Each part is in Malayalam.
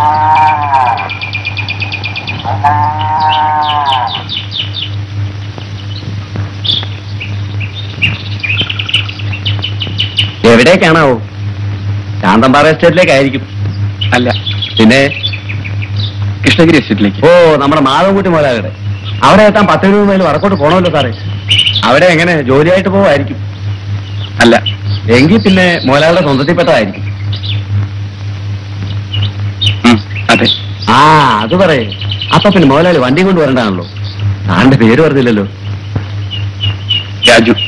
എവിടേക്കാണാവോ? ശാന്തമ്പാറ എസ്റ്റേറ്റിലേക്കായിരിക്കും. അല്ല, പിന്നെ കൃഷ്ണഗിരി എസ്റ്റേറ്റിലേക്ക്. ഓ, നമ്മുടെ മാധവൻകുട്ടി മുതലാളിയുടെ അവിടെ എത്താൻ 10 രൂപ മൈൽ വടക്കോട്ട് പോകണമല്ലോ സാറേ. അവിടെ എങ്ങനെ ജോലിയായിട്ട് പോവായിരിക്കും? അല്ല, എങ്കിൽ പിന്നെ മുതലാളിയുടെ സ്വന്തത്തിൽപ്പെട്ടതായിരിക്കും. അതെ. ആ, അത് പറയേ. അപ്പൊ പിന്നെ മുതലാളി വണ്ടി കൊണ്ട് വരണ്ടാണല്ലോ. താന്റെ പേര് പറഞ്ഞില്ലല്ലോ. രാജു.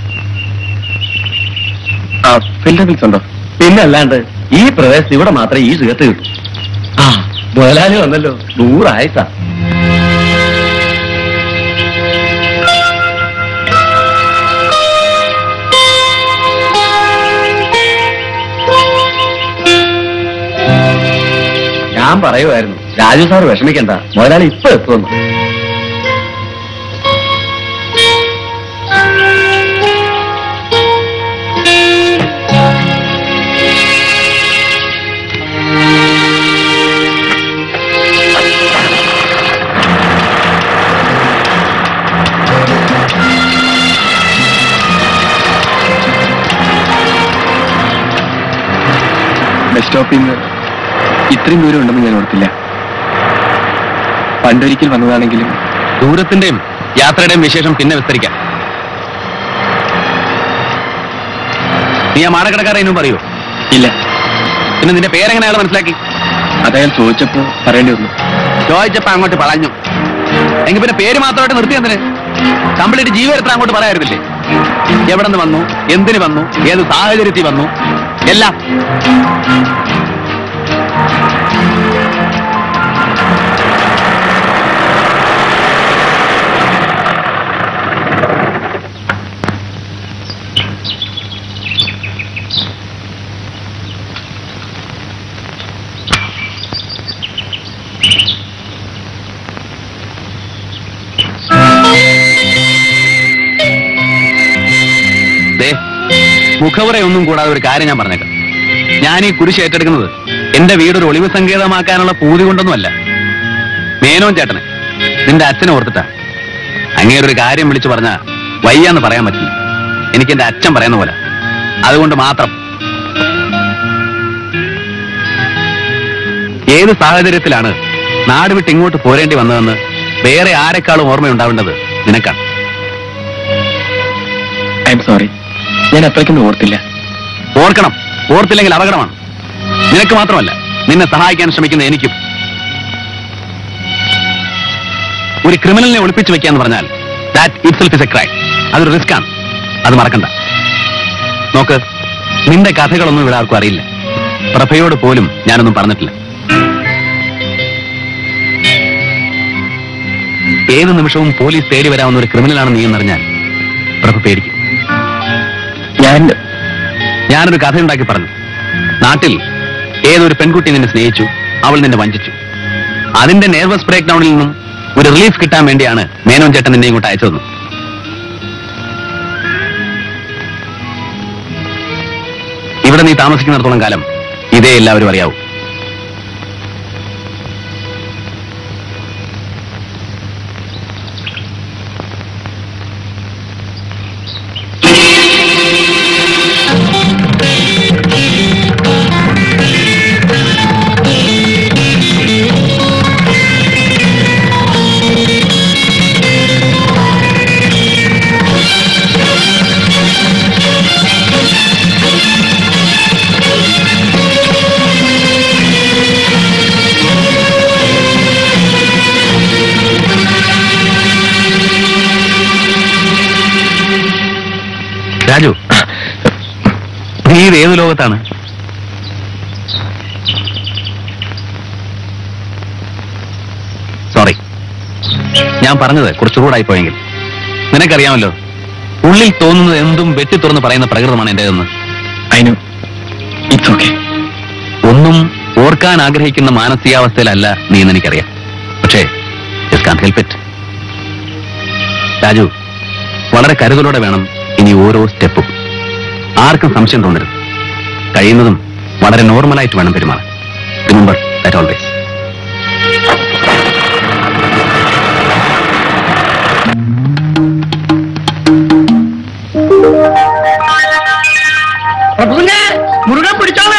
ഫിൽറ്റർ ബിൽസ് ഉണ്ടോ? പിന്നെ അല്ലാണ്ട് ഈ പ്രദേശത്ത് ഇവിടെ മാത്രമേ ഈ സിഗരറ്റ് കിട്ടൂ. ആ, മുതലാളി വന്നല്ലോ. 100 ആയിസാ. ഞാൻ പറയുമായിരുന്നു, രാജു സാർ വിഷമിക്കണ്ട, മുതലാളി ഇപ്പൊ എത്തുമെന്ന്. ബസ് സ്റ്റോപ്പിൽ നിന്ന് ഇത്രയും ദൂരം ഉണ്ടെന്ന് ഞാൻ ഓർത്തില്ല. പണ്ടൊരിക്കൽ വന്നതാണെങ്കിലും. ദൂരത്തിന്റെയും യാത്രയുടെയും വിശേഷം പിന്നെ വിസ്തരിക്കാം. നീ ആ മാടക്കടക്കാരനും പറയൂ? ഇല്ല. പിന്നെ നിന്റെ പേരെങ്ങനെ അയാൾ മനസ്സിലാക്കി? അതയാൾ ചോദിച്ചപ്പോ പറയേണ്ടി വന്നു. ചോദിച്ചപ്പോ അങ്ങോട്ട് പറഞ്ഞു. എങ്കിൽ പിന്നെ പേര് മാത്രമായിട്ട് നിർത്തിയെന്തിന്? കംപ്ലീറ്റ് ജീവചരിത്രം അങ്ങോട്ട് പറയാറില്ലേ? എവിടെ നിന്ന് വന്നു, എന്തിനു വന്നു, ഏത് സാഹചര്യത്തിൽ വന്നു, എല്ലാം. മുഖവറയൊന്നും കൂടാതെ ഒരു കാര്യം ഞാൻ പറഞ്ഞേക്കാം. ഞാൻ ഈ കുരിശ് ഏറ്റെടുക്കുന്നത് എന്റെ വീടൊരു ഒളിവ് സങ്കേതമാക്കാനുള്ള പൂതി കൊണ്ടൊന്നുമല്ല. മേനോൻ ചേട്ടനെ, നിന്റെ അച്ഛനെ ഓർത്തിട്ടാ. അങ്ങേരൊരു കാര്യം വിളിച്ചു പറഞ്ഞാ വയ്യാന്ന് പറയാൻ പറ്റില്ല. എനിക്ക് എന്റെ അച്ഛൻ പറയുന്ന പോലെ. അതുകൊണ്ട് മാത്രം. ഏത് സാഹചര്യത്തിലാണ് നാട് വിട്ട് ഇങ്ങോട്ട് പോരേണ്ടി വന്നതെന്ന് വേറെ ആരെക്കാളും ഓർമ്മയുണ്ടാവേണ്ടത് നിനക്കാണ്. I'm sorry. ഞാൻ അത്രയ്ക്കൊന്നും ഓർത്തില്ല. ഓർക്കണം. ഓർത്തില്ലെങ്കിൽ അപകടമാണ്. നിനക്ക് മാത്രമല്ല, നിന്നെ സഹായിക്കാൻ ശ്രമിക്കുന്ന എനിക്കും. ഒരു ക്രിമിനലിനെ ഒളിപ്പിച്ചു വെക്കാന്ന് പറഞ്ഞാൽ that itself is a crime. അതൊരു റിസ്ക് ആണ്. അത് മറക്കണ്ട. നോക്ക്, നിന്റെ കഥകളൊന്നും ഇവിടെ ആർക്കും അറിയില്ല. പ്രഭയോട് പോലും ഞാനൊന്നും പറഞ്ഞിട്ടില്ല. ഏത് നിമിഷവും പോലീസ് തേടി വരാവുന്ന ഒരു ക്രിമിനലാണ് നീ എന്നറിഞ്ഞാൽ പ്രഭ പേടിക്കും. ഞാനൊരു കഥയുണ്ടാക്കി പറഞ്ഞു. നാട്ടിൽ ഏതൊരു പെൺകുട്ടി നിന്നെ സ്നേഹിച്ചു, അവൾ നിന്നെ വഞ്ചിച്ചു. അതിന്റെ നെർവസ് ബ്രേക്ക് ഡൗണിൽ നിന്നും ഒരു റിലീഫ് കിട്ടാൻ വേണ്ടിയാണ് മേനോൻ ചേട്ടൻ നിന്നെ ഇങ്ങോട്ട് അയച്ചത്. ഇവിടെ നീ താമസിക്കുന്നിടത്തോളം കാലം ഇതേ എല്ലാവരും അറിയാവൂ. രാജു, നീ ഇത് ഏത് ലോകത്താണ്? സോറി, ഞാൻ പറഞ്ഞത് കുറച്ച് റൂഡായി പോയെങ്കിൽ. നിനക്കറിയാമല്ലോ, ഉള്ളിൽ തോന്നുന്നത് എന്തും വെട്ടി തുറന്ന് പറയുന്ന പ്രകൃതമാണ് എന്റേതെന്ന്. ഒന്നും ഓർക്കാൻ ആഗ്രഹിക്കുന്ന മാനസികാവസ്ഥയിലല്ല നീ എന്ന് എനിക്കറിയാം. പക്ഷേ ഹെൽപ്പ് ഇറ്റ്. രാജു, വളരെ കരുതലോടെ വേണം ഇനി ഓരോ സ്റ്റെപ്പും. ആർക്കും സംശയം തോന്നരുത്. കഴിയുന്നതും വളരെ നോർമലായിട്ട് വേണം പെരുമാറാൻ. Remember that always.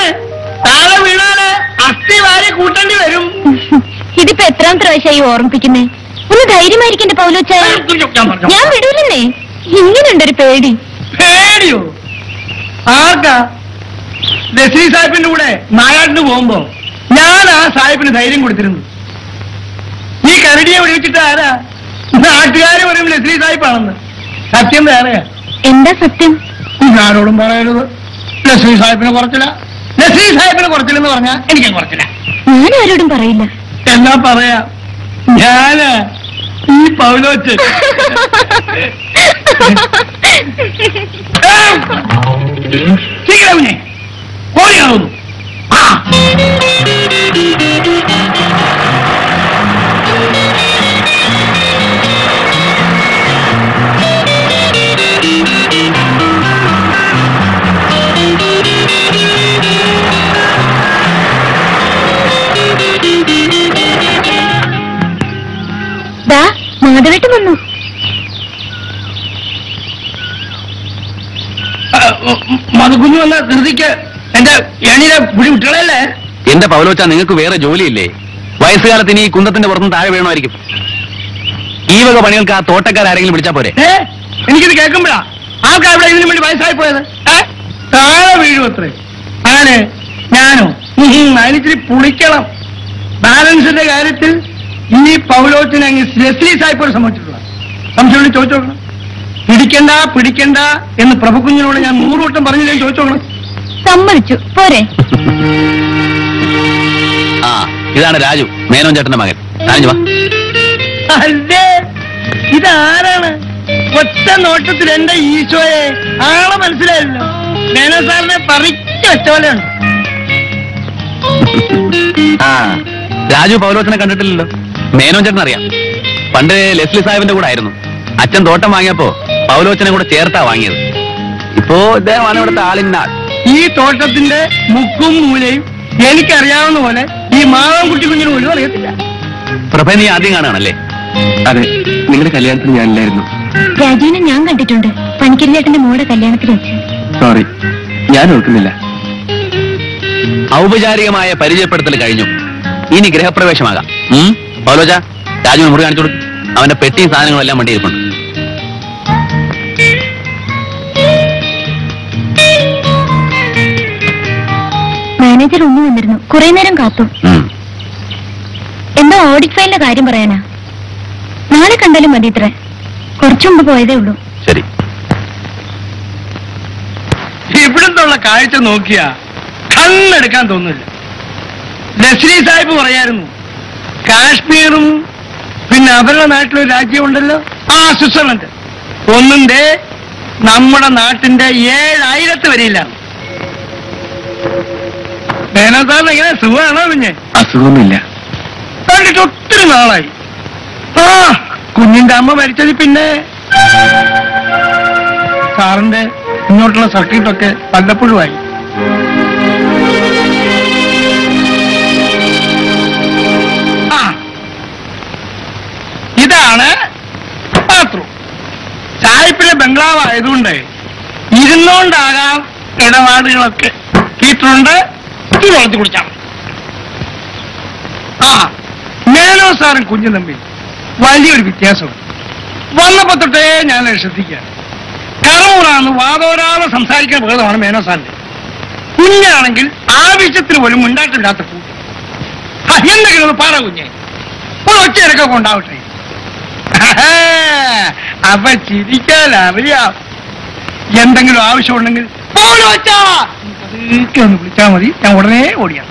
താഴെ വീണാല് അസ്ഥി വാരി കൂട്ടേണ്ടി വരും. ഇതിപ്പോ എത്രാമത്തെ പ്രാവശ്യമായി ഓർമ്മിപ്പിക്കുന്നേ? ഒന്ന് ധൈര്യമായിരിക്കണ്ടേ പൗലോച്ചായ? ഞാൻ വിടൂലെന്നേ. ഇങ്ങനെയുണ്ടൊരു പേടി. പേടിയോ? ആർക്കാ? ലസ്ലി സാഹിബിന്റെ കൂടെ നായാട്ടിന് പോകുമ്പോ ഞാൻ ആ സാഹിബിന് ധൈര്യം കൊടുത്തിരുന്നു. ഈ കരടിയെ വിളിച്ചിട്ട് ആരാ? നാട്ടുകാരെ പറയും ലസ്ലി സാഹിബാണെന്ന്. സത്യം വേറെയാ. എന്താ സത്യം? ഞാനോടും പറയരുത്. ലസ്ലി സാഹിബിനെ കുറച്ചില്ല, ലസ്ലി സാഹിബിനെ കുറച്ചില്ലെന്ന് പറഞ്ഞാ എനിക്കും കുറച്ചില്ല. ഞാൻ ആരോടും പറയില്ല. എന്നാ പറയാ, ഞാന് ഈ പൗലോച്ച് ശീഘ്രവിനെ ഓടിയാവുന്നു. മാധവേട്ടൻ വന്നു. മധുകുഞ്ഞു വന്ന ധൃതിക്ക് എന്റെ എണിയിലെ കുഴി വിട്ടുകളല്ലേ? എന്റെ പൗലോച്ച, നിങ്ങൾക്ക് വേറെ ജോലിയില്ലേ? വയസ്സുകാലത്ത് ഇനി ഈ കുന്തത്തിന്റെ പുറത്തും താഴെ വീണമായിരിക്കും. ഈ വക പണികൾക്ക് ആ തോട്ടക്കാരെങ്കിലും പിടിച്ചാ പോരെ? എനിക്കിത് കേൾക്കുമ്പോഴാ ആൾക്കാർ ഇവിടെ ഇതിനു വേണ്ടി വയസ്സായി പോയത്. താഴെ വീഴുമത്രേ. ആര്? ഞാനോ? അതിനിച്ചിരി പുളിക്കണം. ബാലൻസിന്റെ കാര്യത്തിൽ ഈ പൗലോച്ചിനെ അങ്ങ് ലസ്ലി സാഹിബ് സംബന്ധിച്ചിട്ടുള്ള സംശയം ചോദിച്ചു നോക്കണം. പിടിക്കണ്ട പിടിക്കണ്ട എന്ന് പ്രഭുക്കുഞ്ഞിനോട് ഞാൻ 100 വട്ടം പറഞ്ഞില്ലേ? ചോദിച്ചു നോക്കണം. സമ്മതിച്ചു പോരെ? ആ, ഇതാണ് രാജു, മേനോൻ ചേട്ടന്റെ മകൻ. രാജു വാ. അല്ലേ, ഇതാരാണ്? ഒറ്റ നോട്ടത്തിൽ എന്റെ ഈശോയെ ആളെ മനസ്സിലായല്ലോ. മേനോ സാറിനെ പറിച്ചു വെച്ച പോലെയാണ്. ആ, രാജു പൗലോച്ചനെ കണ്ടിട്ടില്ലല്ലോ. മേനോൻ ചേട്ടൻ അറിയാം. പണ്ട് ലെസ്ലി സാഹിബിന്റെ കൂടെ ആയിരുന്നു. അച്ഛൻ തോട്ടം വാങ്ങിയപ്പോ പൗലോച്ചനെ കൂടെ ചേർത്താ വാങ്ങിയത്. ഇപ്പോ ഇദ്ദേഹമാണ് ഇവിടുത്തെ ആളിന്നാൾ. ഈ തോട്ടത്തിന്റെ മുക്കും മൂലയും എനിക്കറിയാവുന്ന പോലെ ഈ മാവൻ കുട്ടി കുഞ്ഞിന് പോലും അറിയത്തില്ല. പ്രഭ, നീ ആദ്യം കാണുകയാണല്ലേ? അതെ, നിങ്ങളുടെ കല്യാണത്തിന് ഞാനില്ലായിരുന്നു. രാജുവിനെ ഞാൻ കണ്ടിട്ടുണ്ട്, പണിക്കരി ചേട്ടന്റെ മോടെ കല്യാണത്തിൽ വെച്ച്. സോറി, ഞാൻ ഓർക്കുന്നില്ല. ഔപചാരികമായ പരിചയപ്പെടുത്തൽ കഴിഞ്ഞു. ഇനി ഗൃഹപ്രവേശമാകാം. പൗലോച്ച, രാജുവിന് മുറി കാണിച്ചു കൊടുക്കും. അവന്റെ പെട്ടിയും സാധനങ്ങളും എല്ലാം വണ്ടി ഇരിപ്പുണ്ട്. മാനേജർ ഒന്നു വന്നിരുന്നു, കുറെ നേരം കാത്തു. എന്തോ ഓഡിറ്റ് ഫയലിന്റെ കാര്യം പറയാനാ. നാളെ കണ്ടാലും മതി. ഇത്ര കുറച്ചു മുമ്പ് പോയതേ ഉള്ളൂ. ശരി. ഇവിടുന്നുള്ള കാഴ്ച നോക്കിയാ കണ്ണെടുക്കാൻ തോന്നില്ല. ലസ്ലി സാഹിബ് പറയായിരുന്നു, കാശ്മീറും പിന്നെ അവരുടെ നാട്ടിലൊരു രാജ്യമുണ്ടല്ലോ, ആ സ്വിറ്റ്സർലൻഡ്, ഒന്നിന്റെ നമ്മുടെ നാട്ടിന്റെ 7000 വരെയില്ല. മേനോസാറിന് എങ്ങനെ സുഖമാണോ? പിന്നെ അസുഖമൊന്നുമില്ല. കണ്ടിട്ട് ഒത്തിരി നാളായി. ആ, കുഞ്ഞിന്റെ അമ്മ മരിച്ചത് പിന്നെ സാറിന്റെ മുന്നോട്ടുള്ള സർക്യൂട്ടൊക്കെ വല്ലപ്പോഴുമായി. ആ, ഇതാണ് ബാത്റൂം. സാഹിബിലെ ബംഗ്ലാവ് ആയതുകൊണ്ട് ഇരുന്നോണ്ടാകാം ഇടപാടുകളൊക്കെ. ഹീറ്ററുണ്ട്, വളർത്തി കുടിച്ചാൽ മതി. ആ, മേനോ സാറും കുഞ്ഞു തമ്മിൽ വലിയൊരു വ്യത്യാസമുണ്ട്. വന്നപ്പോ തൊട്ടേ ഞാൻ ശ്രദ്ധിക്കാം. കറമുറാന്ന് വാതോരാതെ സംസാരിക്കാൻ ഭേദമാണ് മേനോ സാറിന്റെ. കുഞ്ഞാണെങ്കിൽ ആവശ്യത്തിന് പോലും മുണ്ടാട്ടില്ലാത്ത കൂട്ടി. എന്തെങ്കിലും ഒന്ന് പറ കുഞ്ഞെ, ഒരു ഒച്ചയിലൊക്കെ കൊണ്ടാവട്ടെ. അപ്പൊ ചിരിക്കാൻ അറിയാം. എന്തെങ്കിലും ആവശ്യമുണ്ടെങ്കിൽ പതുക്കെ ഒന്ന് വിളിച്ചാൽ മതി, ഞാൻ ഉടനെ ഓടിയല്ല.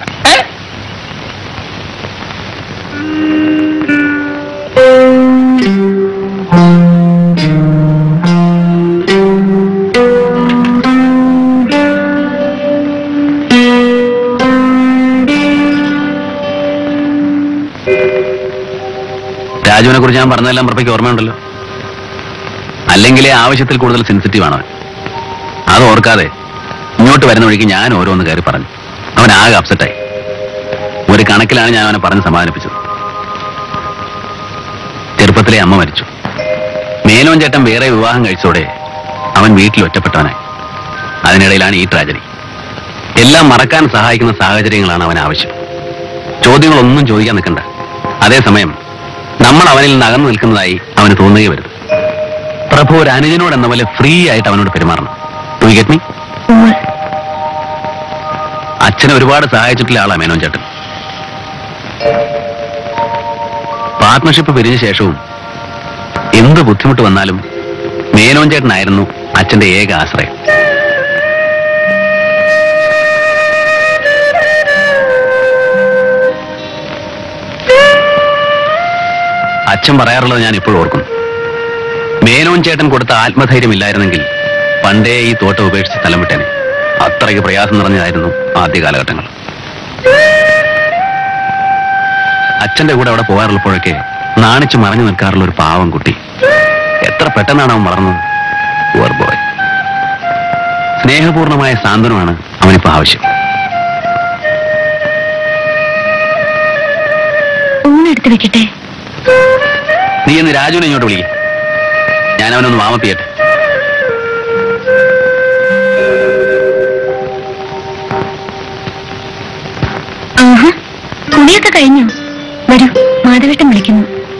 രാജുവിനെ കുറിച്ച് ഞാൻ പറഞ്ഞതെല്ലാം പ്രഭയ്ക്ക് ഓർമ്മയുണ്ടല്ലോ. അല്ലെങ്കിലേ ആവശ്യത്തിൽ കൂടുതൽ സെൻസിറ്റീവ് ആണ് അവൻ. അത് ഓർക്കാതെ ഇങ്ങോട്ട് വരുന്ന വഴിക്ക് ഞാൻ ഓരോന്ന് കയറി പറഞ്ഞു. അവൻ ആകെ അപ്സെറ്റായി. ഒരു കണക്കിലാണ് ഞാൻ അവനെ പറഞ്ഞ് സമാധാനിപ്പിച്ചത്. ചെറുപ്പത്തിലെ അമ്മ മരിച്ചു. മേനോൻ ചേട്ടൻ വേറെ വിവാഹം കഴിച്ചോടെ അവൻ വീട്ടിൽ ഒറ്റപ്പെട്ടവനായി. അതിനിടയിലാണ് ഈ ട്രാജഡി. എല്ലാം മറക്കാൻ സഹായിക്കുന്ന സാഹചര്യങ്ങളാണ് അവൻ ആവശ്യം. ചോദ്യങ്ങളൊന്നും ചോദിക്കാൻ നിൽക്കണ്ട. അതേസമയം നമ്മൾ അവനിൽ നിന്ന് അകന്നു നിൽക്കുന്നതായി അവന് തോന്നുകയും വരുത്. പ്രഭു ഒരു അനുജനോട് എന്ന പോലെ ഫ്രീ ആയിട്ട് അവനോട് പെരുമാറണം. Do you get me? അച്ഛനെ ഒരുപാട് സഹായിച്ചിട്ടുള്ള ആളാ മേനോൻ ചേട്ടൻ. പാർട്ട്ണർഷിപ്പ് പിരിഞ്ഞ ശേഷവും എന്ത് ബുദ്ധിമുട്ട് വന്നാലും മേനോൻ ചേട്ടനായിരുന്നു അച്ഛന്റെ ഏക ആശ്രയം. അച്ഛൻ പറയാറുള്ളത് ഞാൻ ഇപ്പോഴും ഓർക്കുന്നു. മേനോൻ ചേട്ടൻ കൊടുത്ത ആത്മധൈര്യം ഇല്ലായിരുന്നെങ്കിൽ പണ്ടേ ഈ തോട്ടം ഉപേക്ഷിച്ച് സ്ഥലം വിട്ടേനെ. അത്രയ്ക്ക് പ്രയാസം നിറഞ്ഞതായിരുന്നു ആദ്യ കാലഘട്ടങ്ങൾ. അച്ഛന്റെ കൂടെ അവിടെ പോകാറുള്ളപ്പോഴൊക്കെ നാണിച്ചു മറഞ്ഞു നിൽക്കാറുള്ള ഒരു പാവം കുട്ടി. എത്ര പെട്ടെന്നാണ് അവൻ വളർന്നത്. Poor boy. സ്നേഹപൂർണമായ സാന്ത്വനമാണ് അവനിപ്പോ ആവശ്യം. ഊണെടുത്ത് വെക്കട്ടെ? നീ എന്ന് രാജുവിനെ ഇങ്ങോട്ട് വിളിക്കും. ഞാൻ അവനൊന്ന് വാമപ്പിയട്ടെ. ആഹാ, കുളിയൊക്കെ കഴിഞ്ഞു. വരൂ, മാധവേട്ടൻ വിളിക്കുന്നു.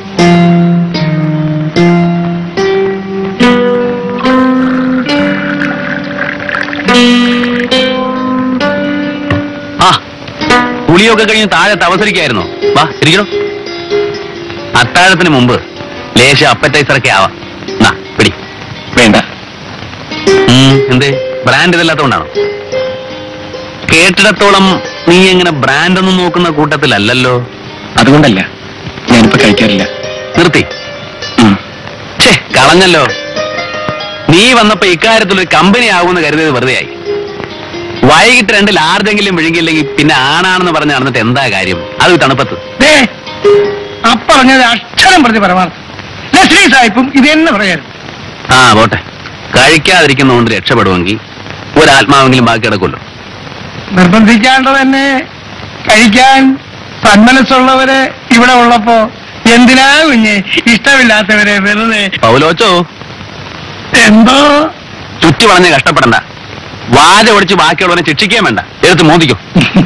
ആ, കുളിയൊക്കെ കഴിഞ്ഞ് താഴെ തവസരിക്കായിരുന്നോ? വാ ഇരിക്കണോ. അത്താഴത്തിന് മുമ്പ് ലേശ അപ്പറ്റൈസറൊക്കെ ആവാം. പിടി. വേണ്ട. എന്തേ, ബ്രാൻഡ് ഇതല്ലാത്തോണ്ടാണോ? കേട്ടിടത്തോളം നീ എങ്ങനെ ബ്രാൻഡ് ഒന്നും നോക്കുന്ന കൂട്ടത്തിലല്ലല്ലോ. അതുകൊണ്ടല്ല, ഞാനിപ്പോ കഴിക്കാറില്ല. നിർത്തി? കളഞ്ഞല്ലോ. നീ വന്നപ്പോ ഇക്കാര്യത്തിൽ ഒരു കമ്പനി ആകുമെന്ന് കരുതിയത് വെറുതെയായി. വൈകിട്ട് 2 ലാർജെങ്കിലും വിഴുങ്ങിയില്ലെങ്കിൽ പിന്നെ ആണാണെന്ന് പറഞ്ഞ് നടന്നിട്ട് എന്താ കാര്യം? അത് തണുപ്പത്ത്. അപ്പറഞ്ഞത് അക്ഷരം പറഞ്ഞ് പരമാർത്ഥം. ലക്ഷ്മി സാഹിബും ഇത് തന്നെ പറയായിരുന്നു. ആ പോട്ടെ, കഴിക്കാതിരിക്കുന്നതുകൊണ്ട് രക്ഷപ്പെടുമെങ്കിൽ ഒരാത്മാവെങ്കിലും ബാക്കി കിടക്കുമല്ലോ. നിർബന്ധിക്കാണ്ട് തന്നെ കഴിക്കാൻ സന്മനസ്സുള്ളവര് ഇവിടെ ഉള്ളപ്പോ എന്തിനാ കുഞ്ഞ് ഇഷ്ടമില്ലാത്തവരെ വെറുതെ? പൗലോച്ചോ, എന്തോ ചുറ്റി വളഞ്ഞ് കഷ്ടപ്പെടണ്ട. വാച ഒടിച്ച് ബാക്കിയുള്ളവനെ ശിക്ഷിക്കാൻ വേണ്ട. എടുത്ത് മോദിക്കോ.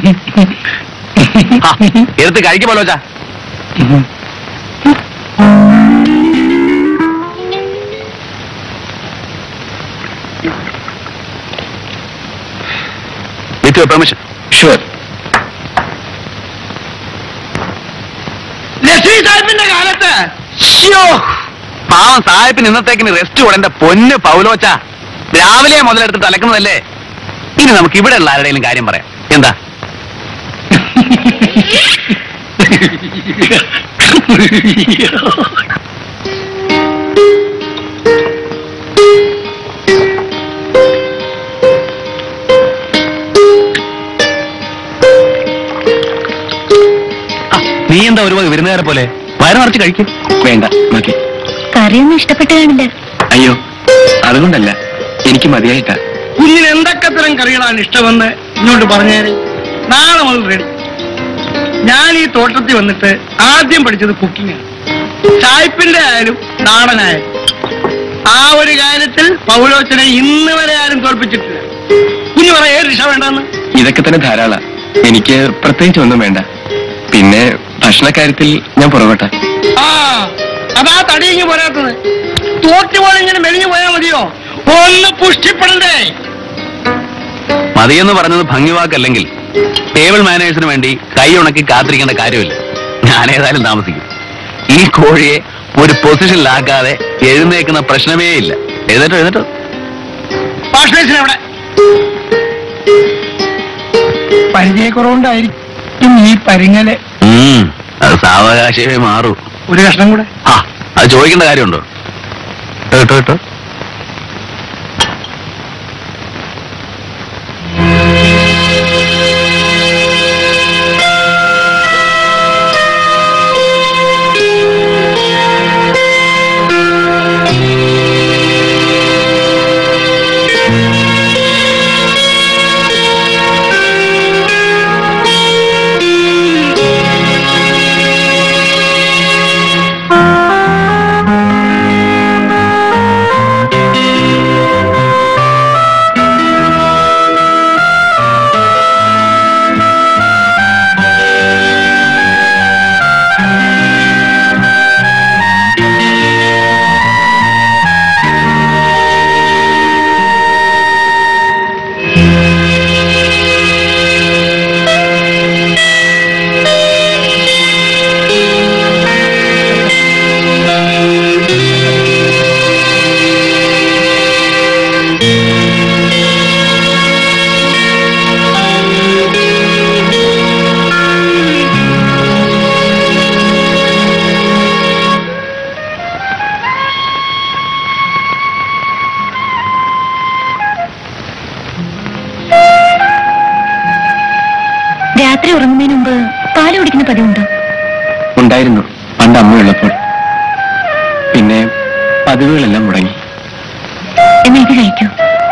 എടുത്ത് കഴിക്കും പൗലോച്ചാ. With your permission. Sure. Lakshmi സാഹിബിന്റെ കാലത്ത് പാവം സാഹിബിന് ഇന്നത്തേക്കിന് റെസ്റ്റ് കൂടെ. എന്റെ പൊന്ന് പൗലോച്ച, രാവിലെ മുതലെടുത്ത് തലക്കുന്നതല്ലേ. ഇനി നമുക്ക് ഇവിടെ ഉള്ള ആരുടെയും കാര്യം പറയാം. എന്താ? നീ എന്താ ഒരു വിരുന്നുകാരെ പോലെ വയറ് നിറച്ച് കഴിക്കും? വേണ്ട, മതി. കറിയൊന്നും ഇഷ്ടപ്പെട്ട് കാണില്ല. അയ്യോ, അതുകൊണ്ടല്ല, എനിക്ക് മതിയായിട്ടാ. കുഞ്ഞിന് എന്തൊക്കെ തരം കറികളാണ് ഇഷ്ടമെന്ന് ഇങ്ങോട്ട് പറഞ്ഞേരെ. നാളെ മുതൽ റെഡി. ഞാൻ ഈ തോട്ടത്തിൽ വന്നിട്ട് ആദ്യം പഠിച്ചത് കുക്കിംഗാണ്. സായിപ്പിന്റെ ആയാലും നാടനായാലും. ആ ഒരു കാര്യത്തിൽ പൗലോച്ചനെ ഇന്ന് വരെ ആരും തോൽപ്പിച്ചിട്ടില്ല. കുഞ്ഞു പറ, ഏത് ഡിഷ വേണ്ടെന്ന്? ഇതൊക്കെ തന്നെ ധാരാള. എനിക്ക് പ്രത്യേകിച്ച് ഒന്നും വേണ്ട. പിന്നെ ഭക്ഷണക്കാര്യത്തിൽ ഞാൻ പുറകോട്ടെ. ആ, അതാ തടിയിങ്ങ് പോരാത്തത്. തോറ്റ് പോലെ ഇങ്ങനെ മെലിഞ്ഞു പോയാൽ മതിയോ? ഒന്ന് പുഷ്ടിപ്പെടണ്ടേ? മതിയെന്ന് പറഞ്ഞത് ഭംഗിവാക്കല്ലെങ്കിൽ ടേബിൾ മാനേഴ്സിന് വേണ്ടി കൈ ഉണക്കി കാത്തിരിക്കേണ്ട കാര്യമില്ല. ഞാൻ ഏതായാലും താമസിക്കും. ഈ കോഴിയെ ഒരു പൊസിഷനിലാക്കാതെ എഴുന്നേക്കുന്ന പ്രശ്നമേ ഇല്ല. എഴുന്നേറ്റോ. എവിടെ പരിചയക്കുറവുണ്ടായിരിക്കും ഈ പരിങ്ങല്. അത് സാവകാശമേ മാറൂ. ഒരു കഷ്ണം കൂടെ. അത് ചോദിക്കേണ്ട കാര്യമുണ്ടോ? കേട്ടോ. പോകുന്നതിന് മുമ്പ് പാല് കുടിക്കുന്ന പതിവുണ്ടോ? ഉണ്ടായിരുന്നു പണ്ട് അമ്മയുള്ളപ്പോൾ. പിന്നെ പതിവുകളെല്ലാം മുടങ്ങി. എന്നാ ഇത് കഴിക്കൂ.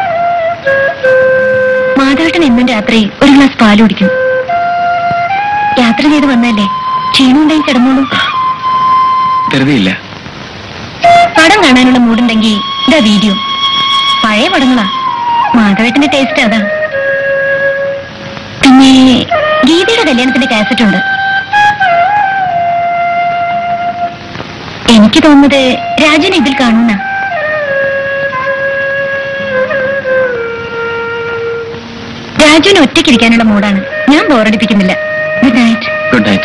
മാധവേട്ടൻ എന്നും രാത്രി ഒരു ഗ്ലാസ് പാല് കുടിക്കും. യാത്ര ചെയ്ത് വന്നല്ലേ, ക്ഷീണമുണ്ടെങ്കിൽ കിടന്നോളൂ. ധൃതിയില്ല. പടം കാണാനുള്ള മൂടുണ്ടെങ്കിൽ ഇതാ വീഡിയോ. പഴയ പടങ്ങളാ, മാധവേട്ടന്റെ ടേസ്റ്റ് അതാ. പിന്നെ ഗീതയുടെ കല്യാണത്തിന്റെ കാസറ്റ് ഉണ്ട്. എനിക്ക് തോന്നുന്നത് രാജുനെ ഇതിൽ കാണുന്ന. രാജുവിന് ഒറ്റയ്ക്കിരിക്കാനുള്ള മൂടാണ്. ഞാൻ ബോറടിപ്പിക്കുന്നില്ല. Good night. Good night.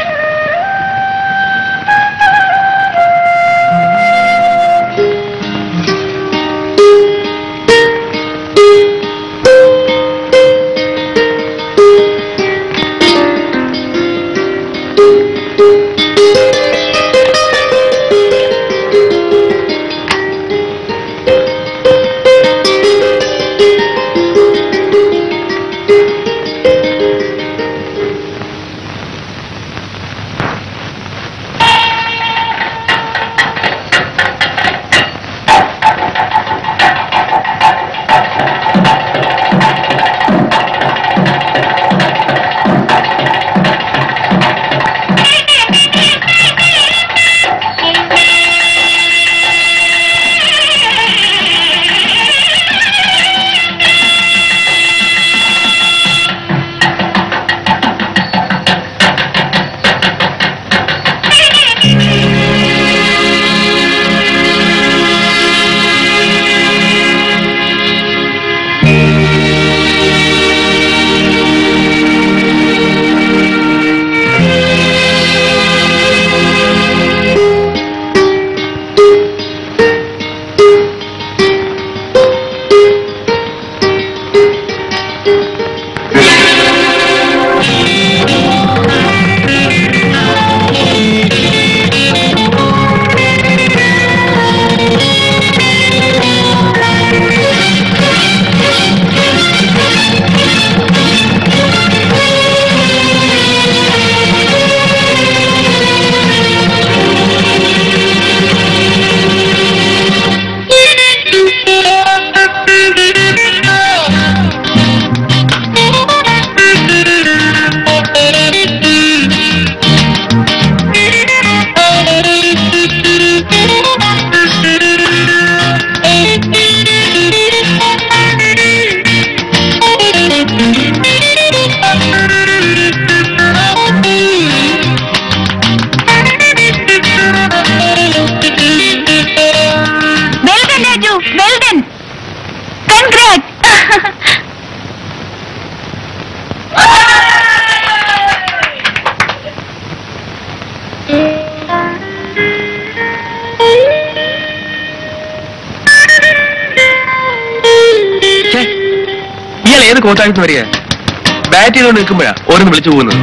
കോട്ടാഴ്ത്ത് വരിക. ബാറ്റ് ചെയ്തുകൊണ്ട് നിൽക്കുമ്പോഴാ ഓരോന്ന് വിളിച്ചു പോകുന്നത്.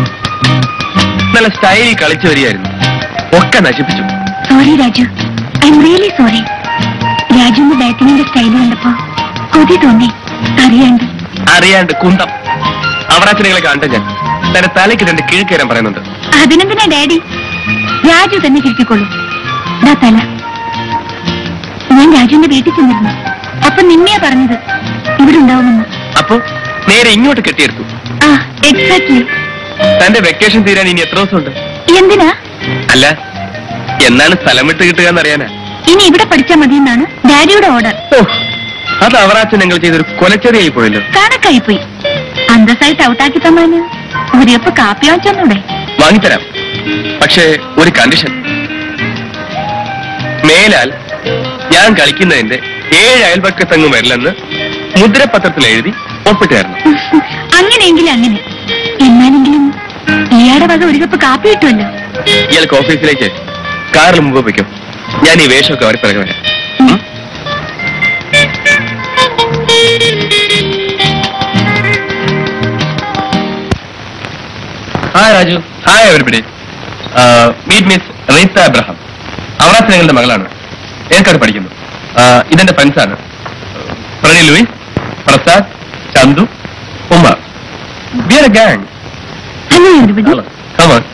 നല്ല സ്റ്റൈലിൽ കളിച്ചു വരികയായിരുന്നു. ഒക്കെ നശിപ്പിച്ചു. Sorry Raju, I'm really sorry. രാജുവിന്റെ ബാറ്റിങ്ങിന്റെ സ്റ്റൈൽ കണ്ടപ്പോ കൊതി തോന്നി. അറിയാണ്ട് കുന്തം അവറാച്ചനുകളെ കണ്ട ഞാൻ തന്റെ തലയ്ക്ക് രണ്ട് കിഴക്കേരാൻ പറയുന്നുണ്ട്. അതിനെന്തിനാ ഡാഡി? രാജു തന്നെ കിഴക്കിക്കൊള്ളു. തല ഞാൻ രാജുവിന്റെ വീട്ടിൽ ചെന്നിരുന്നു. അപ്പൊ നിന്നെയാ പറഞ്ഞത് ഇവിടെ ഉണ്ടാവുമെന്ന്. അപ്പൊ നേരെ ഇങ്ങോട്ട് കെട്ടിയെടുത്തു. ആ എക്സാക്ട്ലി. തന്റെ വെക്കേഷൻ തീരാൻ ഇനി എത്ര ദിവസമുണ്ട്? എന്തിനാ? അല്ല, എന്നാണ് സ്ഥലം വിട്ട് കിട്ടുക എന്നറിയാനാ. ഇനി ഇവിടെ പഠിച്ചാൽ മതി എന്നാണ് ഡാഡിയുടെ ഓർഡർ. അത് അവറാച്ചൻ ഞങ്ങൾ ചെയ്തൊരു കൊലച്ചെറിയായി പോയല്ലോ. കണക്കായി പോയി. അന്തസ്സായിട്ട് ഔട്ടാക്കി തന്നാല് ഒരു കപ്പ് കാപ്പി വാങ്ങിച്ചൂടെ? വാങ്ങിത്തരാം, പക്ഷേ ഒരു കണ്ടീഷൻ. മേലാൽ ഞാൻ കളിക്കുന്നതിന്റെ 7 അയൽപക്കത്തെങ്ങും വരില്ലെന്ന് മുദ്രപത്രത്തിൽ എഴുതി ഒപ്പിട്ട് തരണം. അങ്ങനെയെങ്കിൽ അങ്ങനെ. എന്നാലെങ്കിലും ഇയാളുടെ വക ഒരു കപ്പ് കാപ്പി കിട്ടുമല്ലോ. ഇയാൾക്ക് ഓഫീസിലേക്ക് കാറിൽ മുമ്പ് വയ്ക്കും. ഞാൻ ഈ വേഷമൊക്കെ അവർ പിറകെ വരാം. Hi Raju. Hi everybody. Meet miss Reetha Abraham. Avarachan ഞങ്ങളുടെ മകളാണ്. ഏർക്കാട് പഠിക്കുന്നു. ഇതെന്റെ ഫ്രണ്ട്സാണ്. പ്രണി ലൂയിസ്, പ്രസാദ്, ചന്തു, ഉമ്മ. We are a gang. Hello, everybody. Come on.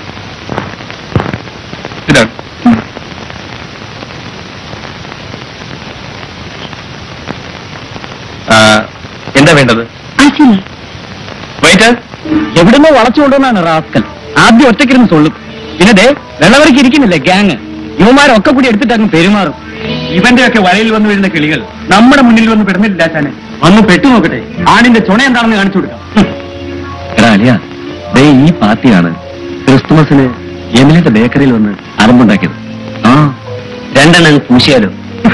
Sit down. എന്താ വേണ്ടത്? Actually, വെയിറ്റർ, എവിടുന്നോ വളച്ചുകൊണ്ടുവന്നാണ് റാസ്കൽ. ആദ്യം ഒറ്റക്കിരുന്ന് സൊള്ളും, പിന്നെ ദേ വെള്ളവർക്ക് ഇരിക്കുന്നില്ലേ ഗ്യാങ്, യുവമാരൊക്കെ കൂടി എടുത്തിട്ട് അങ്ങ് പെരുമാറും. ഇവന്റെയൊക്കെ വലയിൽ വന്നു വീഴുന്ന കിളികൾ നമ്മുടെ മുന്നിൽ വന്ന് പെടുന്നില്ല ചാനെ. വന്ന് പെട്ടു നോക്കട്ടെ, ആണിന്റെ ചുണ എന്താണെന്ന് കാണിച്ചു കൊടുക്കാം. എടാ അലിയ, ദേ ഈ പാർട്ടിയാണ് ക്രിസ്തുമസിന് എമിലിന്റെ ബേക്കറിയിൽ വന്ന് അറമ്പുണ്ടാക്കിയത്. ആ, രണ്ടെണ്ണം പൂശിയാലോ?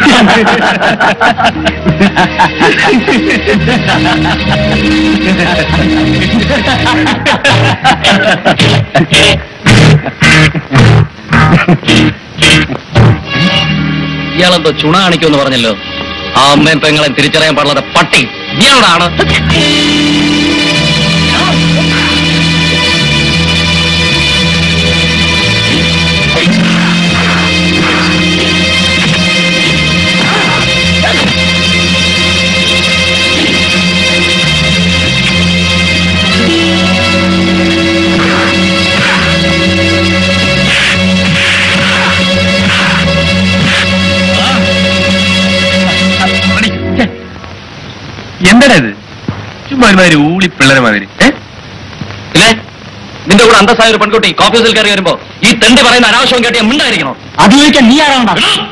ഇയാളെന്തോ ചുണ കാണിക്കുമെന്ന് പറഞ്ഞല്ലോ. ആ അമ്മയും പെങ്ങളെ തിരിച്ചറിയാൻ പാടില്ലാത്ത പട്ടി ഇയാളാണ്. എന്താ ഇത്? ചുമ്മാ ഒരുമാതിരി ഊളി പിള്ളേരെ മാതിരി. ഇല്ലേ, നിന്റെ കൂടെ അന്തസ്സായ ഒരു പെൺകുട്ടി കോഫി ഹൗസിൽ കയറി വരുമ്പോ ഈ തെണ്ടി പറയുന്ന അനാവശ്യം കേട്ടിയാൽ മിണ്ടായിരിക്കണോ? അത് ചോദിക്കാൻ നീ ആരാണ്ടാ?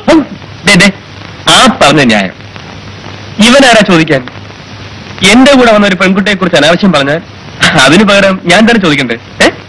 ആ പറഞ്ഞ ന്യായം ഇവനാരാ ചോദിക്കാൻ? എന്റെ കൂടെ വന്ന ഒരു പെൺകുട്ടിയെ കുറിച്ച് അനാവശ്യം പറഞ്ഞാൽ അതിന് പകരം ഞാൻ തന്നെ ചോദിക്കണ്ടേ?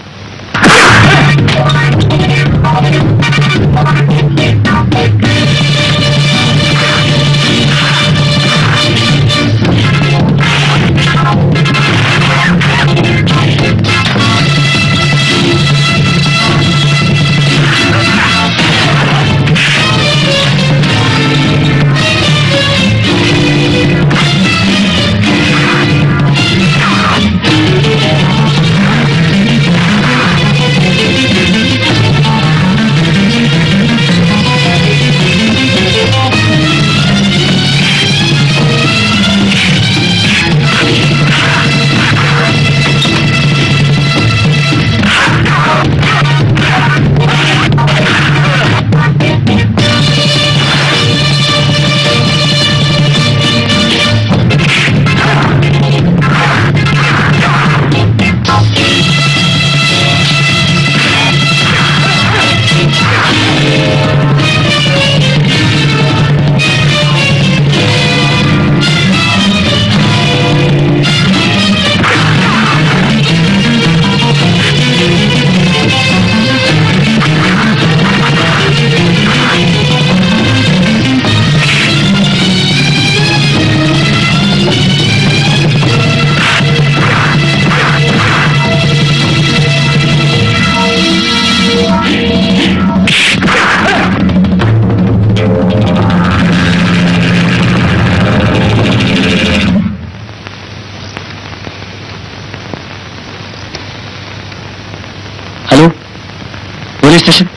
Hello, police station.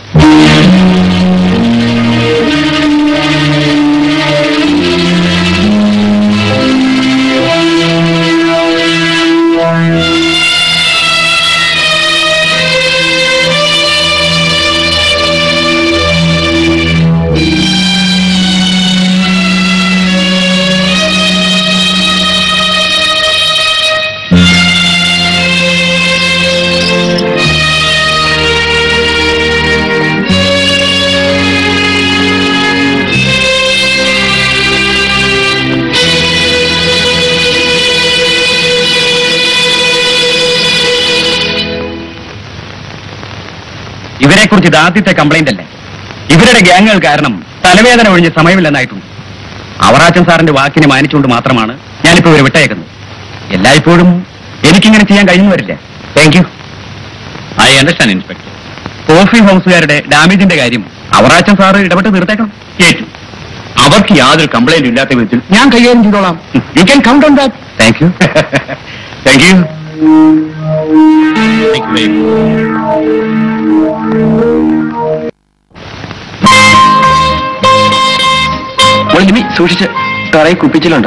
ഇവരെ കുറിച്ച് ഇത് ആദ്യത്തെ കംപ്ലൈന്റ് അല്ലേ? ഇവരുടെ ഗ്യാങ്ങുകൾ കാരണം തലവേദന ഒഴിഞ്ഞ് സമയമില്ലെന്നായിട്ടുണ്ട്. അവറാച്ചൻ സാറിന്റെ വാക്കിനെ മാനിച്ചുകൊണ്ട് മാത്രമാണ് ഞാനിപ്പോ ഇവരെ വിട്ടയക്കുന്നത്. എല്ലായ്പ്പോഴും എനിക്കിങ്ങനെ ചെയ്യാൻ കഴിഞ്ഞു വരില്ല. Thank you. I understand inspector. Coffee ഹൗസുകാരുടെ ഡാമേജിന്റെ കാര്യം അവറാച്ചൻ സാറ് ഇടപെട്ട് തീർത്തേക്കണം. കേട്ടു. അവർക്ക് യാതൊരു കംപ്ലൈന്റ് ഇല്ലാത്ത വിധത്തിൽ ഞാൻ കൈകാര്യം ചെയ്തോളാം. You can count on that. Thank you. Thank you. Thank you very much. സൂക്ഷിച്ച്, തറയിൽ കുപ്പിച്ചിലുണ്ട്.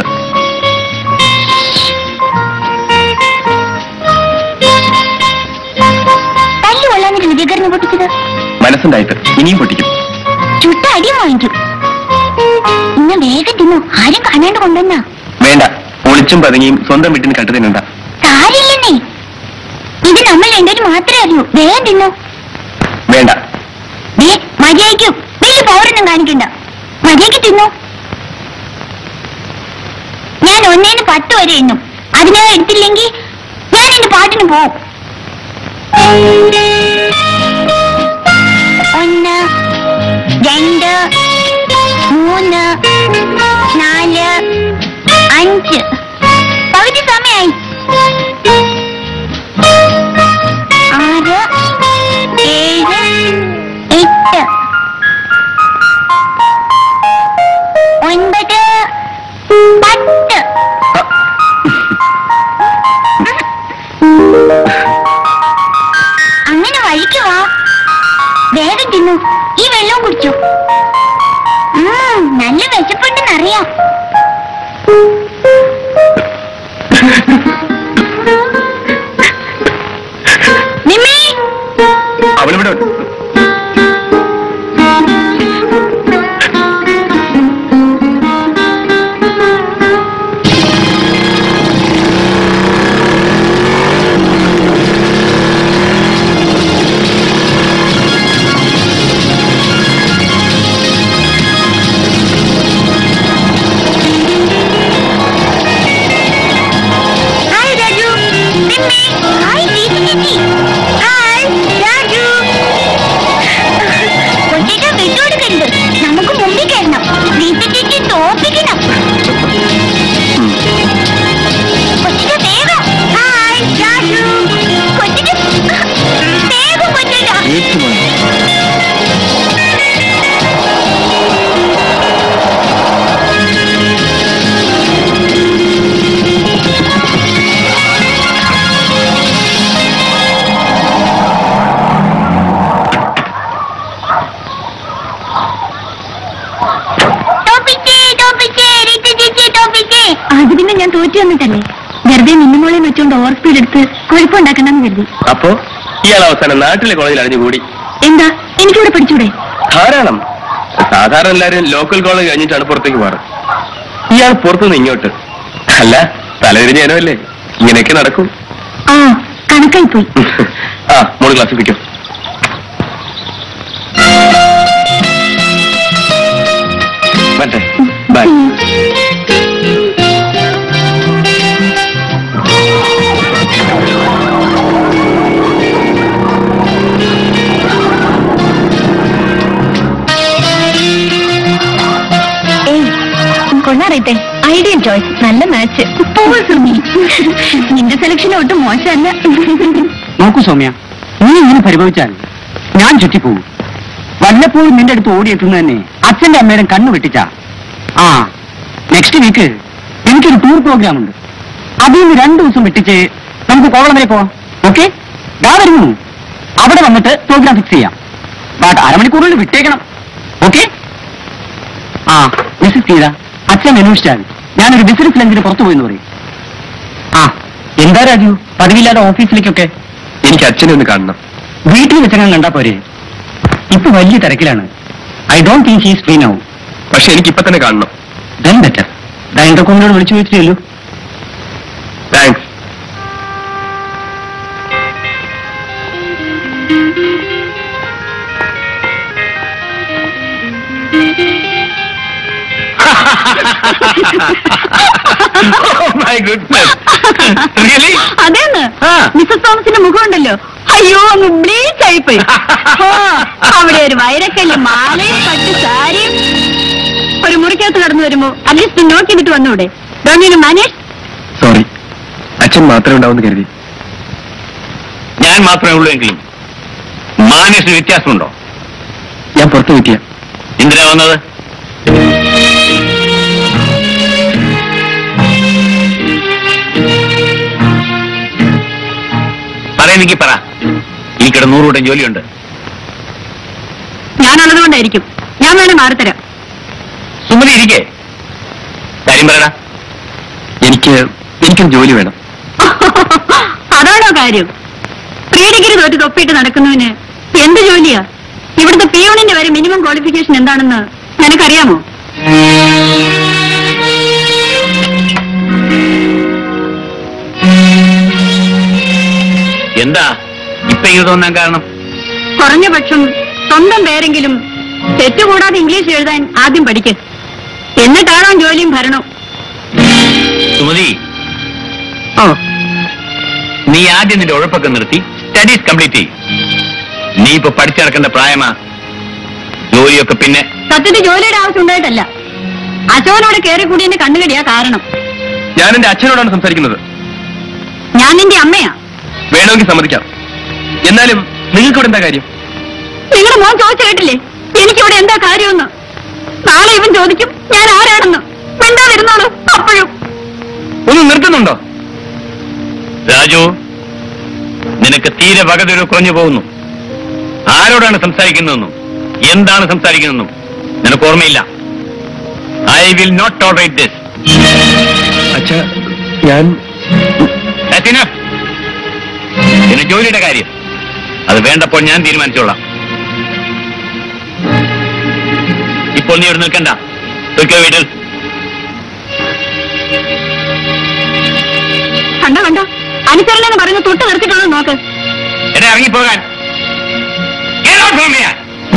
എന്തിനാ വിജയകരനെ പൊട്ടിച്ചത്? മനസ്സുണ്ടായിട്ട് ഇനിയും പൊട്ടിക്കും. ചുട്ട അടിയും വാങ്ങിക്കും. ഇന്ന് വേഗം തിന്നു, ആരും കാണാണ്ട് കൊണ്ടുവന്നാ. വേണ്ട, ഒളിച്ചും പതുങ്ങിയും സ്വന്തം വീട്ടിന് കണ്ടതിനുണ്ട. കാര്യമില്ലെന്നേ, ഇത് നമ്മൾ രണ്ടുപേരും മാത്രമേ അറിയൂ. വേഗം തിന്നു. വേണ്ട. മജയ്ക്കും വലിയ പൗരൊന്നും കാണിക്കണ്ട. മജയ്ക്ക് തിന്നു. ഞാൻ 1 to 10 വരെ എണ്ണും. അതിനെ എടുത്തില്ലെങ്കിൽ ഞാൻ ഇന്ന് പാട്ടിന് പോവും. 1, 2, 3, 4, 5. പകുതി സമയായി. 6, 7, 8, 9, 10. അങ്ങനെ വഴിക്കുവാ. വേഗം തിന്നു. ഈ വെള്ളം കുടിച്ചു. നല്ല വിശപ്പുണ്ടെന്നറിയാം. നിമ്മി, അവളിവിടെ നമുക്ക് മുമ്പിൽ കയറണം. ചേച്ചി തോപ്പിക്കണം. കൊച്ചിട്ട് വേഗം. ഹായ് രാജു. കൊച്ചിട്ട് വേഗം കൊച്ചിട്ടാ. അത് പിന്നെ ഞാൻ തോറ്റു വന്നിട്ടല്ലേ. വെറുതെ നിന്നുമോളെ വെച്ചോണ്ട് ഓവർ സ്പീഡ് എടുത്ത് കുഴപ്പമുണ്ടാക്കണമെന്ന് കരുതി. അപ്പോ ഇയാൾ അവസാനം നാട്ടിലെ കോളേജിൽ അടിഞ്ഞുകൂടി. എന്താ, എനിക്കിവിടെ പഠിച്ചൂടെ? ധാരാളം. സാധാരണ എല്ലാവരും ലോക്കൽ കോളേജ് കഴിഞ്ഞിട്ടാണ് പുറത്തേക്ക് പോകാറ്. ഇയാൾ പുറത്തുനിന്ന് ഇങ്ങോട്ട്. അല്ല, തലതിരിഞ്ഞ ഇനമല്ലേ, ഇങ്ങനെയൊക്കെ നടക്കും. ആ, കണക്കായി പോയി. ആ, മോള് ക്ലാസ്സിപ്പിക്കും. മറ്റേ ബൈ. കൊള്ളാറേട്ടെ, ഐഡിയൽ ചോയ്സ്. നല്ല മാച്ച്. നിന്റെ സെലക്ഷൻ ഒട്ടും മോശമല്ല. നോക്കൂ സൗമ്യ, നീ ഇങ്ങനെ പരിഭവിച്ചാൽ ഞാൻ ചുറ്റിപ്പോകും. വല്ലപ്പോഴും നിന്റെ അടുത്ത് ഓടിയെത്തുന്നത് തന്നെ അച്ഛന്റെ അമ്മയുടെ കണ്ണു വെട്ടിച്ചാ. ആ, നെക്സ്റ്റ് വീക്ക് എനിക്കൊരു ടൂർ പ്രോഗ്രാം ഉണ്ട്. അതിൽ നിന്ന് 2 ദിവസം വെട്ടിച്ച് നമുക്ക് കോവളം വരെ പോവാം. ഓക്കെ, ഞാൻ വരുന്നു. അവിടെ വന്നിട്ട് പ്രോഗ്രാം ഫിക്സ് ചെയ്യാം. ബട്ട് 1/2 മണിക്കൂറിൽ വിട്ടേക്കണം. ഓക്കെ? ആ, മിസ്സസ് സീത, അച്ഛൻ അന്വേഷിച്ചാൽ ഞാനൊരു ബിസിനസ് ലഞ്ചിന് പുറത്തു പോയെന്ന് പറയും. ആ, എന്താ രാജു പതിവില്ലാതെ ഓഫീസിലേക്കൊക്കെ? എനിക്ക് അച്ഛനെ ഒന്ന് കാണണം. വീട്ടിൽ വെച്ചങ്ങനെ കണ്ടാ പോരെ? ഇപ്പൊ വലിയ തിരക്കിലാണ്. I don't think he's free now. പക്ഷെ എനിക്ക് ഇപ്പൊ തന്നെ കാണണം. Then better. ഇന്റർകോമിനോട് വിളിച്ചു ചോദിച്ചില്ലല്ലോ. താങ്ക്സ്. അതേന്ന് മിസ്സസ് തോമസിന്റെ മുഖമുണ്ടല്ലോ, അയ്യോ അങ്ങ് ബ്ലീച്ച് ആയിപ്പോയി. അവിടെ ഒരു വൈരക്കല്ല് മാലയും പട്ട് സാരിയും ഒരു മുറിക്കകത്ത് കടന്നു വരുമ്പോ അറ്റ്ലീസ്റ്റ് നോട്ട് ചെയ്തിട്ട് വന്നൂടെ? Don't manage. സോറി, അച്ഛൻ മാത്രമേ ഉണ്ടാവുമെന്ന് കരുതി. ഞാൻ മാത്രമേ ഉള്ളൂ എങ്കിലും മാനേഴ്സിന് വ്യത്യാസമുണ്ടോ? ഞാൻ പുറത്തു പറ്റിയ എന്തിനാ വന്നത്? പറയുന്നെങ്കിൽ പറ. എനിക്കിവിടെ 100 കൂട്ടം ജോലിയുണ്ട്. ഞാനുള്ളത് കൊണ്ടായിരിക്കും. ഞാൻ വേണേ മാറിത്തരാം. സുമതി ഇരിക്കേ, കാര്യം പറയടാ. എനിക്കൊരു ജോലി വേണം. അതാണോ കാര്യം? പ്രീ ഡിഗ്രി തോറ്റ് തൊപ്പിയിട്ട് നടക്കുന്നതിന് എന്ത് ജോലിയാ? ഇവിടുത്തെ പിയൂണിന്റെ വരെ മിനിമം ക്വാളിഫിക്കേഷൻ എന്താണെന്ന് നിനക്കറിയാമോ? എന്താ ഇപ്പൊ ഇത് തോന്നാൻ കാരണം? കുറഞ്ഞ പക്ഷം സ്വന്തം പേരെങ്കിലും തെറ്റുകൂടാതെ ഇംഗ്ലീഷ് എഴുതാൻ ആദ്യം പഠിക്ക്. എന്നിട്ടാണോ ജോലിയും ഭരണവും. സുമതി, ഓ, നീ ആദ്യം നിന്റെ ഉഴപ്പൊക്കെ നിർത്തി സ്റ്റഡീസ് കംപ്ലീറ്റ് ചെയ്യും. നീ ഇപ്പൊ പഠിച്ചിറക്കേണ്ട പ്രായമാ. ജോലിയൊക്കെ പിന്നെ. സത്യത്തിൽ ജോലിയുടെ ആവശ്യം ഉണ്ടായിട്ടല്ല, അശോകനോട് കയറി കൂടി എന്നെ കണ്ണുകടിയാ കാരണം. ഞാൻ എന്റെ അച്ഛനോടാണ് സംസാരിക്കുന്നത്. ഞാൻ നിന്റെ അമ്മയാ. വേണമെങ്കിൽ സമ്മതിക്കാം. എന്നാലും നിങ്ങൾക്ക് ഇവിടെ എന്താ കാര്യം? നിങ്ങളുടെ മോൻ ചോദിച്ചു കേട്ടില്ലേ എനിക്കിവിടെ എന്താ കാര്യമെന്ന്? നാളെ ഇവൻ ചോദിക്കും ഞാൻ ആരാണെന്ന്. മിണ്ടാതിരുന്നോളൂ. അപ്പോഴും ഒന്ന് നിർത്തുന്നുണ്ടോ? രാജു, നിനക്ക് തീരെ വകതിരു കുറഞ്ഞു പോകുന്നു. ആരോടാണ് സംസാരിക്കുന്നതെന്നും എന്താണ് സംസാരിക്കുന്നതെന്നും നിനക്ക് ഓർമ്മയില്ല. I will not tolerate this. അച്ഛാ, ഞാൻ പിന്നെ ജോലിയുടെ കാര്യം അത് വേണ്ടപ്പോൾ ഞാൻ തീരുമാനിച്ചോളാം. ഇപ്പോൾ നീ ഇവിടെ നിൽക്കണ്ട. വീട്ടിൽ കണ്ടോ കണ്ടോ, അനുസരണ എന്ന് പറയുന്നത് തൊട്ട് നിർത്തിയിട്ടുള്ളത് നോക്ക്. എന്നെ ഇറങ്ങിപ്പോകാൻ. Get out from here.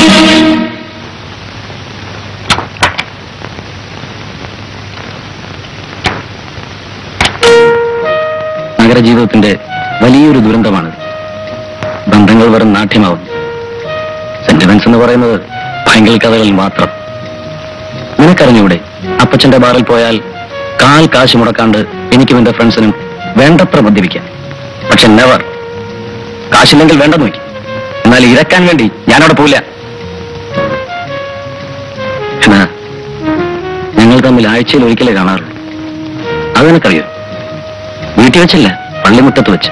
നഗരജീവിതത്തിന്റെ വലിയൊരു ദുരന്തമാണ്. ബന്ധങ്ങൾ വെറും നാട്യമാവും. സെന്റിമെന്റ്സ് എന്ന് പറയുന്നത് ഭയങ്കര കഥകളിൽ മാത്രം. നിനക്കറിഞ്ഞൂടെ, അപ്പച്ചന്റെ ബാറിൽ പോയാൽ കാൽ കാശ് മുടക്കാണ്ട് എനിക്കും എന്റെ ഫ്രണ്ട്സിനും വേണ്ടത്ര മദ്യപിക്കാം. പക്ഷെ നെവർ, കാശില്ലെങ്കിൽ വേണ്ടെന്ന് വയ്ക്കും. എന്നാൽ ഇരക്കാൻ വേണ്ടി ഞാനവിടെ പോവില്ല. എന്നാ ഞങ്ങൾ തമ്മിൽ ആഴ്ചയിൽ ഒരിക്കലേ കാണാറുള്ളൂ. അത് നിനക്കറിയോ? വീട്ടിൽ വെച്ചല്ല, പള്ളിമുറ്റത്ത് വെച്ച്.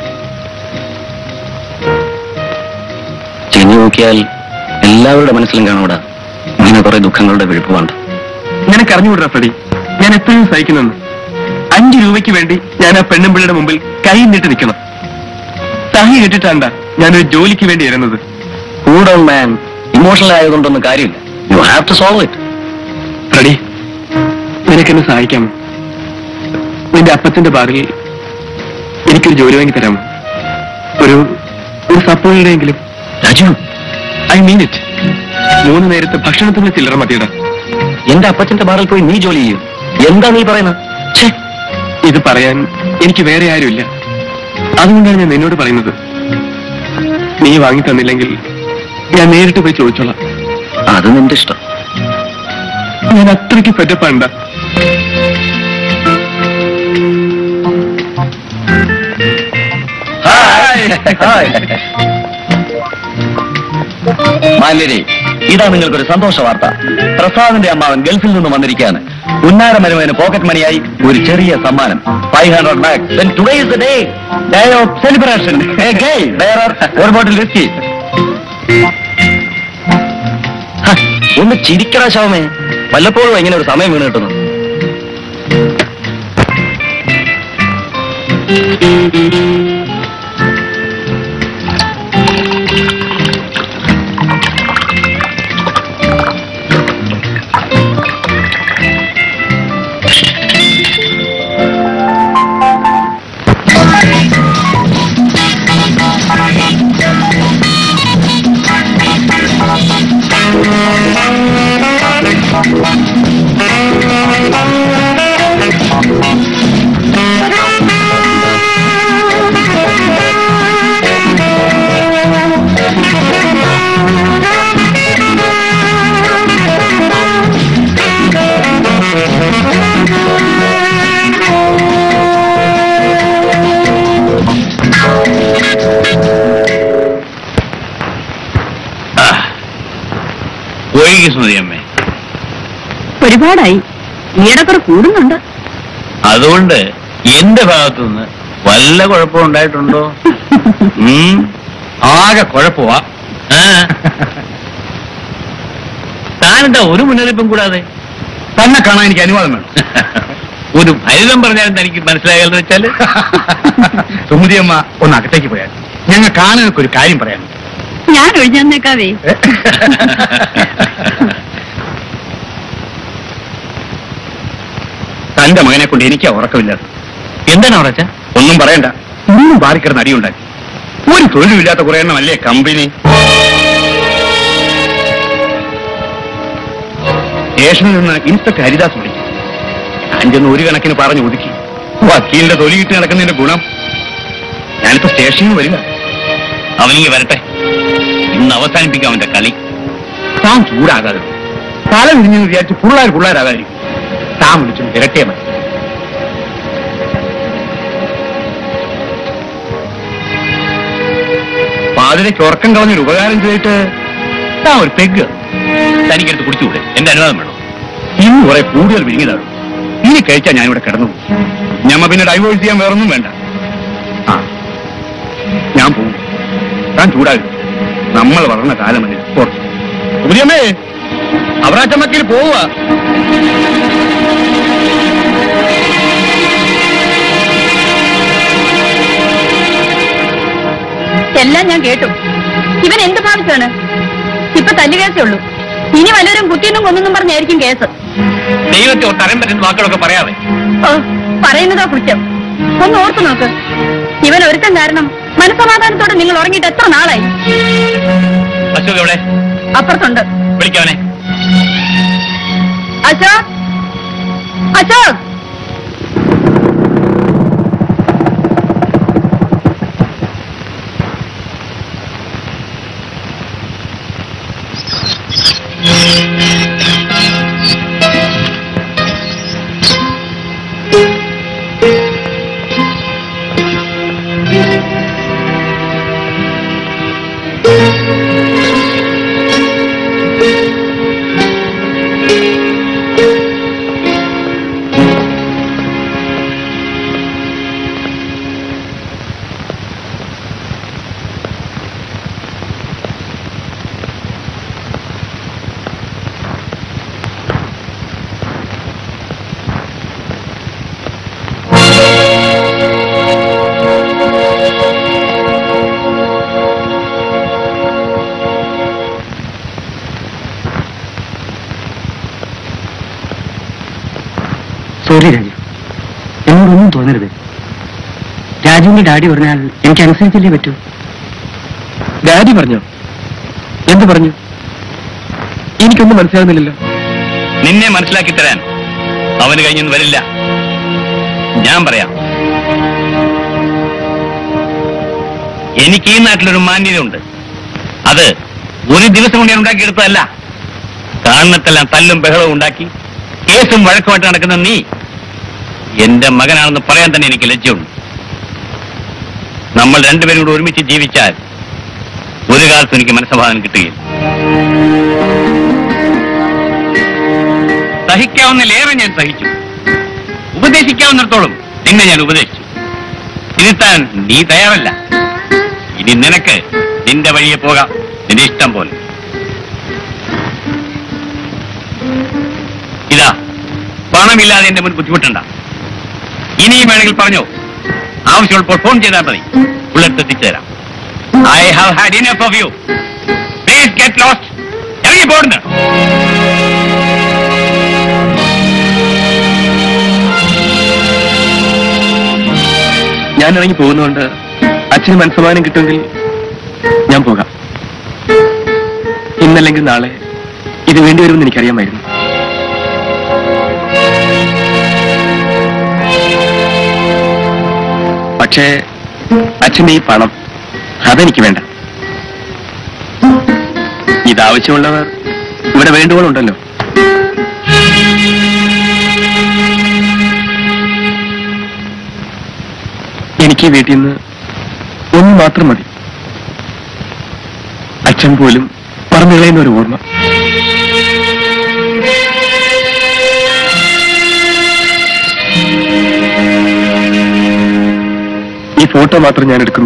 ചെഞ്ഞു നോക്കിയാൽ എല്ലാവരുടെ മനസ്സിലും കാണൂടാ ഇങ്ങനെ കുറെ ദുഃഖങ്ങളുടെ വിഴുപ്പുണ്ട്. നിനക്കറിഞ്ഞുകൂടാ ഫ്രെഡി, ഞാൻ എപ്പോഴും സഹിക്കുന്നെന്ന്. 5 രൂപയ്ക്ക് വേണ്ടി ഞാൻ ആ പെണ്ണുമ്പിള്ളയുടെ മുമ്പിൽ കൈ നീട്ടി നിൽക്കണം. സഹി കെട്ടിട്ടാണ്ടാ ഞാനൊരു ജോലിക്ക് വേണ്ടി ഇരുന്നത്. Cool down man. ഇമോഷണൽ ആയതുകൊണ്ടൊന്നും കാര്യമില്ല. You have to solve it. Freddy, നിനക്കെന്നെ സഹായിക്കാമോ? നിന്റെ അപ്പച്ചന്റെ ബാറിൽ എനിക്കൊരു ജോലി വാങ്ങി തരാമോ? ഒരു സപ്പോർട്ടിടെങ്കിലും. Raju, I mean it. 3 നേരത്തെ ഭക്ഷണത്തിന് ചില്ലറ മതിയിടാം. എന്റെ അപ്പച്ചന്റെ ബാറിൽ പോയി നീ ജോലി ചെയ്യും? എന്താ നീ പറയുന്നത്? ഇത് പറയാൻ എനിക്ക് വേറെ ആരുമില്ല. അതുകൊണ്ടാണ് ഞാൻ നിന്നോട് പറയുന്നത്. നീ വാങ്ങി തന്നില്ലെങ്കിൽ ഞാൻ നേരിട്ട് പോയി ചോദിച്ചോളാം. അത് നിന്റെ ഇഷ്ടം. ഞാൻ അത്രയ്ക്ക് പെറ്റപ്പാണ്ട. മാല്യരെ, ഇതാ നിങ്ങൾക്കൊരു സന്തോഷ വാർത്ത. പ്രസാദിന്റെ അമ്മാവൻ ഗൾഫിൽ നിന്ന് വന്നിരിക്കുകയാണ്. ഉന്നാര മരുമന് പോക്കറ്റ് മണിയായി ഒരു ചെറിയ സമ്മാനം, 500 lakhs. Then today is the day of celebration. Okay, bearer, ഒരു ബോട്ടിൽ വിസ്കി. ഒന്ന് ചിരിക്കടാ ശവമേ, വല്ലപ്പോഴും ഇങ്ങനെ ഒരു സമയം വീണ് കിട്ടുന്നു. സുമതിയമ്മേ, ഒരുപാടായി. ഈയിടക്കുറ കൂടുന്നുണ്ട്. അതുകൊണ്ട് എന്റെ ഭാഗത്തുനിന്ന് വല്ല കുഴപ്പവും ഉണ്ടായിട്ടുണ്ടോ? ആകെ കുഴപ്പമാ. താനെന്താ ഒരു മുന്നറിയിപ്പും കൂടാതെ? തന്നെ കാണാൻ എനിക്ക് അനുവാദം വേണം. ഒരു ഫലിതം പറഞ്ഞാലും തനിക്ക് മനസ്സിലായാലെന്ന് വെച്ചാല്. സുമതിയമ്മ ഒന്ന് അകത്തേക്ക് പോയാൽ ഞങ്ങൾ കാണാനൊക്കെ ഒരു കാര്യം പറയാനുണ്ട്. ഞാൻ ഒഴിഞ്ഞേക്കാവേ. തന്റെ മകനെ കൊണ്ട് എനിക്കാ ഉറക്കമില്ല. എന്താണ് ഉറച്ച? ഒന്നും പറയണ്ട. ഇന്നും ബാറിക്കിടന്ന് അടിയുണ്ടാക്കി. ഒരു തൊഴിലുമില്ലാത്ത കുറെ എണ്ണമല്ലേ കമ്പനി. സ്റ്റേഷനിൽ നിന്ന് ഇൻസ്പെക്ടർ ഹരിദാസ് വിളിച്ചു. ഞാൻ ചെന്ന് ഒരു കണക്കിന് പറഞ്ഞു ഒതുക്കി. വക്കീലിന്റെ തൊലിയിട്ട് നടക്കുന്നതിന്റെ ഗുണം. ഞാനിപ്പോ സ്റ്റേഷനിൽ വരിക. അവനിങ്ങി വരട്ടെ. ഇന്ന് അവസാനിപ്പിക്കാം അവന്റെ കളി. താൻ ചൂടാകാതെ തല വിരിഞ്ഞെന്ന് വിചാരിച്ച് പിള്ളേരാകാതിരിക്കും. താൻ വിളിച്ചു ഇരട്ടിയ മതി. പാതിരയ്ക്ക് ഉറക്കം കളഞ്ഞൊരു ഉപകാരം ചെയ്തിട്ട് താൻ ഒരു പെഗ് തനിക്കെടുത്ത് കുടിച്ചുകൂടെ? എന്റെ അനുവാദം വേണം. ഇന്ന് കുറെ കൂടുതൽ വിഴുങ്ങിയതാണ്. ഇനി കഴിച്ചാൽ ഞാനിവിടെ കിടന്നു. ഞമ്മ പിന്നെ ഡൈവേഴ്സ് ചെയ്യാൻ വേറൊന്നും വേണ്ട. ആ ഞാൻ പോകും. താൻ ചൂടാകും. നമ്മൾ വളർന്ന കാലമല്ലേ. ഉപരിയമ്മേ അവറാച്ചമ്മക്കിൽ പോവുക. എല്ലാം ഞാൻ കേട്ടു. ഇവൻ എന്ത് ഭാവിച്ചാണ്? ഇപ്പൊ തല്ലുകേസേ ഉള്ളൂ. ഇനി വല്ലവരും കുത്തിയെന്നും കൊന്നെന്നും പറഞ്ഞായിരിക്കും കേസ്. ദൈവത്തെ ഒട്ടറിയാൻ പറ്റുന്ന വാക്കുകളൊക്കെ പറയാതെ. ഓ, പറയുന്നതോ കുറ്റം. ഒന്ന് ഓർത്തു നോക്ക്. ഇവൻ ഒരുത്തൻ കാരണം മനസ്സമാധാനത്തോടെ നിങ്ങൾ ഉറങ്ങിയിട്ട് എത്ര നാളായി? അശോക് എവിടെ? അപ്പുറത്തുണ്ട്. വിളിക്കാവനെ. അശോക്, അശോക്. സോറി രാജു, എന്നോടൊന്നും തോന്നരുത്. രാജുവിന്റെ ഡാഡി പറഞ്ഞാൽ എനിക്ക് അനുസരിച്ചല്ലേ പറ്റൂ. ഡാഡി പറഞ്ഞോ? എന്ത് പറഞ്ഞു? എനിക്കൊന്നും മനസ്സിലാകുന്നില്ലല്ലോ. നിന്നെ മനസ്സിലാക്കി തരാൻ അവന് കഴിഞ്ഞൊന്നും വരില്ല. ഞാൻ പറയാം. എനിക്ക് ഈ നാട്ടിലൊരു മാന്യതയുണ്ട്. അത് ഒരു ദിവസം കൊണ്ട് ഞാൻ ഉണ്ടാക്കിയെടുത്തതല്ല. കാണുന്നതെല്ലാം തല്ലും ബഹളവും ഉണ്ടാക്കി കേസും വഴക്കുമായിട്ട് നടക്കുന്ന നീ എന്റെ മകനാണെന്ന് പറയാൻ തന്നെ എനിക്ക് ലജ്ജയുണ്ട്. നമ്മൾ രണ്ടുപേരും കൂടെ ഒരുമിച്ച് ജീവിച്ചാൽ ഒരു കാലത്തും എനിക്ക് മനസ്സമാധാനം കിട്ടുകയില്ല. സഹിക്കാവുന്നതിലേറെ ഞാൻ സഹിച്ചു. ഉപദേശിക്കാവുന്നിടത്തോളം നിന്നെ ഞാൻ ഉപദേശിച്ചു. തിരുത്താൻ നീ തയ്യാറല്ല. ഇനി നിനക്ക് നിന്റെ വഴിയെ പോകാം, നിന്റെ ഇഷ്ടം പോലെ. ഇതാ, പണമില്ലാതെ എന്റെ മുൻ ബുദ്ധിമുട്ടണ്ട. ഇനിയും വേണമെങ്കിൽ പറഞ്ഞോ. ആവശ്യമുള്ളപ്പോൾ ഫോൺ ചെയ്താൽ മതി. ബുള്ളറ്റ് എത്തിച്ചു തരാം. I have had enough of you. Please get lost. ഇറങ്ങി പോടുന്നു. ഞാൻ ഇറങ്ങി പോകുന്നതുകൊണ്ട് അച്ഛന് മനസ്സമാനം കിട്ടുമെങ്കിൽ ഞാൻ പോകാം. ഇന്നല്ലെങ്കിൽ നാളെ ഇത് വേണ്ടിവരുമെന്ന് എനിക്കറിയാമായിരുന്നു. പക്ഷേ അച്ഛന്റെ ഈ പണം അതെനിക്ക് വേണ്ട. ഇതാവശ്യമുള്ളവർ ഇവിടെ വേണ്ടുവോളുണ്ടല്ലോ. എനിക്ക് വീട്ടിൽ നിന്ന് ഒന്ന് മാത്രം മതി. അച്ഛൻ പോലും പറഞ്ഞു കളയുന്ന ഒരു ഓർമ്മ. ഈ ഫോട്ടോ മാത്രം ഞാൻ എടുക്കുന്നു.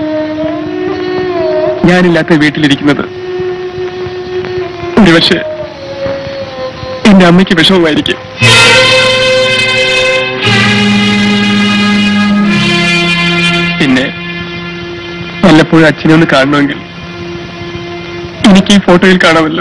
ഞാനില്ലാത്ത വീട്ടിലിരിക്കുന്നത് ഒരുപക്ഷെ എന്റെ അമ്മയ്ക്ക് വിഷമമായിരിക്കും. പിന്നെ വല്ലപ്പോഴും അച്ഛനെ ഒന്ന് കാണണമെങ്കിൽ എനിക്ക് ഈ ഫോട്ടോയിൽ കാണാമല്ലോ.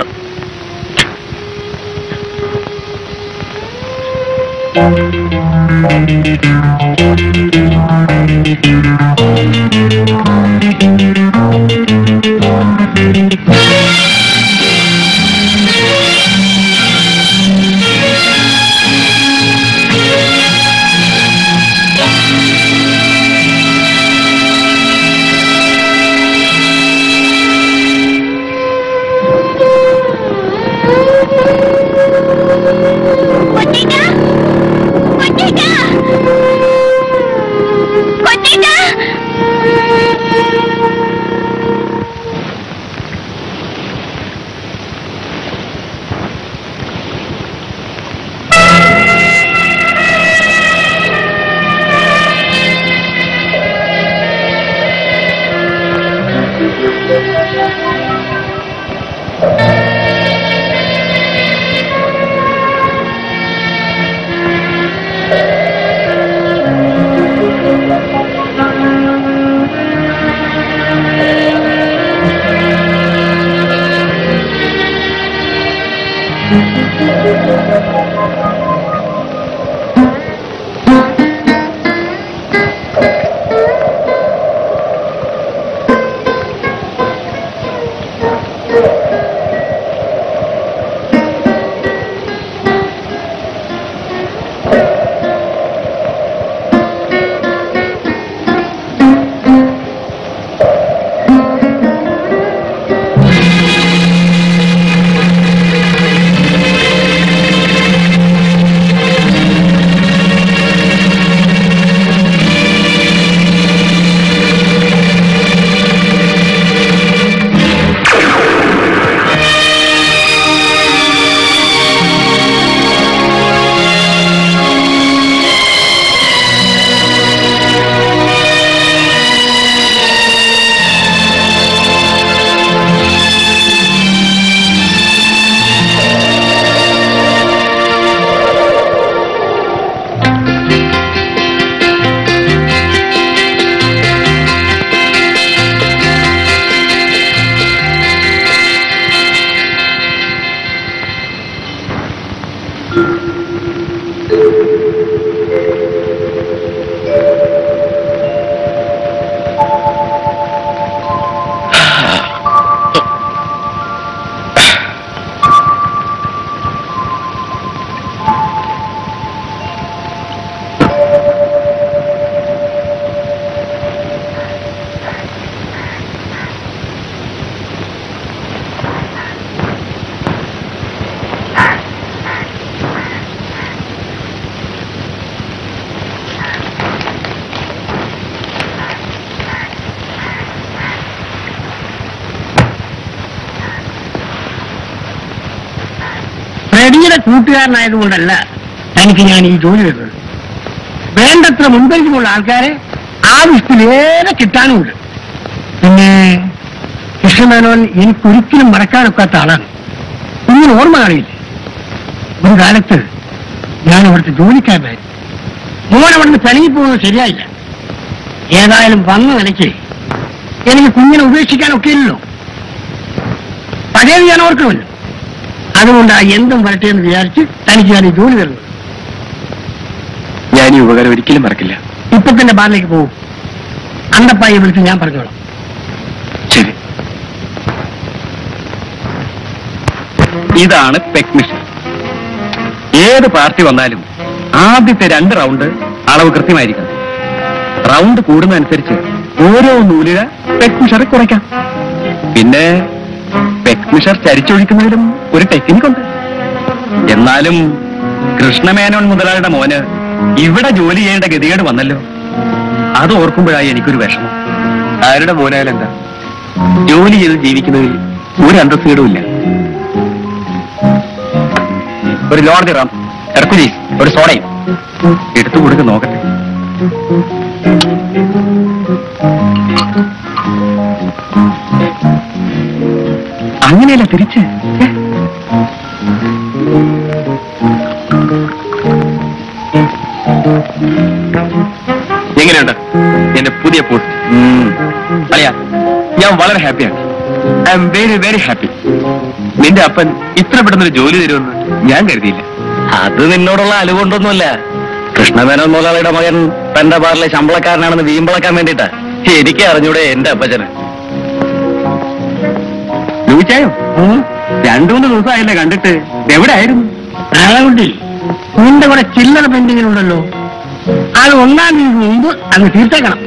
റെഡിയുടെ കൂട്ടുകാരനായതുകൊണ്ടല്ല തനിക്ക് ഞാൻ ഈ ജോലി വരുന്നത്. വേണ്ടത്ര മുൻപരിചയമുള്ള ആൾക്കാരെ ആവശ്യത്തിലേറെ കിട്ടാനുമുണ്ട്. പിന്നെ കൃഷ്ണമേനോൻ എനിക്കൊരിക്കലും മറക്കാനൊക്കാത്ത ആളാണ്. ഇങ്ങനെ ഓർമ്മ കാണിയില്ലേ, ഒരു കാലത്ത് ഞാൻ അവിടുത്തെ ജോലിക്കാരനായിരുന്നു. മോൻ അവിടുന്ന് പിണങ്ങിപ്പോകുന്നത് ശരിയായില്ല. ഏതായാലും വന്ന നിലയ്ക്ക് എനിക്ക് കുഞ്ഞിനെ ഉപേക്ഷിക്കാനൊക്കെ ഇല്ലല്ലോ. പഴയത് ഞാൻ ഓർക്കണമല്ലോ. അതുകൊണ്ടാ എന്തും വരട്ടെ എന്ന് വിചാരിച്ച് തനിക്ക് ഞാൻ ഈ ജോലി തരുന്നത്. ഞാൻ ഈ ഉപകാരം ഒരിക്കലും മറക്കില്ല. ഇപ്പൊ തന്നെ ബാറിലേക്ക് പോകും. അന്തപ്പായെ വിളിച്ച് ഞാൻ പറഞ്ഞോളാം. ശരി. ഇതാണ് പെക് മിഷൻ. ഏത് പാർട്ടി വന്നാലും ആദ്യത്തെ 2 റൗണ്ട് അളവ് കൃത്യമായിരിക്കണം. റൗണ്ട് കൂടുന്നതനുസരിച്ച് ഓരോ നൂലിഴ പെക് മിഷറെ കുറയ്ക്കാം. പിന്നെ പെക് മിഷർ ചരിച്ചൊഴിക്കുന്നതിലും ഒരു ടെക്നിക്കുണ്ട്. എന്നാലും കൃഷ്ണമേനോൻ മുതലാളിയുടെ മോന് ഇവിടെ ജോലി ചെയ്യേണ്ട ഗതികേട് വന്നല്ലോ. അത് ഓർക്കുമ്പോഴായി എനിക്കൊരു വിഷമം. ആരുടെ മോനായാലും എന്താ, ജോലി ചെയ്ത് ജീവിക്കുന്നതിൽ ഒരു അന്തസ്സീടുമില്ല. ഒരു ലോഡ്ജ് റാം, ഹെർക്കുലീസ്, ഒരു സോഡയും എടുത്തു കൊടുത്ത് നോക്കട്ടെ. അങ്ങനെയല്ല, തിരിച്ച് എങ്ങനെയുണ്ട് എന്റെ പുതിയ പോസ്റ്റ്? അളിയാ, ഞാൻ വളരെ ഹാപ്പിയാണ്. I'm very very happy. നിന്റെ അപ്പൻ ഇത്ര പെട്ടെന്നൊരു ജോലി തരുമെന്ന് ഞാൻ കരുതിയില്ല. അത് നിന്നോടുള്ള അലുകൊണ്ടൊന്നുമല്ല. കൃഷ്ണമേനോൻ മുതലാളിയുടെ മകൻ തന്റെ ബാറിലെ ശമ്പളക്കാരനാണെന്ന് വീമ്പളക്കാൻ വേണ്ടിട്ടാ. എനിക്ക് അറിഞ്ഞൂടെ എന്റെ അപ്പച്ചന്. ലൂച്ചായോ? 2-3 ദിവസമായില്ലേ കണ്ടിട്ട്? എവിടെ ആയിരുന്നു? നാളെ നിന്റെ കൂടെ ചില്ലറ പെൻഡിങ്ങിലുണ്ടല്ലോ, അത് 1-ാം തീയതി മുമ്പ് അങ്ങ് തീർത്തേക്കണം.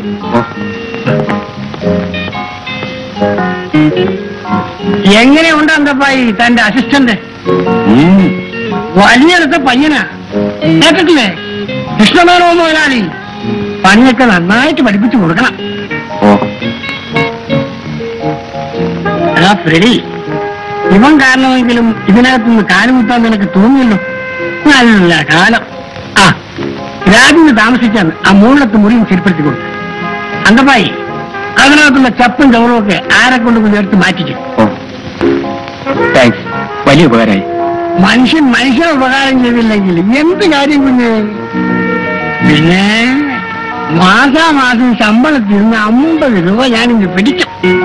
എങ്ങനെയുണ്ട് അന്തപ്പായി തന്റെ അസിസ്റ്റന്റ്? വലിയെടുത്ത പയ്യനാ, കേട്ടിട്ടില്ലേ? കൃഷ്ണമേനോ മുതലാളി. പണിയൊക്കെ നന്നായിട്ട് പഠിപ്പിച്ചു കൊടുക്കണം. ഫ്രെഡി, ഇവൻ കാരണമെങ്കിലും ഇതിനകത്തുനിന്ന് കാലുകുത്താൻ നിനക്ക് തോന്നിയല്ലോ. നല്ല കാലം. ആ രാജിന് താമസിച്ചാണ് ആ മുകളിലത്ത് മുറിയും ശരിപ്പെടുത്തി കൊടുത്തു. അന്തപ്പായി, അതിനകത്തുള്ള ചപ്പും ചവറും ഒക്കെ ആരെ കൊണ്ട് എടുത്ത് മാറ്റിക്കും. താങ്ക്സ്, വലിയ ഉപകാരമായി. മനുഷ്യനെ ഉപകാരം ചെയ്തില്ലെങ്കിൽ എന്ത് കാര്യം കുഞ്ഞ്? പിന്നെ മാസാമാസം ശമ്പളത്തിൽ നിന്ന് 50 രൂപ ഞാനിങ്ങ് പിടിക്കും.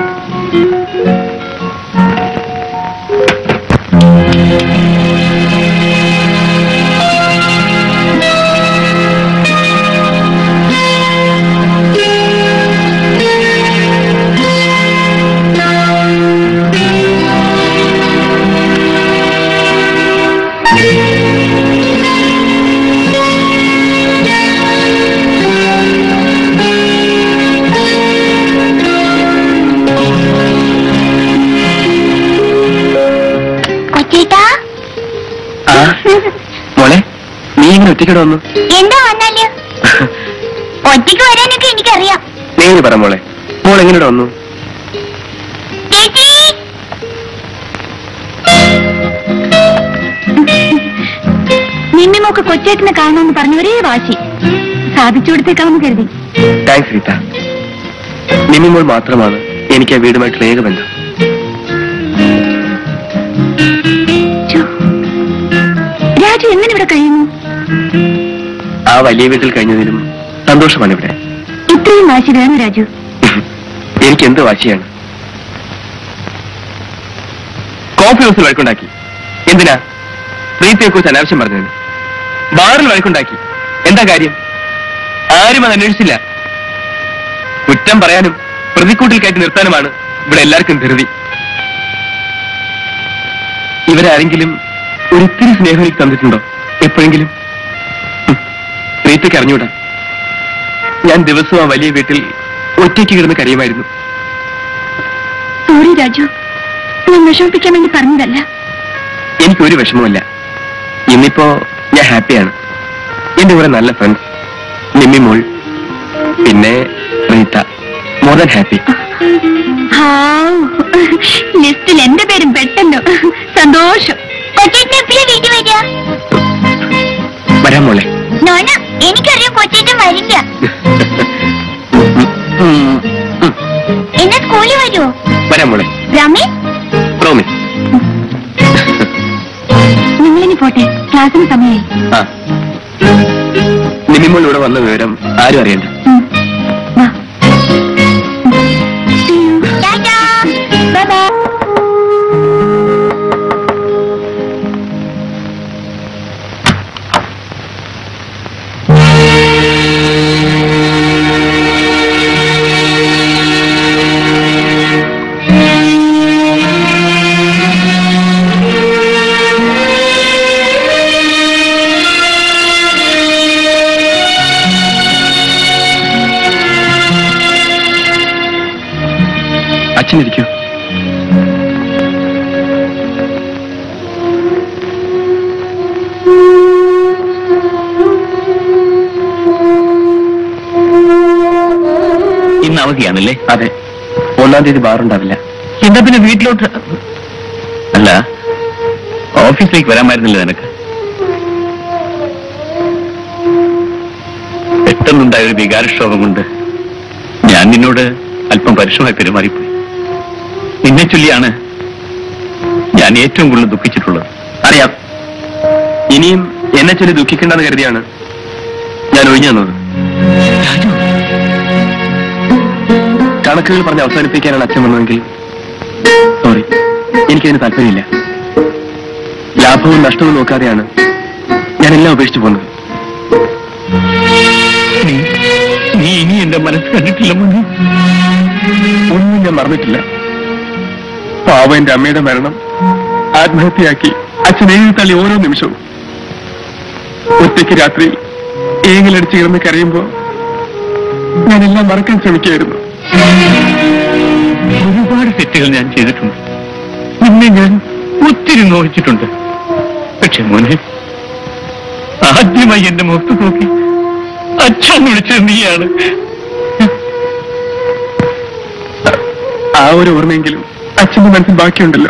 മോളെ, നീ ഇങ്ങനെ ഒറ്റയ്ക്കടെ വന്നു? എന്താ വന്നാല്? ഒറ്റയ്ക്ക് വരാനൊക്കെ എനിക്കറിയാം. നീ പറ മോളെ, മോൾ എങ്ങനെ വന്നു? നിമ്മിമോക്ക് കൊച്ചേട്ടനെ കാണണമെന്ന് പറഞ്ഞ ഒരേ വാശി സാധിച്ചു കൊടുത്തേക്കാമെന്ന് കരുതി. താങ്ക്സ് റീത്ത. നിമ്മിമോൾ മാത്രമാണ് എനിക്ക് ആ വീടുമായിട്ടുള്ള ഏക ബന്ധം. രാജു എങ്ങനെ ഇവിടെ കഴിയുന്നു? ആ വലിയ വീട്ടിൽ കഴിഞ്ഞതിലും സന്തോഷമാണ് ഇവിടെ. ഇത്രയും വാശി വേണം രാജു? എനിക്ക് എന്ത് വാശിയാണ്? കോഫി ഹൗസിൽ വഴക്കുണ്ടാക്കി. എന്തിനാ? പ്രീതിയെ കുറിച്ച് അനാവശ്യം പറഞ്ഞതിന്. ബാറിൽ വഴക്കുണ്ടാക്കി. എന്താ കാര്യം? ആരും അത് അന്വേഷിച്ചില്ല. കുറ്റം പറയാനും പ്രതിക്കൂട്ടിൽ കയറ്റി നിർത്താനുമാണ് ഇവിടെ എല്ലാവർക്കും ധൃതി. ഇവരാരെങ്കിലും ഒരിത്തിരി സ്നേഹം എനിക്ക് തന്നിട്ടുണ്ടോ എപ്പോഴെങ്കിലും? പ്രീതിക്ക് അറിഞ്ഞൂടാ. ഞാൻ ദിവസവും ആ വലിയ വീട്ടിൽ ഒറ്റയ്ക്ക് കിടന്ന് കരയുമായിരുന്നു. സോറി രാജു, ഞാൻ വിഷമിപ്പിക്കാൻ വേണ്ടി പറഞ്ഞതല്ല. എനിക്കൊരു വിഷമവുമില്ല. ഇന്നിപ്പോ ഞാൻ ഹാപ്പിയാണ്. എന്റെ കൂടെ നല്ല ഫ്രണ്ട്സ്, നിമ്മി മോൾ, പിന്നെ റീത്ത. More than happy. ലിസ്റ്റിൽ എന്റെ പേരും പെട്ടെന്ന്. സന്തോഷം. വരാം മോളെ. എനിക്കറിയാം കൊച്ചേട്ടൻ വരില്ല. എന്നെ സ്കൂളിൽ വരുമോ? വരാം മോളെ. രമേശ്, പ്രോമിസ്. നിങ്ങളിനി പോട്ടെ, ക്ലാസ്സിന് സമയമായി. ആ, നിമ്മിമോൾ ഇവിടെ വന്ന വിവരം ആരും അറിയണ്ട. അച്ഛനിരിക്കൂ. ഇന്ന് അവധിയാണല്ലേ? അതെ, 1-ാം തീയതി ബാറുണ്ടാവില്ല. എന്താ പിന്നെ വീട്ടിലോട്ട്? അല്ല, ഓഫീസിലേക്ക് വരാമായിരുന്നില്ല നിനക്ക്? പെട്ടെന്നുണ്ടായ ഒരു വികാരക്ഷോഭം കൊണ്ട് ഞാൻ നിന്നോട് അല്പം പരുഷമായി പെരുമാറിപ്പോയി. നിന്നെ ചൊല്ലിയാണ് ഞാൻ ഏറ്റവും കൂടുതൽ ദുഃഖിച്ചിട്ടുള്ളത്. അറിയാം. ഇനിയും എന്നെ ചൊല്ലി ദുഃഖിക്കേണ്ടെന്ന് കരുതിയാണ് ഞാൻ ഒഴിഞ്ഞു തന്നത്. രാജു, കണക്കുകൾ പറഞ്ഞ് അവസാനിപ്പിക്കാനാണ് അച്ഛൻ വന്നതെങ്കിൽ സോറി, എനിക്കതിന് താല്പര്യമില്ല. ലാഭവും നഷ്ടവും നോക്കാതെയാണ് ഞാനെല്ലാം ഉപേക്ഷിച്ചു പോകുന്നത്. നീ ഇനി എന്റെ മനസ്സ് കണ്ടിട്ടില്ല മോനെ. ഒന്നും ഞാൻ മറന്നിട്ടില്ല. പാവ എന്റെ അമ്മയുടെ മരണം ആത്മഹത്യയാക്കി അച്ഛൻ എഴുതി തള്ളി ഓരോ നിമിഷവും. ഒറ്റയ്ക്ക് രാത്രി ഏങ്ങിലടിച്ച് കിടന്ന് കരയുമ്പോ ഞാനെല്ലാം മറക്കാൻ ശ്രമിക്കുകയായിരുന്നു. ഒരുപാട് തെറ്റുകൾ ഞാൻ ചെയ്തിട്ടുണ്ട്. നിന്നെ ഞാൻ ഒത്തിരി നോവിച്ചിട്ടുണ്ട്. പക്ഷെ മോനെ, ആദ്യമായി എന്റെ മുഖത്ത് നോക്കി അച്ഛൻ വിളിച്ചത് നീയാണ്. ആ ഒരു ഓർമ്മയെങ്കിലും അച്ഛന്റെ മനസ്സിൽ ബാക്കിയുണ്ടല്ലോ.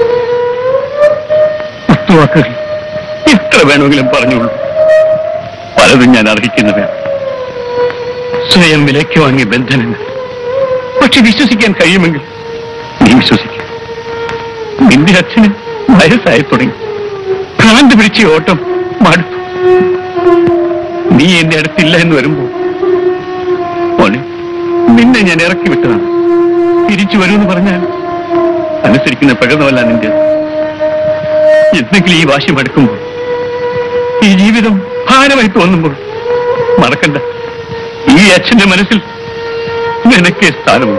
വാക്കുകൾ എത്ര വേണമെങ്കിലും പറഞ്ഞോളൂ. പലതും ഞാൻ അർഹിക്കുന്നവയാണ്. സ്വയം വിലയ്ക്ക് വാങ്ങിയ ബന്ധനങ്ങൾ. പക്ഷെ വിശ്വസിക്കാൻ കഴിയുമെങ്കിൽ നീ വിശ്വസിക്കും. നിന്റെ അച്ഛന് വയസ്സായി തുടങ്ങി. ഭ്രാന്ത് പിടിച്ച ഓട്ടം മടുത്തു. നീ എന്റെ അടുത്തില്ല എന്ന് വരുമ്പോ മോനെ, നിന്നെ ഞാൻ ഇറക്കി വിട്ടതാണ്. തിരിച്ചു വരുമെന്ന് പറഞ്ഞാൽ അനുസരിക്കുന്ന പ്രകൃതമല്ല നിന്റെ. എന്തെങ്കിലും ഈ വാശി മടുക്കുമ്പോൾ, ഈ ജീവിതം ഭാരമായി തോന്നുമ്പോൾ മറക്കണ്ട, ഈ അച്ഛന്റെ മനസ്സിൽ നിനക്കേ സ്ഥാനമുണ്ട്.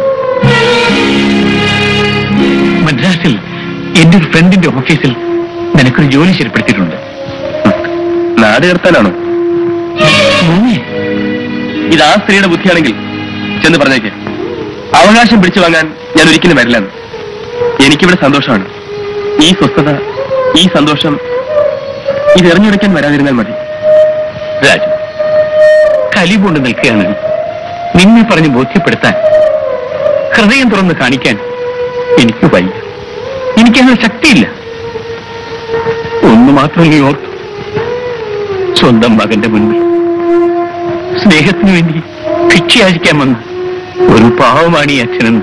മദ്രാസിൽ എന്റെ ഒരു ഫ്രണ്ടിന്റെ ഓഫീസിൽ നിനക്കൊരു ജോലി ശരിപ്പെടുത്തിയിട്ടുണ്ട്. നാട് കടത്താനാണോ? ഇത് ആ സ്ത്രീയുടെ ബുദ്ധിയാണെങ്കിൽ ചെന്ന് പറഞ്ഞേക്ക്. അവകാശം പിടിച്ചു വാങ്ങാൻ ഞാൻ ഒരിക്കലും വരില്ലെന്ന്. എനിക്കിവിടെ സന്തോഷമാണ്. ഈ സ്വസ്ഥത, ഈ സന്തോഷം ഇത് എറിഞ്ഞുടയ്ക്കാൻ വരാതിരുന്നാൽ മതി. രാജു, കലി കൊണ്ട് നിൽക്കുകയാണ്. നിന്നെ പറഞ്ഞ് ബോധ്യപ്പെടുത്താൻ, ഹൃദയം തുറന്ന് കാണിക്കാൻ എനിക്ക് വയ്യ. എനിക്കതിന് ശക്തിയില്ല. ഒന്ന് മാത്രം നീ ഓർത്തു, സ്വന്തം മകന്റെ മുൻപിൽ സ്നേഹത്തിനു വേണ്ടി ഭിക്ഷയാചിക്കാൻ വന്ന ഒരു പാവമാണ് ഈ അച്ഛനെന്ന്.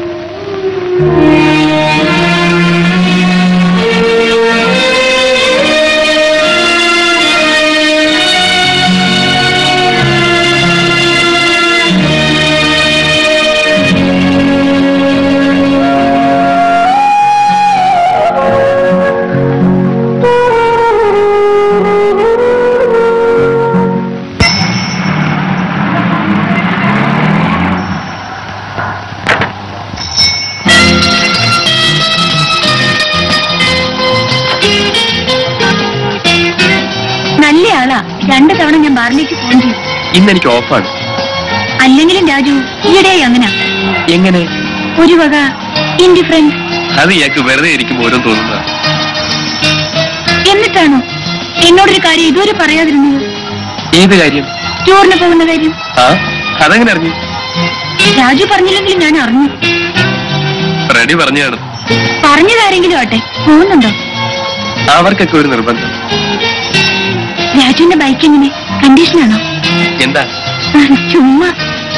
രണ്ടു തവണ ഞാൻ ബാറിലേക്ക് ഫോൺ ചെയ്തു. ഇന്നെനിക്ക് ഓഫാണ്. അല്ലെങ്കിലും രാജു ഈയിടെയായി അങ്ങനെ. എങ്ങനെ? ഒരു വക ഇൻഡിഫറൻസ്. അത് ഇയാൾക്ക് വെറുതെ ഇരിക്കുമ്പോൾ ഓരോ തോന്നുന്നത്. എന്നിട്ടാണോ എന്നോടൊരു കാര്യം ഇതുവരെ പറയാതിരുന്നത്? ഏത് കാര്യം? ടൂറിന് പോകുന്ന കാര്യം. ആ, അതെങ്ങനെ അറിഞ്ഞു? രാജു പറഞ്ഞില്ലെങ്കിലും ഞാൻ അറിഞ്ഞു. റെഡി പറഞ്ഞാണ്. പറഞ്ഞതാരെങ്കിലും ആട്ടെ, പോകുന്നുണ്ടോ? അവർക്കൊക്കെ ഒരു നിർബന്ധം. രാജുവിന്റെ ബൈക്ക് എങ്ങനെ? കണ്ടീഷനാണോ? എന്താ? ചുമ്മാ.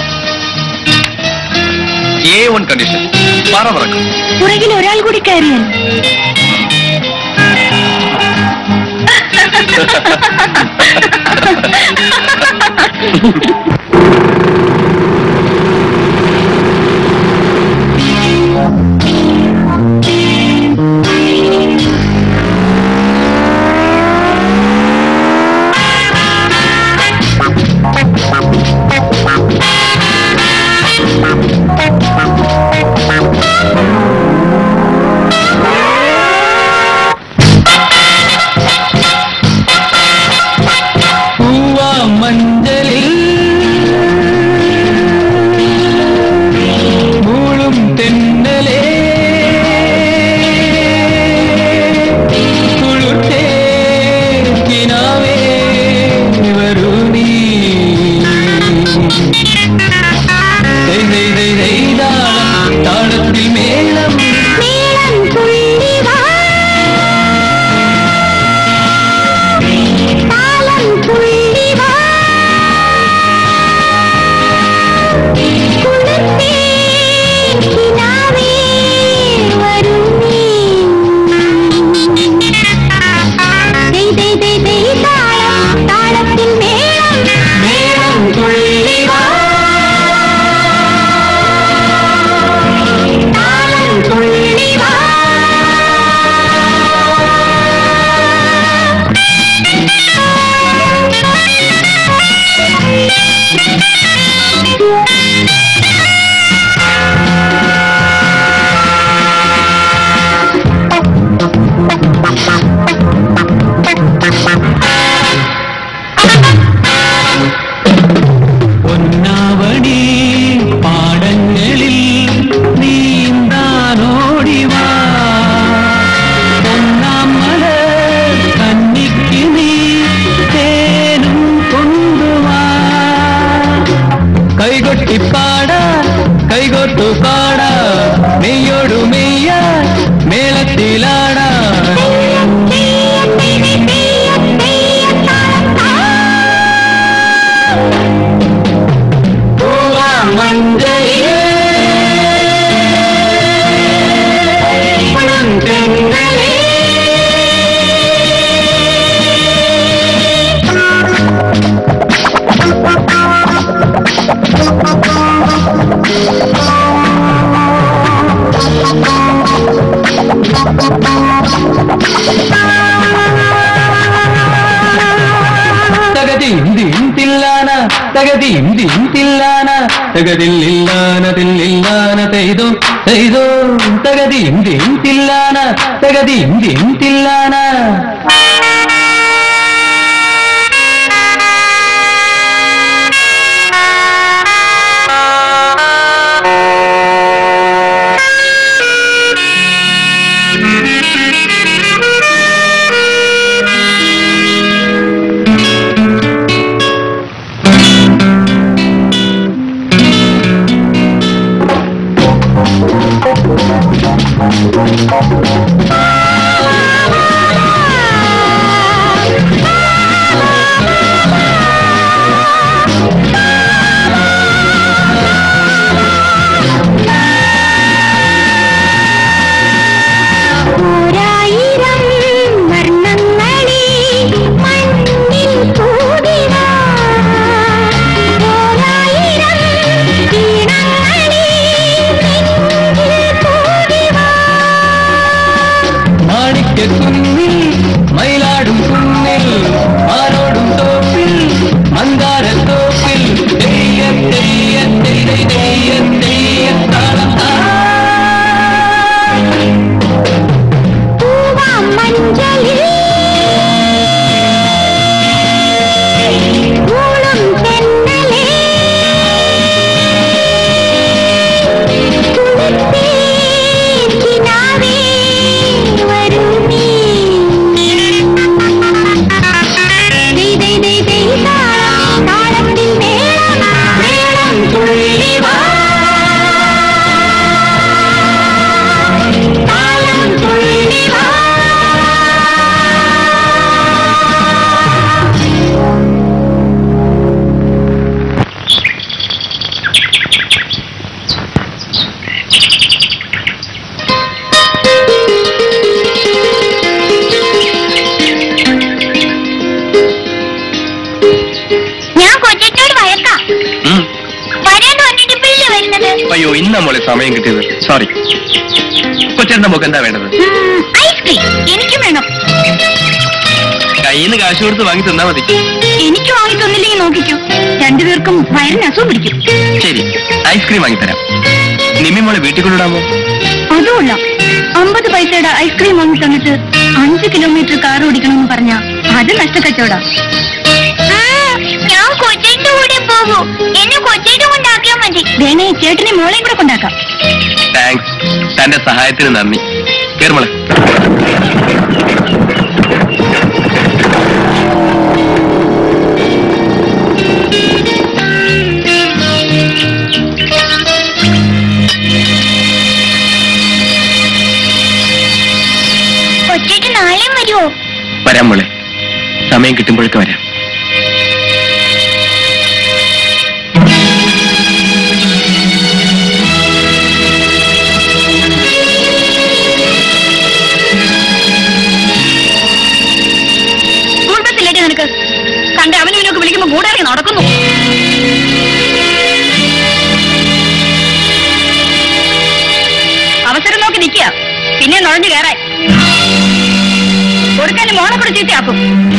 A1 condition. പറക്കും. പുറകിൽ ഒരാൾ കൂടി കയറിയാൽ. പാട്ടു പാടാ മെയ്യോടു മെയ്യ മേളത്തിലാടാ തകതിം ദിം തില്ലാന തകതില്ലില്ലാന തില്ലില്ലാന തൈതോ തൈതോ തകതിം ദിം തില്ലാന തകതിം ദിം തില്ലാന അയ്യോ ഇന്നാ മോളെ സമയം കിട്ടിയത് സോറി കൊച്ചേട്ടൻ നമുക്ക് എന്താ വേണ്ടത് ഐസ്ക്രീം എനിക്കും വേണം കയ്യിൽ നിന്ന് കാശ് കൊടുത്ത് വാങ്ങി തന്നാ മതി എനിക്ക് വാങ്ങി തന്നില്ലെങ്കിൽ നോക്കിക്കോ രണ്ടുപേർക്കും വയറിന് അസുഖം പിടിക്കും ശരി ഐസ്ക്രീം വാങ്ങിത്തരാം നിമ്മി മോളെ വീട്ടിൽ കൊണ്ടിടാമോ അതുമല്ല 50 പൈസയുടെ ഐസ്ക്രീം വാങ്ങി തന്നിട്ട് 5 കിലോമീറ്റർ കാർ ഓടിക്കണമെന്ന് പറഞ്ഞ അത് നഷ്ടക്കച്ചവടാ ഞാൻ കൊച്ചേന്റെ കൂടെ പോകും എന്നെ കൊച്ചേന്റെ കൊണ്ടാക്കിയാൽ മതി വേണേ ചേട്ടനെ മോളെയും കൂടെ കൊണ്ടാക്കാം താങ്ക്സ് തന്റെ സഹായത്തിന് നന്ദി കേറുമോളെ കൊച്ചേട്ട് നാളെ വരുമോ വരാം മോളെ സമയം കിട്ടുമ്പോഴൊക്കെ വരാം നിനക്ക് കണ്ട അവനൊക്കെ വിളിക്കുമ്പോ കൂടാതെ നടക്കുന്നു അവസരം നോക്കി നിൽക്കുക പിന്നെ നുഴഞ്ഞു കയറാൻ കൊടുക്കാനും മോളെ കൂടെ ചീത്തയാക്കും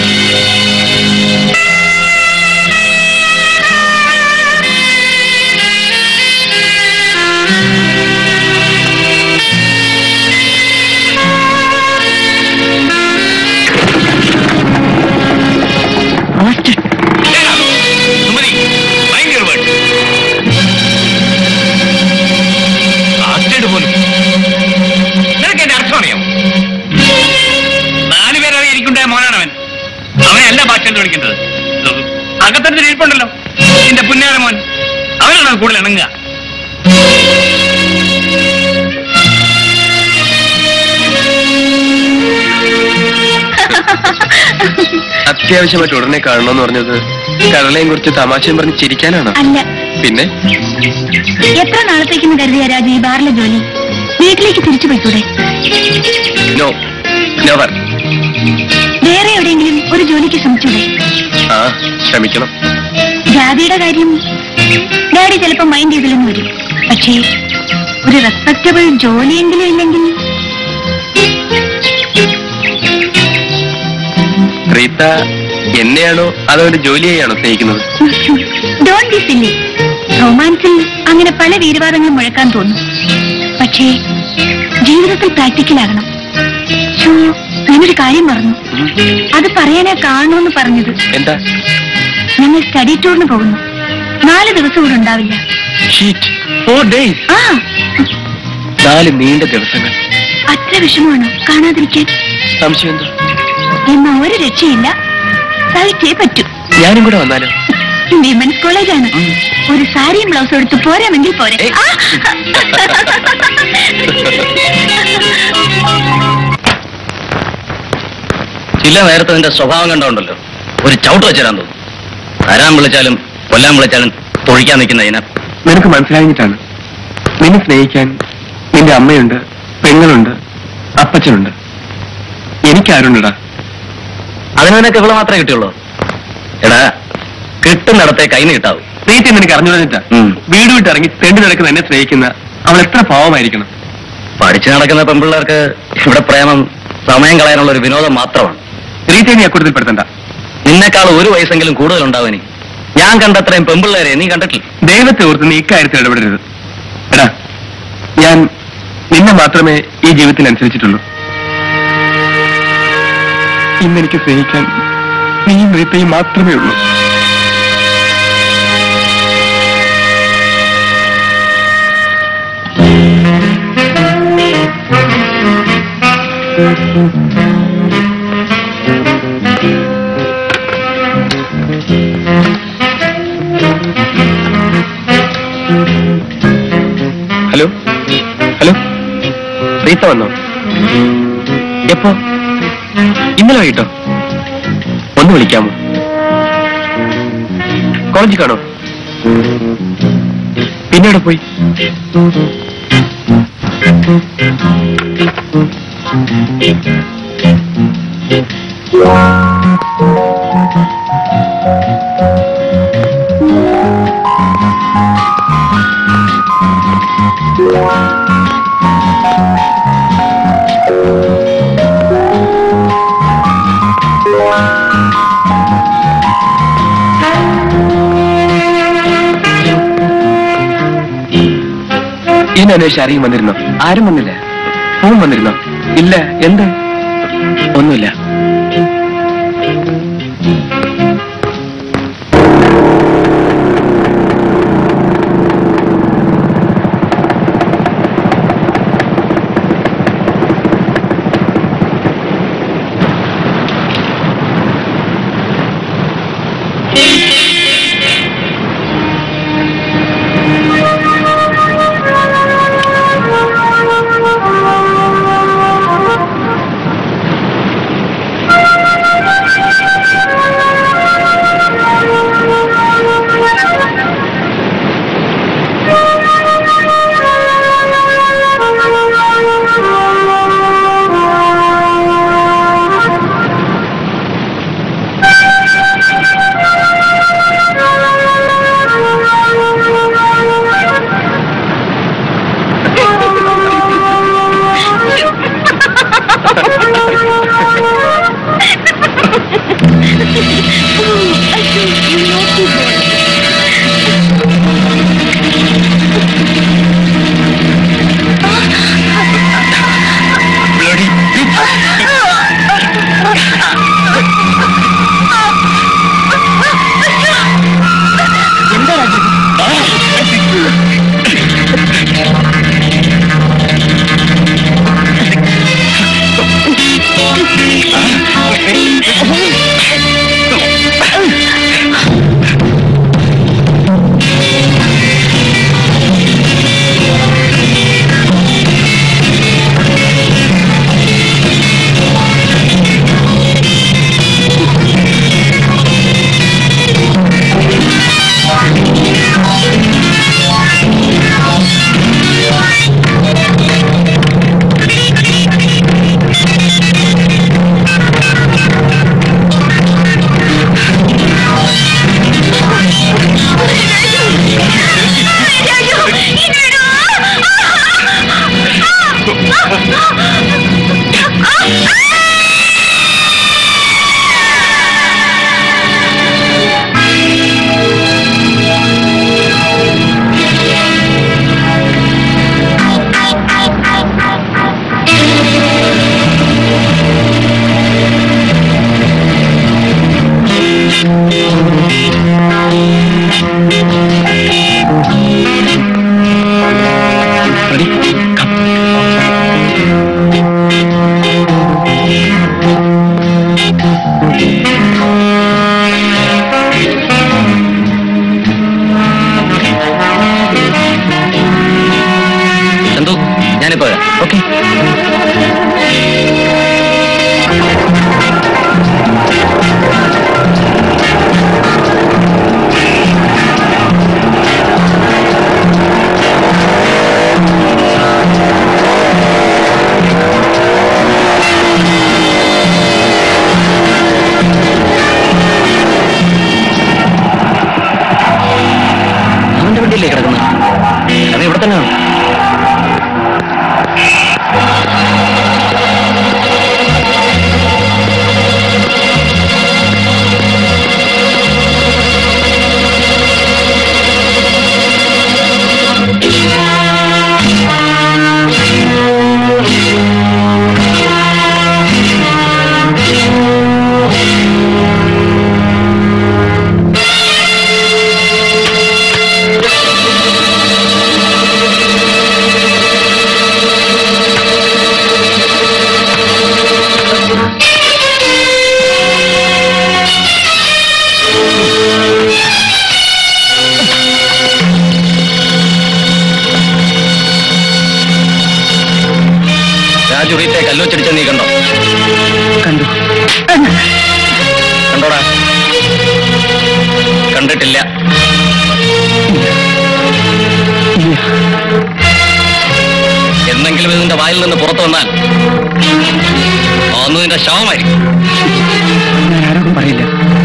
നിനക്ക് എന്റെ അർത്ഥം അറിയാം 4 പേരെ എനിക്കുണ്ടായ മോനാണവൻ അവനെയല്ല ഭാഷ വിളിക്കേണ്ടത് അകത്തരത്തിൽ ഇരിപ്പുണ്ടല്ലോ എന്റെ പുന്നാര മോൻ അവനാണ് കൂടുതൽ ഇണങ്ങുക അത്യാവശ്യമായിട്ട് ഉടനെ കാണണമെന്ന് പറഞ്ഞത് കടലയും കുറിച്ച് തമാശയും പറഞ്ഞ് ചിരിക്കാനാണോ? അല്ല. പിന്നെ എത്ര നാളത്തേക്കെന്ന് കരുതിയ രാജു ഈ ബാറിലെ ജോലി? വീട്ടിലേക്ക് തിരിച്ചു പോയിക്കൂടെ? No, never. വേറെ എവിടെയെങ്കിലും ഒരു ജോലിക്ക് ശ്രമിച്ചൂടെ? ആ, ശ്രമിക്കണം. ജാതിയുടെ കാര്യം ഡാഡി ചിലപ്പോ മൈൻഡ് ചെയ്തില്ലെന്ന് വരും. പക്ഷേ ഒരു റെസ്പെക്റ്റബിൾ ജോലിയെങ്കിലും ഇല്ലെങ്കിൽ. റീത്ത എന്നെയാണോ അതോ ഒരു ജോലിയെയാണോ സ്നേഹിക്കുന്നത്? Don't be silly. റൊമാൻസിൽ അങ്ങനെ പല വീരവാദങ്ങളും മുഴക്കാൻ തോന്നും. പക്ഷേ ജീവിതത്തിൽ പ്രാക്ടിക്കലാകണം. ഞാനൊരു കാര്യം മറന്നു. അത് പറയാനാ കാണുമെന്ന് പറഞ്ഞത്. എന്താ? ഞങ്ങൾ സ്റ്റഡി ടൂറിന് പോകുന്നു. 4 ദിവസം കൂടെ ഉണ്ടാവില്ല. 4 days. ആ, 4 നീണ്ട ദിവസങ്ങൾ. അത്ര വിഷമമാണോ കാണാതിരിക്കാൻ? സംശയം എന്താ? എന്നാ ഒരു രക്ഷയില്ല, സഹിച്ചേ പറ്റൂ. ഞാനും കൂടെ വന്നാലോ? വിമൻസ് കോളേജാണ്. ഒരു സാരിയും ബ്ലൗസും എടുത്ത് പോരാമെങ്കിൽ പോരെ. ചില നേരത്തെ നിന്റെ സ്വഭാവം കണ്ടോണ്ടല്ലോ ഒരു ചവിട്ട് വെച്ചരാൻ തോന്നും. തരാൻ വിളിച്ചാലും കൊല്ലാൻ വിളിച്ചാലും തൊഴിക്കാൻ നിൽക്കുന്ന ഇനം. നിനക്ക് മനസ്സിലായിട്ടാണ്. നിന്നെ സ്നേഹിക്കാൻ നിന്റെ അമ്മയുണ്ട്, പെങ്ങളുണ്ട്, അപ്പച്ചനുണ്ട്. എനിക്കാരുണ്ടടാ? അതിന് നിനക്ക് ഇവളെ മാത്രമേ കിട്ടിയുള്ളൂ. എടാ, കിട്ടുന്നിടത്തെ കൈന്ന് കിട്ടാവൂ. പ്രീതി നിനക്ക് അറിഞ്ഞുകൊണ്ടിട്ടാ വീട് വിട്ട് ഇറങ്ങി തെണ്ടി നടക്കുന്ന എന്നെ സ്നേഹിക്കുന്ന അവൾ എത്ര പാവമായിരിക്കണം. പഠിച്ചു നടക്കുന്ന പെൺപിള്ളേർക്ക് ഇവിടെ പ്രേമം സമയം കളയാനുള്ള ഒരു വിനോദം മാത്രമാണ്. പ്രീതിയെ നീ അക്കൂട്ടത്തിൽ പെടുത്തണ്ട. നിന്നെക്കാൾ 1 വയസ്സെങ്കിലും കൂടുതലുണ്ടാവും. ഞാൻ കണ്ടത്രയും പെൺപിള്ളേരെ നീ കണ്ടിട്ടില്ല. ദൈവത്തെ ഓർത്ത് നീ ഇക്കാര്യത്തിൽ ഇടപെടരുത്. എടാ, ഞാൻ നിന്നെ മാത്രമേ ഈ ജീവിതത്തിൽ അനുസരിച്ചിട്ടുള്ളൂ. ഇന്നെനിക്ക് സ്നേഹിക്കാൻ നീയും പ്രീതിയും മാത്രമേ ഉള്ളൂ. ഹലോ ഹലോ, റീത്ത വന്നോ? എപ്പോ? ഇന്നലെ വൈകിട്ടോ? ഒന്ന് വിളിക്കാമോ? കോളേജിൽ കാണോ? പിന്നീട് പോയി? ഇതിനന്വേഷിച്ച് ആരെയും വന്നിരുന്നോ? ആരും വന്നില്ല. ഫോൺ വന്നിരുന്നോ? ഇല്ല. എന്ത്? ഒന്നുമില്ല. കണ്ടോടാ? കണ്ടിട്ടില്ല. എന്തെങ്കിലും ഇതിന്റെ വായിൽ നിന്ന് പുറത്തു വന്നാൽ അന്ന് നിന്റെ ശവമായിരിക്കും. ഞാൻ ആരോടും പറയില്ല.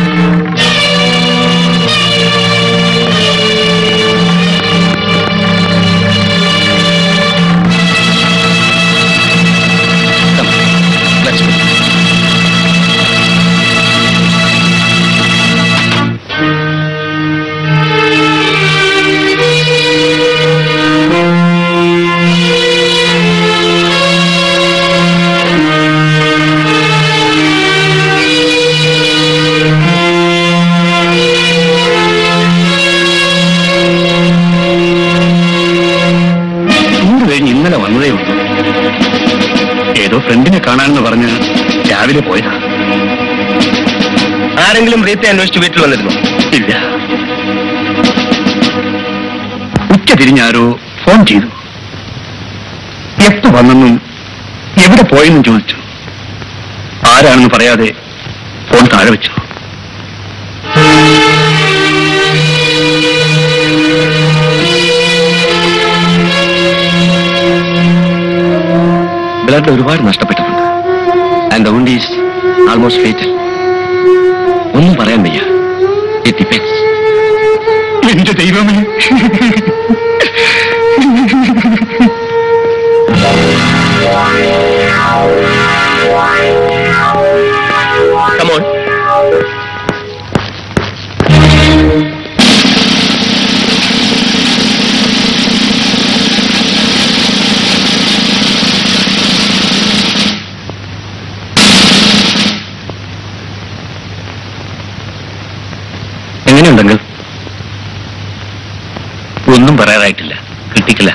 ഇന്നലെ വന്നതേ ഉള്ളൂ. ഏതോ ഫ്രണ്ടിനെ കാണാനെന്ന് പറഞ്ഞ് രാവിലെ പോയതാ. ആരെങ്കിലും റീത്തെ അന്വേഷിച്ച് വീട്ടിൽ വന്നിരുന്നു? ഇല്ല. ഉച്ച തിരിഞ്ഞാരോ ഫോൺ ചെയ്തു. എപ്പോ വന്നെന്നും എവിടെ പോയെന്നും ചോദിച്ചു. ആരാണെന്ന് പറയാതെ ഫോൺ താഴെ വെച്ചു. ബ്ലഡ് ഒരുപാട് നഷ്ടപ്പെട്ടിട്ടുണ്ട്. And the wound is almost fatal. ഒന്നും പറയാൻ വയ്യ. It depends. എന്റെ ദൈവമേ, Come on. എങ്ങനെയുണ്ടെങ്കിൽ ഒന്നും പറയാറായിട്ടില്ല. കിട്ടിക്കില്ല.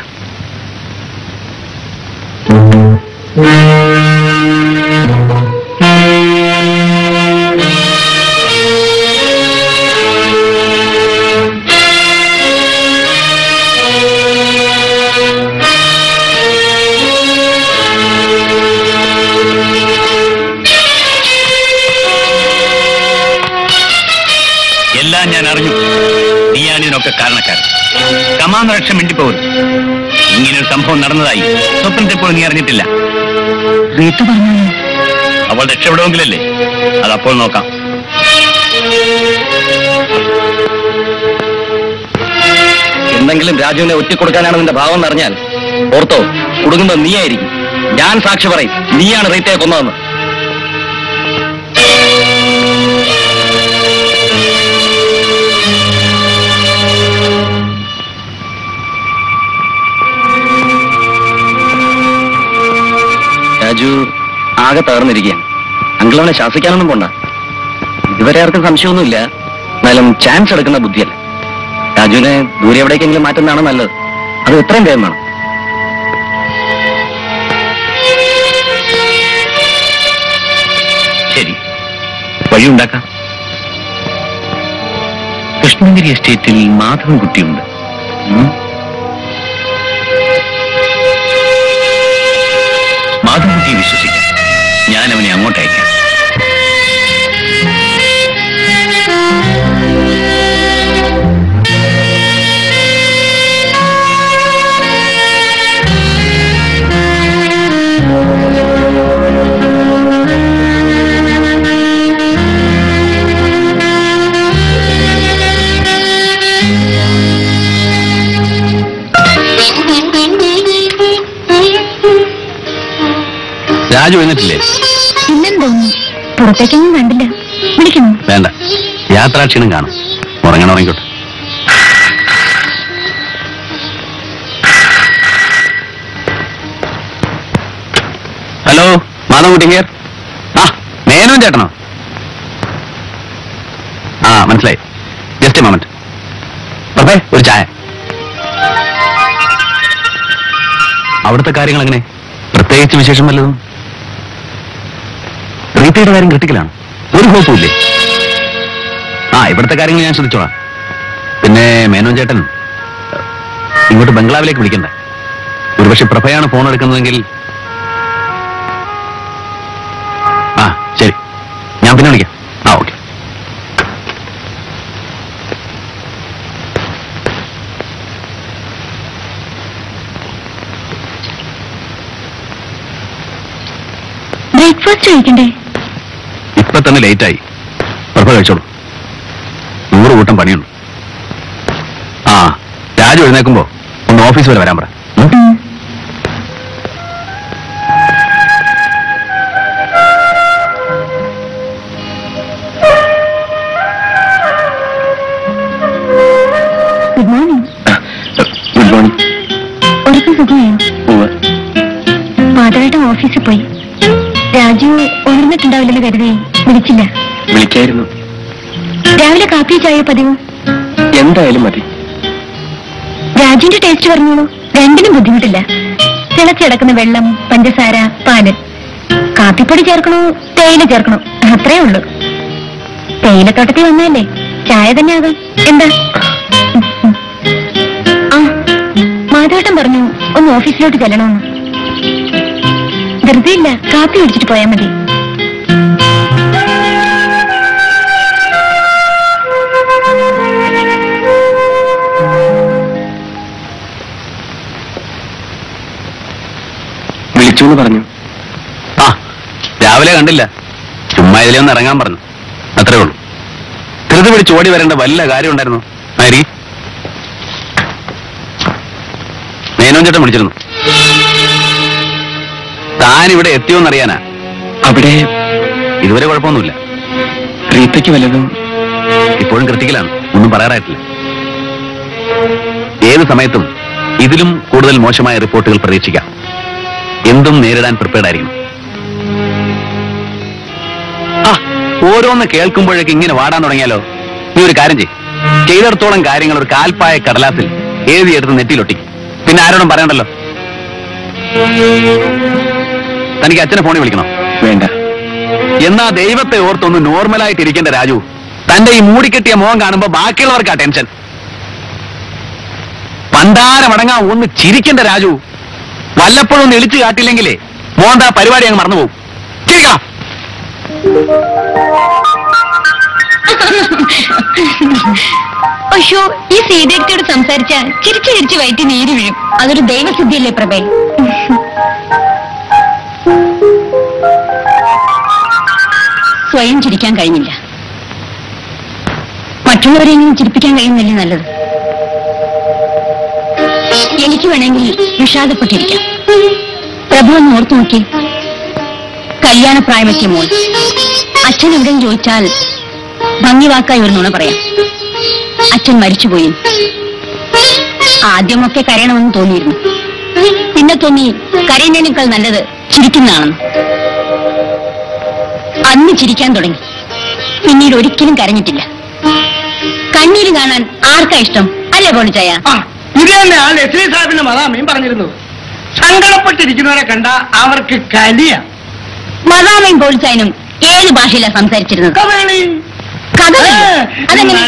എല്ലാം ഞാൻ അറിഞ്ഞു. നീയാണ് ഇതിനൊക്കെ കാരണക്കാരൻ. കമാന്ന ലക്ഷം മിണ്ടിപ്പോകും. ഇങ്ങനൊരു സംഭവം നടന്നതായി സ്വപ്നത്തെ പോലും നീ അറിഞ്ഞിട്ടില്ല. അവൾ രക്ഷപ്പെടുമെങ്കിലല്ലേ? അതപ്പോൾ നോക്കാം. എന്തെങ്കിലും രാജുവിനെ ഒറ്റിക്കൊടുക്കാനാണ് നിന്റെ ഭാവം എന്നറിഞ്ഞാൽ ഓർത്തോ, കുടുങ്ങുന്നത് നീയായിരിക്കും. ഞാൻ സാക്ഷി പറയും, നീയാണ് റീത്തയെ കൊന്നതെന്ന്. രാജു ആകെ തകർന്നിരിക്കുകയാണ്. അങ്കിൾ അവനെ ശാസിക്കാനൊന്നും പോണ്ട. ഇതുവരെ ആർക്കും സംശയമൊന്നുമില്ല. എന്നാലും ചാൻസ് എടുക്കുന്ന ബുദ്ധിയല്ല. രാജുവിനെ ദൂരെ എവിടേക്കെങ്കിലും മാറ്റുന്നതാണ് നല്ലത്. അത് എത്രയും വേഗം വേണം. ശരി, വഴിയുണ്ടാക്കാം. കൃഷ്ണഗിരി എസ്റ്റേറ്റിൽ മാധവൻകുട്ടിയുണ്ട്. മാധവൻകുട്ടിയെ വിശ്വസിക്കാം. ഞാൻ അവനെ അങ്ങോട്ട് അയക്കാം. രാജു വന്നിട്ടില്ലേ? ഇല്ലെന്ന് തോന്നുന്നു. പുറത്തേക്കൊന്നും കണ്ടില്ല. വിളിക്കണോ? വേണ്ട, യാത്രാക്ഷീണം കാണും. ഉറങ്ങണോറങ്ങിക്കോട്ടെ. Hello, Madhavankutty here. ആ, മേനോൻ ചേട്ടനോ? ആ, മനസ്സിലായി. Just A moment. പ്രഭേ, ഒരു ചായ. അവിടുത്തെ കാര്യങ്ങൾ എങ്ങനെ? പ്രത്യേകിച്ച് വിശേഷം വല്ലതും? റീത്തയുടെ കാര്യം ക്രിട്ടിക്കലാണ്. ഒരു ഹോപ്പുമില്ലേ? ആ, ഇവിടുത്തെ കാര്യങ്ങൾ ഞാൻ ശ്രദ്ധിച്ചോളാം. പിന്നെ മേനോൻ ചേട്ടൻ ഇങ്ങോട്ട് ബംഗ്ലാവിലേക്ക് വിളിക്കണ്ട. ഒരുപക്ഷെ പ്രഭയാണ് ഫോൺ എടുക്കുന്നതെങ്കിൽ. ആ, ശരി, ഞാൻ പിന്നെ വിളിക്കാം. ആ ഓക്കെ. ബ്രേക്ക്ഫാസ്റ്റ് കഴിക്കണ്ടേ? ഇപ്പൊ തന്നെ ലേറ്റായി. ഉറപ്പ് കഴിച്ചോളൂ. 100 കൂട്ടം പണിയുണ്ട്. ആ രാജു എഴുന്നേക്കുമ്പോ ഒന്ന് ഓഫീസ് വരെ വരാൻ പറ. Good morning. Good morning. ഉറക്കം സുഖമായോ? മാധവേട്ടൻ ഓഫീസിൽ പോയി. രാജു ഉണർന്നിട്ടുണ്ടാവില്ലെന്ന് കരുതി വിളിച്ചില്ല. വിളിക്കായിരുന്നു. രാവിലെ കാപ്പി ചായ പതിവ്? എന്തായാലും മതി. രാജുവിന്റെ ടേസ്റ്റ് പറഞ്ഞോളൂ. രണ്ടിനും ബുദ്ധിമുട്ടില്ല. തിളച്ചിടക്കുന്ന വെള്ളം, പഞ്ചസാര, പാല്. കാപ്പിപ്പൊടി ചേർക്കണോ തേയില ചേർക്കണോ അത്രേ ഉള്ളൂ. തേയിലത്തോട്ടത്തിൽ വന്നതല്ലേ, ചായ തന്നെ ആകും. എന്താ? ആ മാധവേട്ടൻ പറഞ്ഞു ഒന്ന് ഓഫീസിലോട്ട് ചെല്ലണമെന്ന്. ധൃതിയില്ല, കാപ്പി കുടിച്ചിട്ട് പോയാൽ മതി. വിളിച്ചു പറഞ്ഞു. ആ രാവിലെ കണ്ടില്ല, ചുമ്മാ ഇതിലേ ഒന്ന് ഇറങ്ങാൻ പറഞ്ഞു, അത്രേ ഉള്ളൂ. ധൃതി പിടിച്ച് ഓടി വരേണ്ട വല്ല കാര്യം ഉണ്ടായിരുന്നു? ആരി മേനോൻ ചേട്ടൻ വിളിച്ചിരുന്നു. താൻ ഇവിടെ എത്തിയോന്നറിയാനാ. അവിടെ ഇതുവരെ കുഴപ്പമൊന്നുമില്ല. റീത്തയ്ക്ക് വല്ലതും? ഇപ്പോഴും ക്രിട്ടിക്കലാണ്, ഒന്നും പറയാറായിട്ടില്ല. ഏത് സമയത്തും ഇതിലും കൂടുതൽ മോശമായ റിപ്പോർട്ടുകൾ പ്രതീക്ഷിക്കാം. എന്തും നേരിടാൻ പ്രിപ്പയർഡ് ആയിരിക്കണം. ആ ഓരോന്ന് കേൾക്കുമ്പോഴേക്ക് ഇങ്ങനെ വാടാൻ തുടങ്ങിയാലോ? നീ ഒരു കാര്യം ചെയ്തിടത്തോളം കാര്യങ്ങൾ ഒരു കാൽപ്പായ കടലാസിൽ എഴുതിയെടുത്ത് നെറ്റിയിലൊട്ടിക്കും. പിന്നെ ആരോടും പറയണ്ടല്ലോ. തനിക്ക് അച്ഛനെ ഫോണിൽ വിളിക്കണോ? വേണ്ട. എന്നാ ദൈവത്തെ ഓർത്തൊന്ന് നോർമലായിട്ട് ഇരിക്കേണ്ട രാജു. തന്റെ ഈ മൂടിക്കെട്ടിയ മുഖം കാണുമ്പോ ബാക്കിയുള്ളവർക്കാ ടെൻഷൻ. പണ്ടാരമടങ്ങാ ഒന്ന് ചിരിക്കേണ്ട രാജു. വല്ലപ്പോഴും ഒന്ന് എളിച്ചു കാട്ടില്ലെങ്കിലേ മോന്താ പരിപാടി അങ്ങ് മറന്നുപോകും. ചിരിക്കണം. അയ്യോ, ഈ സീതയോട് സംസാരിച്ച ചിരിച്ചു ചിരിച്ചു വയറ്റി നീര് വീഴും. അതൊരു ദൈവസിദ്ധിയല്ലേ പ്രഭേ? സ്വയം ചിരിക്കാൻ കഴിഞ്ഞില്ല, മറ്റുള്ളവരെങ്കിലും ചിരിപ്പിക്കാൻ കഴിയുന്നില്ലേ നല്ലത്. എനിക്ക് വേണമെങ്കിൽ വിഷാദപ്പെട്ടിരിക്കാം. പ്രഭു ഒന്ന് ഓർത്തു നോക്കി. കല്യാണപ്രായമെത്തിയ മോൾ അച്ഛൻ എവിടെയും ചോദിച്ചാൽ ഭംഗി വാക്കായി ഒരു നുണ പറയാം. അച്ഛൻ മരിച്ചുപോയി. ആദ്യമൊക്കെ കരയണമെന്ന് തോന്നിയിരുന്നു. പിന്നെ തോന്നി കരയുന്നതിനേക്കാൾ നല്ലത് ചിരിക്കുന്നതാണെന്ന്. അന്ന് ചിരിക്കാൻ തുടങ്ങി. പിന്നീട് ഒരിക്കലും കരഞ്ഞിട്ടില്ല. കണ്ണീര് കാണാൻ ആർക്കാ ഇഷ്ടം, അല്ലേ പോളിച്ചായ? ഇത് തന്നെ ആ ലസ്ലി സാഹിബിന്റെ മദാമയും പറഞ്ഞിരുന്നത്. സങ്കടപ്പെട്ടിരിക്കുന്നവരെ കണ്ട അവർക്ക് കലിയ. മദാമയും പോളിച്ചായനും ഏത് ഭാഷയിലാണ് സംസാരിച്ചിരുന്നത്? കഥകളി. അതെങ്ങനെ?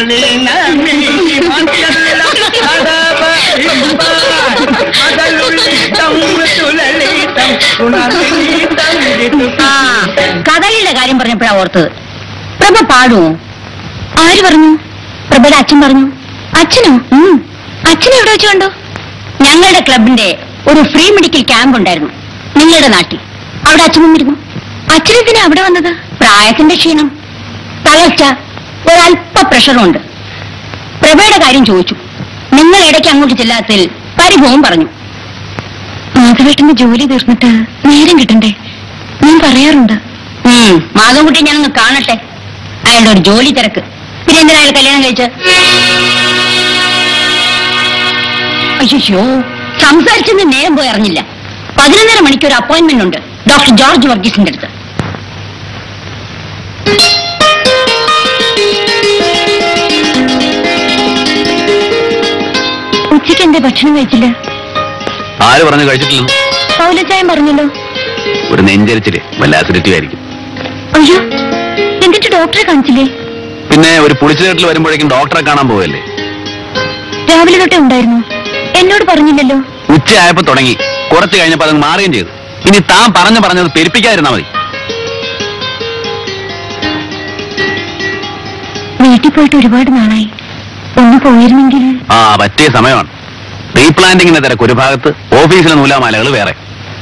കഥകളിയുടെ കാര്യം പറഞ്ഞപ്പോഴാ ഓർത്തത്. പ്രഭ പാടുമോ? ആര് പറഞ്ഞു? പ്രഭയുടെ അച്ഛൻ പറഞ്ഞു. അച്ഛനോ? അച്ഛനെ എവിടെ വെച്ച് കണ്ടോ? ഞങ്ങളുടെ ക്ലബിന്റെ ഒരു ഫ്രീ മെഡിക്കൽ ക്യാമ്പ് ഉണ്ടായിരുന്നു നിങ്ങളുടെ നാട്ടിൽ. അവിടെ അച്ഛൻ വന്നിരുന്നു. അച്ഛനെന്തിനാ അവിടെ വന്നത്? പ്രായത്തിന്റെ ക്ഷീണം, തളർച്ച, ഒരല്പ പ്രഷറുണ്ട്. പ്രഭയുടെ കാര്യം ചോദിച്ചു. നിങ്ങൾ ഇടയ്ക്ക് അങ്ങോട്ട് ചെല്ലാത്തതിൽ പരിഭവം പറഞ്ഞു. മാധവേട്ടന്റെ ജോലി തീർന്നിട്ട് നേരം കിട്ടണ്ടേ? ഞാൻ പറയാറുണ്ട്. മാധവൻകുട്ടി ഞാനൊന്ന് കാണട്ടെ. അയാളുടെ ഒരു ജോലി തിരക്ക്. പിന്നെ എന്തിനാ അയാൾ കല്യാണം കഴിച്ച്? അയ്യോ, സംസാരിച്ചെന്ന് നേരം പോയി അറിഞ്ഞില്ല. 11:30 മണിക്ക് ഒരു അപ്പോയിന്റ്മെന്റ് ഉണ്ട് ഡോക്ടർ ജോർജ് വർഗീസിന്റെ അടുത്ത്. ഉച്ചയ്ക്ക് എന്തേ ഭക്ഷണം കഴിച്ചില്ല? ആര് പറഞ്ഞു കഴിച്ചിട്ടില്ലെന്ന്? പൗലച്ചായം പറഞ്ഞല്ലോ. ഒരു നെഞ്ചരിച്ചില് വല്ല ആസിഡിറ്റി ആയിരിക്കും. അയ്യോ, എന്നിട്ട് ഡോക്ടറെ കാണിച്ചില്ലേ? പിന്നെ ഒരു പുളിച്ചുകെട്ടിൽ വരുമ്പോഴേക്കും ഡോക്ടറെ കാണാൻ പോവല്ലേ? രാവിലെ തൊട്ടേ ഉണ്ടായിരുന്നു. എന്നോട് പറഞ്ഞില്ലല്ലോ. ഉച്ചയായപ്പോ തുടങ്ങി, കുറച്ച് കഴിഞ്ഞപ്പോ അതങ്ങ് മാറുകയും ചെയ്തു. ഇനി താൻ പറഞ്ഞത് പെരുപ്പിക്കാതിരുന്നാ മതി. നാട്ടിൽ പോയിട്ട് ഒരുപാട് നാളായി. ഒന്ന് പോയിരുന്നെങ്കിൽ. ആ പറ്റിയ സമയമാണ്. റീപ്ലാന്റിങ്ങിന്റെ തിരക്ക് ഒരു ഭാഗത്ത്, ഓഫീസിലെ നൂലാമാലകൾ വേറെ.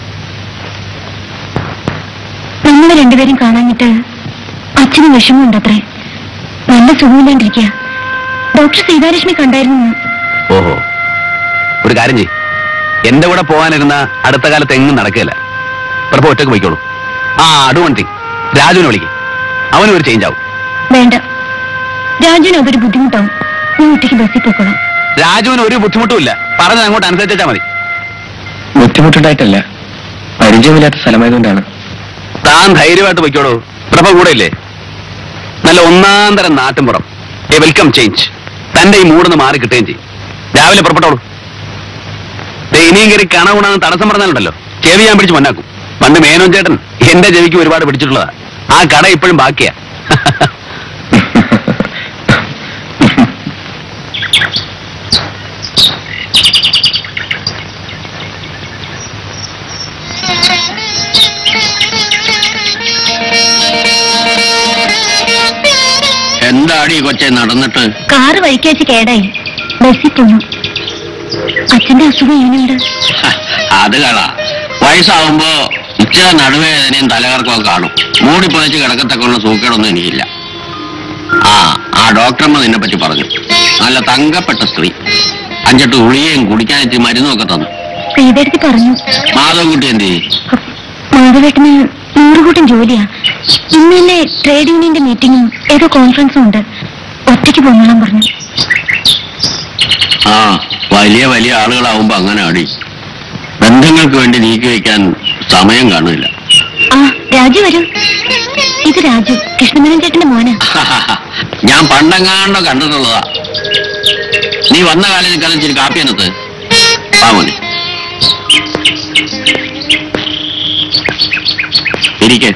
നമ്മളെ രണ്ടുപേരും കാണാനിട്ട് അച്ഛന് വിഷമമുണ്ടത്രേ. നല്ല സുഖമില്ലാണ്ടിരിക്കുക. ഡോക്ടർ സീതാലക്ഷ്മി കണ്ടായിരുന്നു. ഓഹോ, ഒരു കാര്യം ചെയ്യ്, എന്റെ കൂടെ പോകാനിരുന്ന അടുത്ത കാലത്ത് എങ്ങും നടക്കില്ല. പ്രഭു ഒറ്റക്ക് പോയിക്കോളൂ. ആ അടുവണ്ടി രാജുവിനെ വിളിക്കും, അവനും ഒരു ചേഞ്ച് ആവും. വേണ്ട, രാജുവിന് അതൊരു ബുദ്ധിമുട്ടാവും. ഞാൻ ഒറ്റയ്ക്ക് ബസ്സിൽ പോയിക്കോളാം. രാജുവിന് ഒരു ബുദ്ധിമുട്ടുമില്ല, പറഞ്ഞത് അങ്ങോട്ട് അനുസരിച്ചാൽ മതി. ബുദ്ധിമുട്ടുണ്ടായിട്ടല്ല, പരിചയമില്ലാത്ത സ്ഥലമായതുകൊണ്ടാണ്. താൻ ധൈര്യമായിട്ട് പൊയ്ക്കോളൂ. പ്രഭ കൂടെ ഇല്ലേ? നല്ല ഒന്നാം തരം നാട്ടിൻപുറം, എ വെൽക്കം ചേഞ്ച്. തന്റെ ഈ മൂടൊന്ന് മാറി കിട്ടുകയും ചെയ്യും. രാവിലെ പുറപ്പെട്ടോളൂ. ഇനിയും കയറി കണകുണെന്ന് തടസ്സം പറഞ്ഞാലുണ്ടല്ലോ, ചെവി ഞാൻ പിടിച്ച് മന്നാക്കും. പണ്ട് മേനോൻ ചേട്ടൻ എന്റെ ചെവിക്ക് ഒരുപാട് പിടിച്ചിട്ടുള്ളതാ. ആ കട ഇപ്പോഴും ബാക്കിയാ. എന്താടി കൊച്ചെ നടന്നിട്ട്? കാറ് വഴിക്ക് വെച്ച് കേടായി, ബസ്സിൽ പോന്നു. അച്ഛന്റെ അസുഖം എങ്ങനെയുണ്ട്? അത് കളാ, വയസ്സാവുമ്പോ ഇച്ചിരി നടുവേദനയും തലകർക്കവും കാണും. മൂടി പൊതിച്ച് കിടക്കത്തക്കുള്ള സൂക്കേടൊന്നും എനിക്കില്ല. ആ ഡോക്ടർമ്മ നിന്നെ പറ്റി പറഞ്ഞു. നല്ല തങ്കപ്പെട്ട സ്ത്രീ. 5-8 ഗുളികയും കുടിക്കാനിട്ട് മരുന്നും ഒക്കെ തന്നു. സീതയെടുത്ത് പറഞ്ഞു. മാധവൻകുട്ടി എന്ത് ചെയ്യും? മാധവേട്ടന് 100 കൂട്ടം ജോലിയാ. ഇന്ന് തന്നെ ട്രേഡ് യൂണിയന്റെ മീറ്റിംഗും ഏതോ കോൺഫറൻസും ഉണ്ട്. ഒറ്റയ്ക്ക് പോന്നോളാൻ പറഞ്ഞു. ആ വലിയ വലിയ ആളുകളാവുമ്പോ അങ്ങനെ അടി. ബന്ധങ്ങൾക്ക് വേണ്ടി നീക്കി വയ്ക്കാൻ സമയം കാണില്ല. ആ രാജു വരൂ. ഇത് രാജു, കൃഷ്ണമേനോൻ ചേട്ടന്റെ മോനാ. ഞാൻ പണ്ടെങ്ങാണ്ടോ കണ്ടിട്ടുള്ളതാ. നീ വന്ന കാലം ഇച്ചിരി കാപ്പി എന്നത്ത് പാമോനെ ഇരിക്കെ.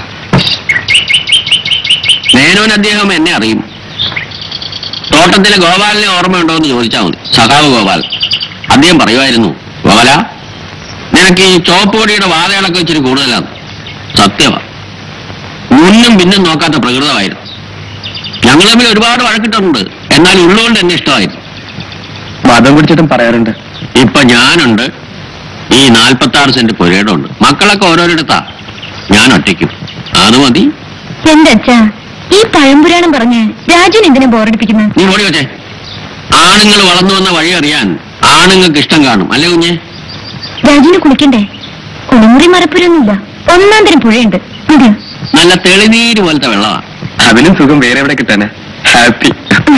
മേനോൻ അദ്ദേഹം എന്നെ അറിയും. തോട്ടത്തിലെ ഗോപാലിനെ ഓർമ്മയുണ്ടോ എന്ന് ചോദിച്ചാൽ മതി. സഖാവ് ഗോപാൽ. അദ്ദേഹം പറയുമായിരുന്നു, ഗോപാല നിനക്ക് ഈ ചോപ്പൊടിയുടെ വാതകളൊക്കെ ഇച്ചിരി കൂടുതലാണ്. സത്യമാണ്. മുന്നും പിന്നും നോക്കാത്ത പ്രകൃതമായിരുന്നു. ഞങ്ങൾ തമ്മിൽ ഒരുപാട് വഴക്കിട്ടുണ്ട്. എന്നാൽ ഉള്ളുകൊണ്ട് എന്നെ ഇഷ്ടമായിരുന്നു. മതം പിടിച്ചിട്ടും പറയാറുണ്ട്. ഇപ്പൊ ഞാനുണ്ട്, ഈ 46 സെന്റ് പുരയിടമുണ്ട്. മക്കളൊക്കെ ഓരോരിടത്താ, ഞാൻ ഒറ്റയ്ക്കും. അത് മതി. എന്റെ അച്ഛാ, ഈ പഴംപുരാണം പറഞ്ഞ് രാജുവിന് എന്തിനാ ബോറടിപ്പിക്കുന്നത്? നീ ഓടി വെച്ചേ. ആണുങ്ങൾ വളർന്നു വന്ന വഴി അറിയാൻ ആണുങ്ങൾക്ക് ഇഷ്ടം കാണും, അല്ലേ കുഞ്ഞെ? രാജുവിന് കുളിക്കണ്ടേ? കുളിമുറി മരപ്പുരൊന്നുമില്ല, ഒന്നാം തരം പുഴയുണ്ട്. മതിയോ? നല്ല തെളിനീര് പോലത്തെ വെള്ളമാണ്. അതിനും സുഖം വേറെ എവിടെ കിട്ടാനാ? ഹാപ്പി.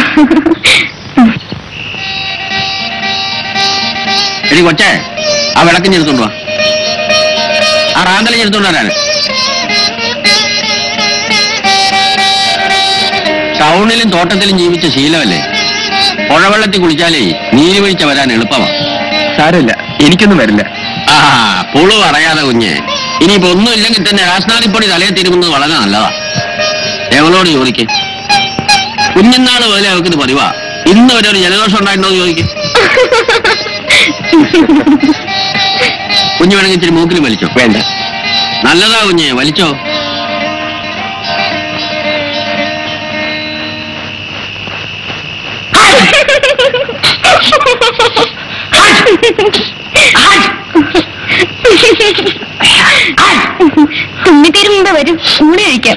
എടി കൊച്ചേ, ആ വിളക്കും ചെറുത്തോണ്ട് വാ. ആ റാന്തല ചെറുത്തോണ്ട് വരാന്. ടൗണിലും തോട്ടത്തിലും ജീവിച്ച ശീലമല്ലേ. പുഴവെള്ളത്തിൽ കുളിച്ചാലേ നീര് വീഴ്ച വരാൻ എളുപ്പമാണ്. സാരമില്ല, എനിക്കൊന്നും വരില്ല. ആ പുളു പറയാതെ കുഞ്ഞെ. ഇനിയിപ്പോ ഒന്നും ഇല്ലെങ്കിൽ തന്നെ രാസ്നാദിപ്പൊടി തലയെ തിരുമുന്നത് വളരെ നല്ലതാ. ഞങ്ങളോട് ചോദിക്കേ. കുഞ്ഞുനാള് പോലെ അവർക്ക് ഇത് പതിവാ. ഇന്ന് വരെ ഒരു ജലദോഷം ഉണ്ടായിട്ടുണ്ടോ എന്ന് ചോദിക്കേ. കുഞ്ഞു വേണമെങ്കിൽ ഇച്ചിരി മൂക്കിൽ വലിച്ചോ? വേണ്ട. നല്ലതാ കുഞ്ഞെ, വലിച്ചോ. തുമ്മിത്തീരും മുമ്പ് വരും, ഊണ് കഴിക്കാം.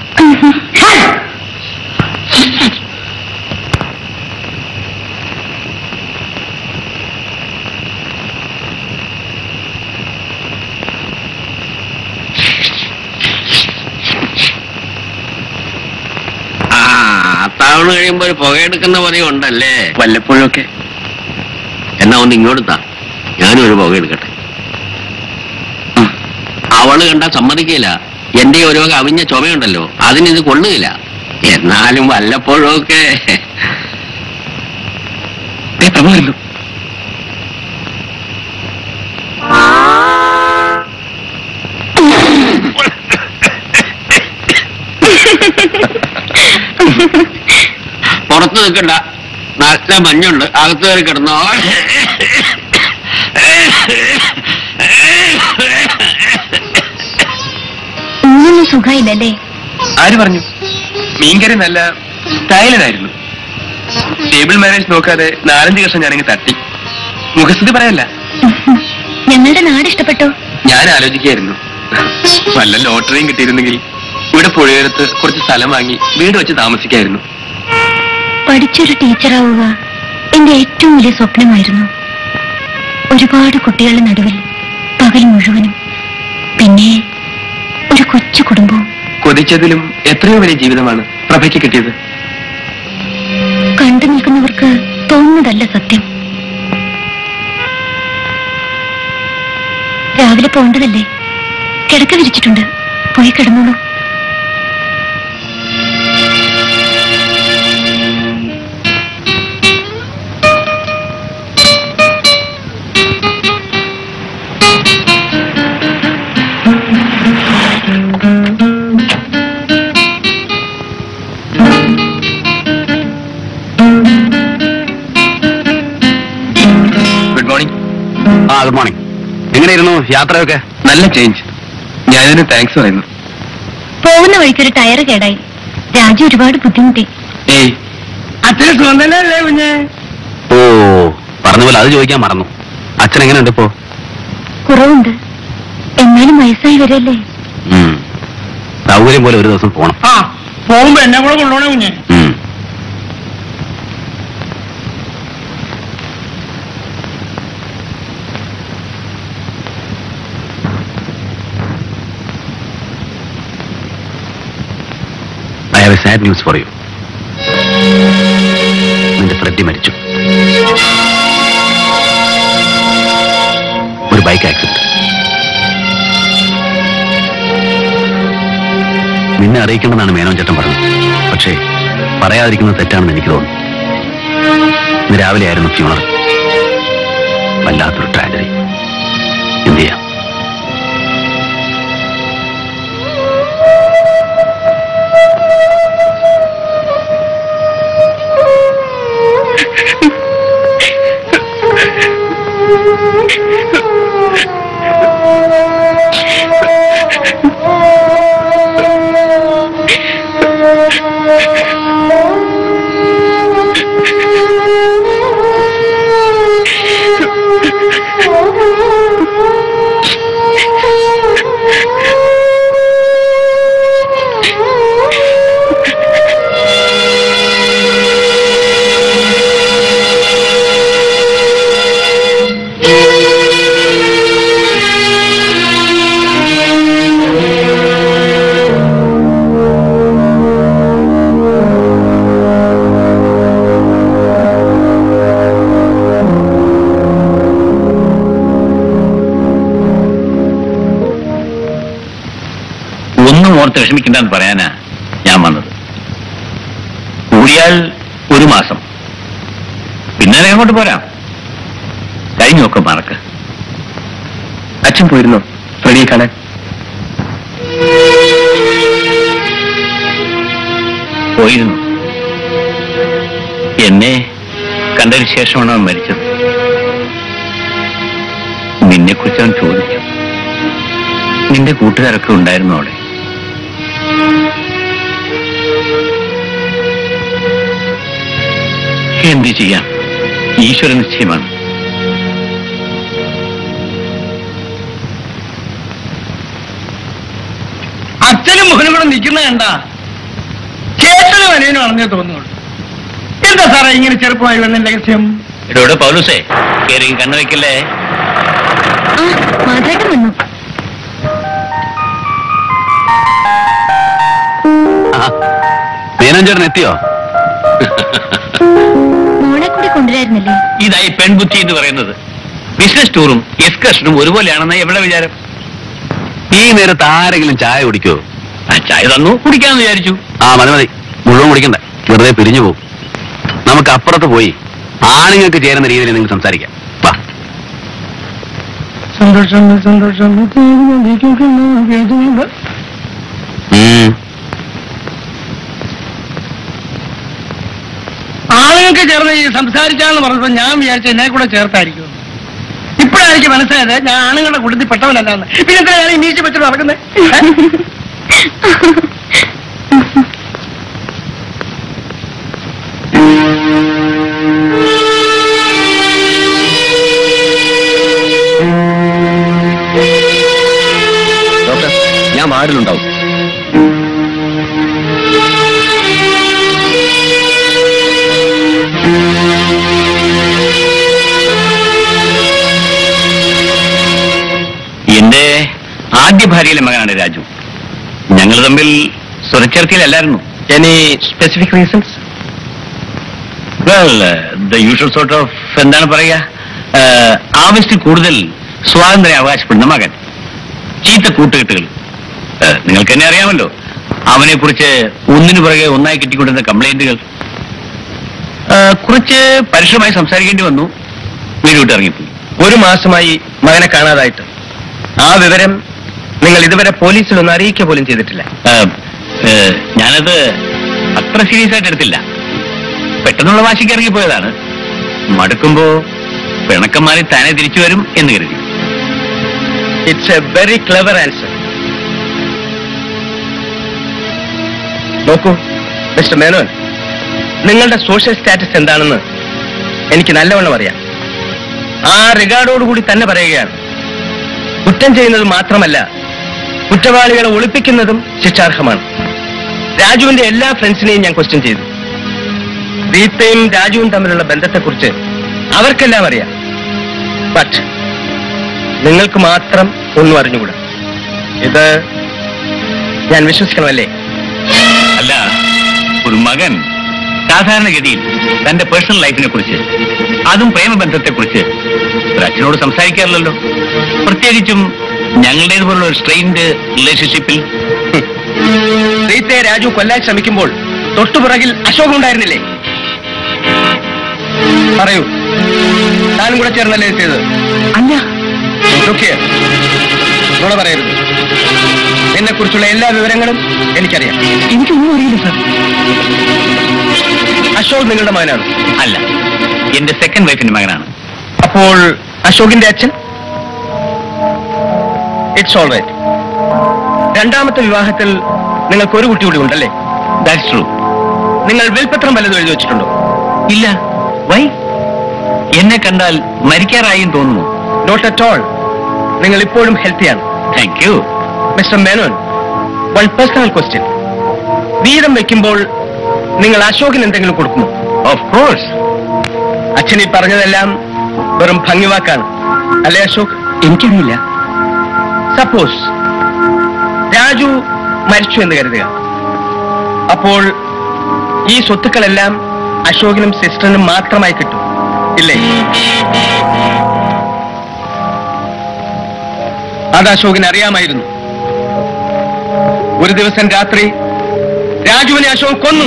അത്താവണ് കഴിയുമ്പോ ഒരു പുകയെടുക്കുന്ന പതിവ് ഉണ്ടല്ലേ? വല്ലപ്പോഴൊക്കെ. എന്നാ ഒന്ന് ഇങ്ങോട്ടാ, ഞാനും ഒരു പുകയെടുക്കട്ടെ. അവള് കണ്ടാ സമ്മതിക്കില്ല. എന്റെ ഒരു വക അവിഞ്ഞ ചുമയുണ്ടല്ലോ, അതിനിത് കൊള്ളുകയില്ല. എന്നാലും വല്ലപ്പോഴൊക്കെ. വരുന്നു. പുറത്ത് നിൽക്കണ്ട, നല്ല മഞ്ഞുണ്ട്, അകത്ത് കയറി കിടന്നോ. ഇന്നൊന്നും സുഖമില്ലല്ലേ? ആര് പറഞ്ഞു? മീൻകറി നല്ല സ്റ്റൈലനായിരുന്നു. സ്റ്റേബിൾ മാരേജ് നോക്കാതെ 4-5 വർഷം ഞാനങ്ങ് തട്ടി. മുഖസ്ഥിതി പറയല്ല. ഞങ്ങളുടെ നാട് ഇഷ്ടപ്പെട്ടോ? ഞാൻ ആലോചിക്കായിരുന്നു, വല്ല ലോട്ടറിയും കിട്ടിയിരുന്നെങ്കിൽ ഇവിടെ പുഴയോരത്ത് കുറച്ച് സ്ഥലം വാങ്ങി വീട് വെച്ച് താമസിക്കായിരുന്നു. പഠിച്ചൊരു ടീച്ചറാവുക എന്റെ ഏറ്റവും വലിയ സ്വപ്നമായിരുന്നു. ഒരുപാട് കുട്ടികളുടെ നടുവിൽ പകൽ മുഴുവനും, പിന്നെ ഒരു കൊച്ചു കുടുംബവും. കൊതിച്ചതിലും എത്രയോ വലിയ ജീവിതമാണ് പ്രഭയ്ക്ക് കിട്ടിയത്. കണ്ടു നിൽക്കുന്നവർക്ക് തോന്നുന്നതല്ല സത്യം. രാവിലെ പോകേണ്ടതല്ലേ? കിടക്ക വിരിച്ചിട്ടുണ്ട്, പോയി കിടന്നോളൂ. Good morning. Good morning. എങ്ങനെയായിരുന്നു യാത്രയൊക്കെ? നല്ല ചേഞ്ച്. ഞാനതിന് താങ്ക്സ് പറയുന്നു. പോകുന്ന വഴിക്കൊരു ടയർ കേടായി. രാജു ഒരുപാട് ബുദ്ധിമുട്ടി. ഏയ്, അച്ഛന് സുഖം തന്നെയല്ലേ കുഞ്ഞെ? ഓ, പറഞ്ഞ പോലെ അത് ചോദിക്കാൻ മറന്നു. അച്ഛൻ എങ്ങനെയുണ്ട് ഇപ്പോ? കുറവുണ്ട്, എന്നാലും വയസ്സായി വരല്ലേ. സൗകര്യം പോലെ ഒരു ദിവസം പോണം. ആ, പോകുമ്പോ എന്നെ കൂടെ കൊണ്ടുപോണേ കുഞ്ഞെ. I have a sad news for you. നിന്റെ ഫ്രെഡി മരിച്ചു. ഒരു ബൈക്ക് ആക്സിഡന്റ്. നിന്നെ അറിയിക്കണമെന്നാണ് മേനോൻ ചേട്ടൻ പറഞ്ഞത്. പക്ഷേ പറയാതിരിക്കുന്നത് തെറ്റാണെന്ന് എനിക്ക് തോന്നുന്നു. ഇന്ന് രാവിലെ ആയിരുന്നു ഫ്യൂണറൽ. വല്ലാത്തൊരു ട്രാജഡി. എന്ത് ചെയ്യാം? ഓർത്ത് വിഷമിക്കണ്ടെന്ന് പറയാനാ ഞാൻ വന്നത്. കൂടിയാൽ 1 മാസം, പിന്നെ അങ്ങോട്ട് പോരാം. കഴിഞ്ഞൊക്കെ മറക്ക്. അച്ഛൻ പോയിരുന്നോ ഫ്രെഡിയെ കാണാൻ? പോയിരുന്നു. എന്നെ കണ്ടതിന് ശേഷമാണ് അവൻ മരിച്ചത്. നിന്നെക്കുറിച്ച് അവൻ ചോദിച്ചു. നിന്റെ കൂട്ടുകാരൊക്കെ ഉണ്ടായിരുന്നു അവിടെ. എന്ത് ചെയ്യാം, ഈശ്വര നിശ്ചയമാണ്. അച്ഛനും മുഖനും കൂടെ നിൽക്കുന്ന കണ്ട ചേട്ടനും അനിയനും അറിഞ്ഞേ തോന്നുള്ളൂ. എന്താ സാറേ ഇങ്ങനെ ചെറുപ്പമായി വന്ന രഹസ്യം? ഇവിടെ പൗലൂസേ, കേറി കണ്ണു വെക്കല്ലേ. മാധവേട്ടൻ വന്നു. മേനോൻ ചേട്ടൻ എത്തിയോ? മോളെ കൂടി കൊണ്ടുവരായിരുന്നില്ലേ? ഇതായി പെൺബുദ്ധി എന്ന് പറയുന്നത്. ബിസിനസ് ടൂറും എക്സ്കർഷനും ഒരുപോലെയാണെന്ന് എവിടെ വിചാരം? ഈ നേരത്ത് ആരെങ്കിലും ചായ കുടിക്കോ? ചായ തന്നു, കുടിക്കാന്ന് വിചാരിച്ചു. മതി മതി, മുഴുവൻ കുടിക്കണ്ട, വെറുതെ പിരിഞ്ഞു പോകും. നമുക്ക് അപ്പുറത്ത് പോയി ആണുങ്ങൾക്ക് ചേരുന്ന രീതിയിൽ നിങ്ങൾക്ക് സംസാരിക്കാം. വാ. സന്തോഷം സന്തോഷം. ആളുകൾക്ക് ചേർന്ന് ഈ സംസാരിച്ചാന്ന് പറഞ്ഞപ്പോ ഞാൻ വിചാരിച്ച എന്നെ കൂടെ ചേർത്തായിരിക്കും. ഇപ്പോഴായിരിക്കും മനസ്സിലായത് ഞാൻ ആണുങ്ങളുടെ കൂട്ടത്തിൽ പെട്ടവനല്ലാന്ന്. പിന്നെ എന്തിനാണ് ഈ നീച്ച് വെച്ചിട്ട് നടക്കുന്നത്? ബാറിലുണ്ടാവും. എന്റെ ആദ്യ ഭാര്യയിലെ മകനാണ് രാജു. ഞങ്ങൾ തമ്മിൽ സ്വരച്ചേർത്തിയിലല്ലായിരുന്നു. Any specific reasons? Well, the usual sort of, എന്താണ് പറയുക, ആവശ്യത്തിൽ കൂടുതൽ സ്വാതന്ത്ര്യം അവകാശപ്പെടുന്ന മകൻ, ചീത്ത കൂട്ടുകെട്ടുകൾ. നിങ്ങൾക്ക് തന്നെ അറിയാമല്ലോ, അവനെ കുറിച്ച് ഒന്നിനു പുറകെ ഒന്നായി കിട്ടിക്കൊണ്ടിരുന്ന കംപ്ലൈന്റുകൾ. കുറച്ച് പരുഷമായി സംസാരിക്കേണ്ടി വന്നു. വീട് വിട്ടിറങ്ങിപ്പോയി. 1 മാസമായി മകനെ കാണാതായിട്ട്. ആ വിവരം നിങ്ങൾ ഇതുവരെ പോലീസിലൊന്നും അറിയിക്കുക പോലും ചെയ്തിട്ടില്ല. ഞാനത് അത്ര സീരിയസ് ആയിട്ട് എടുത്തില്ല. പെട്ടെന്നുള്ള വാശിക്ക് ഇറങ്ങിപ്പോയതാണ്. മടുക്കുമ്പോ പിണക്കന്മാരി താനെ തിരിച്ചു വരും എന്ന് കരുതി. It's a very clever answer. നോക്കൂ മിസ്റ്റർ മേനോൻ, നിങ്ങളുടെ സോഷ്യൽ സ്റ്റാറ്റസ് എന്താണെന്ന് എനിക്ക് നല്ലവണ്ണം അറിയാം. ആ റിഗാർഡോടുകൂടി തന്നെ പറയുകയാണ്, കുറ്റം ചെയ്യുന്നത് മാത്രമല്ല കുറ്റവാളികളെ ഒളിപ്പിക്കുന്നതും ശിക്ഷാർഹമാണ്. രാജുവിന്റെ എല്ലാ ഫ്രണ്ട്സിനെയും ഞാൻ ക്വസ്റ്റ്യൻ ചെയ്തു. റീത്തയും രാജുവും തമ്മിലുള്ള ബന്ധത്തെക്കുറിച്ച് അവർക്കെല്ലാം അറിയാം. ബട്ട് നിങ്ങൾക്ക് മാത്രം ഒന്നും അറിഞ്ഞുകൂടാ. ഇത് ഞാൻ വിശ്വസിക്കണമല്ലേ? അല്ല, ഒരു മകൻ സാധാരണഗതിയിൽ തന്റെ പേഴ്സണൽ ലൈഫിനെ കുറിച്ച്, അതും പ്രേമബന്ധത്തെക്കുറിച്ച് ഒരു അച്ഛനോട് സംസാരിക്കാറില്ലല്ലോ. പ്രത്യേകിച്ചും ഞങ്ങളുടേതുപോലുള്ള ഒരു സ്ട്രെയിൻഡ് റിലേഷൻഷിപ്പിൽ. റീത്തയെ രാജു കൊല്ലാൻ ശ്രമിക്കുമ്പോൾ തൊട്ടുപുറകിൽ അശോക് ഉണ്ടായിരുന്നില്ലേ? പറയൂ, താനും കൂടെ ചേർന്നല്ലേ ചെയ്തത്? അല്ല, നുണ പറയരുത്. എന്നെ കുറിച്ചുള്ള എല്ലാ വിവരങ്ങളും എനിക്കറിയാം. എനിക്കൊന്നും അറിയില്ല സാർ. അശോക് നിങ്ങളുടെ മകനാണ്? അല്ല, എന്റെ സെക്കൻഡ് വൈഫിന്റെ മകനാണ്. അപ്പോൾ അശോകിന്റെ അച്ഛൻ? It's all right. രണ്ടാമത്തെ വിവാഹത്തിൽ നിങ്ങൾക്ക് ഒരു കുട്ടി കൂടി ഉണ്ടല്ലേ? That's true. നിങ്ങൾ വിൽപത്രം വല്ലതും എഴുതി വെച്ചിട്ടുണ്ടോ? ഇല്ല. വൈ? എന്നെ കണ്ടാൽ മരിക്കാറായും തോന്നുന്നു. Not at all. നിങ്ങൾ ഇപ്പോഴും ഹെൽത്തിയാണ്. Thank you. Mister Menon, one personal question. വീതം വെക്കുമ്പോൾ നിങ്ങൾ അശോകിന് എന്തെങ്കിലും കൊടുക്കുമോ? Of course. അച്ഛൻ ഈ പറഞ്ഞതെല്ലാം വെറും ഭംഗിവാക്കാണ് അല്ലേ അശോക്? എനിക്കറിയില്ല. സപ്പോസ് രാജു മരിച്ചു എന്ന് കരുതുക. അപ്പോൾ ഈ സ്വത്തുക്കളെല്ലാം അശോകിനും സിസ്റ്ററിനും മാത്രമായി കിട്ടും, ഇല്ലേ? അത് അശോകിന് അറിയാമായിരുന്നു. ഒരു ദിവസം രാത്രി രാജുവിനെ അശോക് കൊന്നു.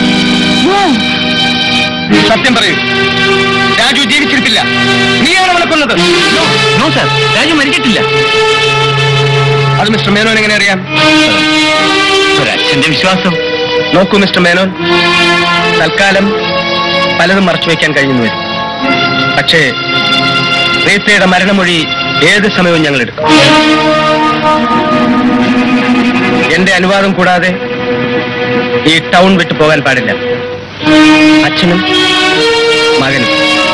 സത്യം പറയൂ, രാജു ജീവിച്ചിരിപ്പില്ല. നീയാണ് അവളെ കൊന്നത്. നോ സാർ, രാജു മരിച്ചിട്ടില്ല. അത് മിസ്റ്റർ മേനോൻ എങ്ങനെ അറിയാം? ഒരച്ഛന്റെ വിശ്വാസം. നോക്കൂ മിസ്റ്റർ മേനോൻ, തൽക്കാലം പലതും മറച്ചുവെക്കാൻ കഴിഞ്ഞു വരും. പക്ഷേ റീത്തയുടെ മരണമൊഴി ഏത് സമയവും ഞങ്ങൾ എടുക്കും. എന്റെ അനുവാദം കൂടാതെ ഈ ടൗൺ വിട്ടു പോകാൻ പാടില്ല. അച്ഛനും മകനും.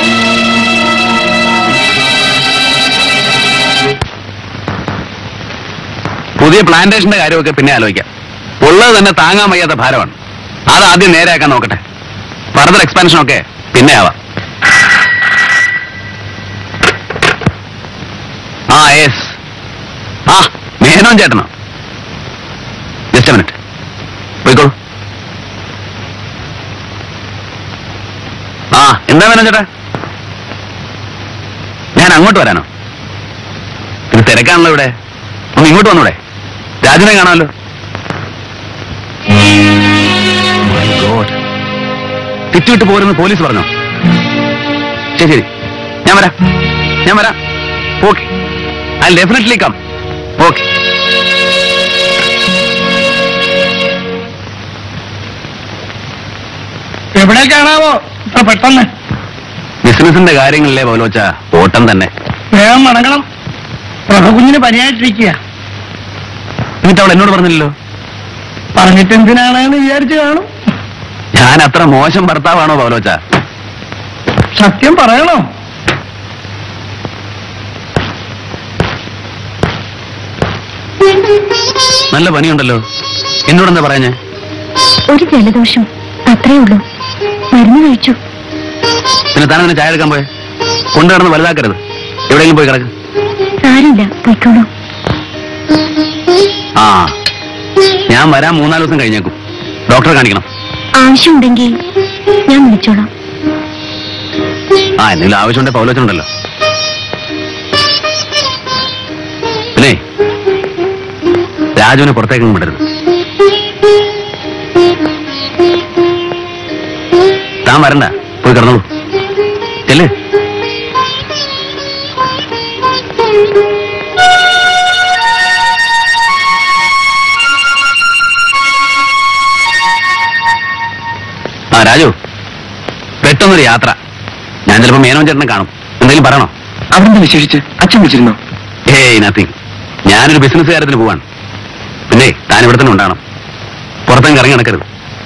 പുതിയ പ്ലാന്റേഷന്റെ കാര്യമൊക്കെ പിന്നെ ആലോചിക്കാം. ഉള്ളത് തന്നെ താങ്ങാൻ വയ്യാത്ത ഭാരമാണ്. അത് ആദ്യം നേരെയാക്കാൻ നോക്കട്ടെ. ഫർദർ എക്സ്പാൻഷനൊക്കെ പിന്നെ ആവാം. യെസ്. മേനോൻ ചേട്ടനോ? ജസ്റ്റ് എ മിനിറ്റ്, പോയിക്കോളൂ. എന്താ മേനോൻ ചേട്ടാ? ഞാൻ അങ്ങോട്ട് വരാനോ? ഇത് തിരക്കാണല്ലോ ഇവിടെ. ഒന്ന് ഇങ്ങോട്ട് വന്നൂടെ? രാജനെ കാണാമല്ലോ. തിറ്റുവിട്ട് പോരുന്ന് പോലീസ് പറഞ്ഞോ? ശരി, ഞാൻ വരാം. Okay, I definitely come. Okay. എവിടെ കാണാവോ ഇത്ര പെട്ടെന്ന്? ബിസിനസിന്റെ കാര്യങ്ങളിലെ പോലോച്ച ഓട്ടം തന്നെ. വേഗം മടങ്ങണം. പ്രഭകുഞ്ഞിന് പനിയായിട്ടിരിക്കുക. എന്നിട്ട് അവൾ എന്നോട് പറഞ്ഞില്ലല്ലോ. പറഞ്ഞിട്ട് എന്തിനാണെന്ന് വിചാരിച്ചു കാണും. ഞാൻ അത്ര മോശം ഭർത്താവാണോ പൗലോച്ച? സത്യം പറയണോ? നല്ല പനിയുണ്ടല്ലോ. എന്നോടെന്താ പറഞ്ഞേ? ഒരു ജലദോഷം, അത്രേ ഉള്ളൂ. മരുന്ന് കഴിച്ചു. പിന്നെ താനങ്ങനെ ചായ എടുക്കാൻ പോയെ? കൊണ്ടുകിടന്ന് വലുതാക്കരുത്. എവിടെയെങ്കിലും പോയി കിടക്ക്. സാരമില്ല, പോയിക്കോളൂ. ആ, ഞാൻ വരാൻ 3-4 ദിവസം കഴിഞ്ഞേക്കും. ഡോക്ടറെ കാണിക്കണം. ആവശ്യമുണ്ടെങ്കിൽ ഞാൻ വിളിച്ചോളാം. ആ, എന്തെങ്കിലും ആവശ്യമുണ്ടെ പൗലോച്ചനുണ്ടല്ലോ. പിന്നെ രാജുവിനെ പുറത്തേക്കൊന്നും വിടരുത്. താൻ വരണ്ട, പോയി കിടന്നോളൂ. ചെല്ലേ. ആ രാജു, പെട്ടെന്നൊരു യാത്ര. ഞാൻ ചിലപ്പോ മേനോൻ ചേട്ടനെ കാണും. എന്തെങ്കിലും പറയണോ? അവിടുന്ന് വിശേഷിച്ച് അച്ഛൻ വിളിച്ചിരുന്നോ? ഏയ് നത്തിങ്. ഞാനൊരു ബിസിനസ് കാര്യത്തിന് പോവാണ്. പിന്നെ താൻ ഇവിടെ തന്നെ ഉണ്ടാകണം. പുറത്തേക്ക് ഇറങ്ങി നടക്കരുത്.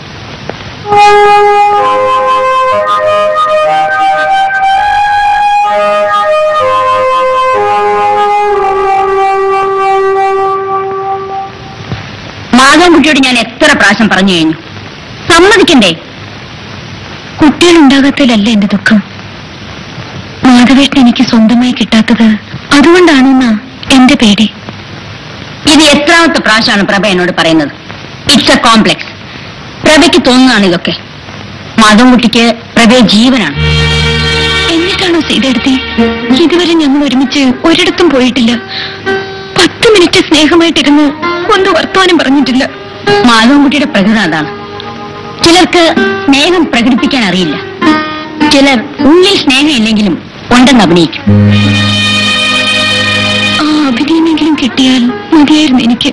മാധവൻകുട്ടിയോട് ഞാൻ എത്ര പ്രാവശ്യം പറഞ്ഞു കഴിഞ്ഞു, സമ്മതിക്കണ്ടേ? കുട്ടികളുണ്ടാകാത്തതിലല്ല എന്റെ ദുഃഖം. മാധവേട്ടൻ എനിക്ക് സ്വന്തമായി കിട്ടാത്തത് അതുകൊണ്ടാണെന്നാ എന്റെ പേടി. ഇത് എത്രാമത്തെ പ്രാവശ്യമാണ് പ്രഭ എന്നോട് പറയുന്നത്? It's a complex. പ്രഭയ്ക്ക് തോന്നുന്നതാണ് ഇതൊക്കെ. മാധവൻകുട്ടിക്ക് പ്രഭയെ ജീവനാണ്. എന്നിട്ടാണോ സീതെടുത്തി ഇതുവരെ ഞങ്ങൾ ഒരുമിച്ച് ഒരിടത്തും പോയിട്ടില്ല. 10 മിനിറ്റ് സ്നേഹമായിട്ടിരുന്ന് ഒന്ന് വർത്തമാനം പറഞ്ഞിട്ടില്ല. മാധവൻകുട്ടിയുടെ പ്രകൃതി അതാണ്. ചിലർക്ക് സ്നേഹം പ്രകടിപ്പിക്കാൻ അറിയില്ല. ചിലർ ഉള്ളിൽ സ്നേഹമില്ലെങ്കിലും ഉണ്ടെന്ന് അഭിനയിക്കും. ആ അഭിനയമെങ്കിലും കിട്ടിയാൽ മതിയായിരുന്നു എനിക്ക്.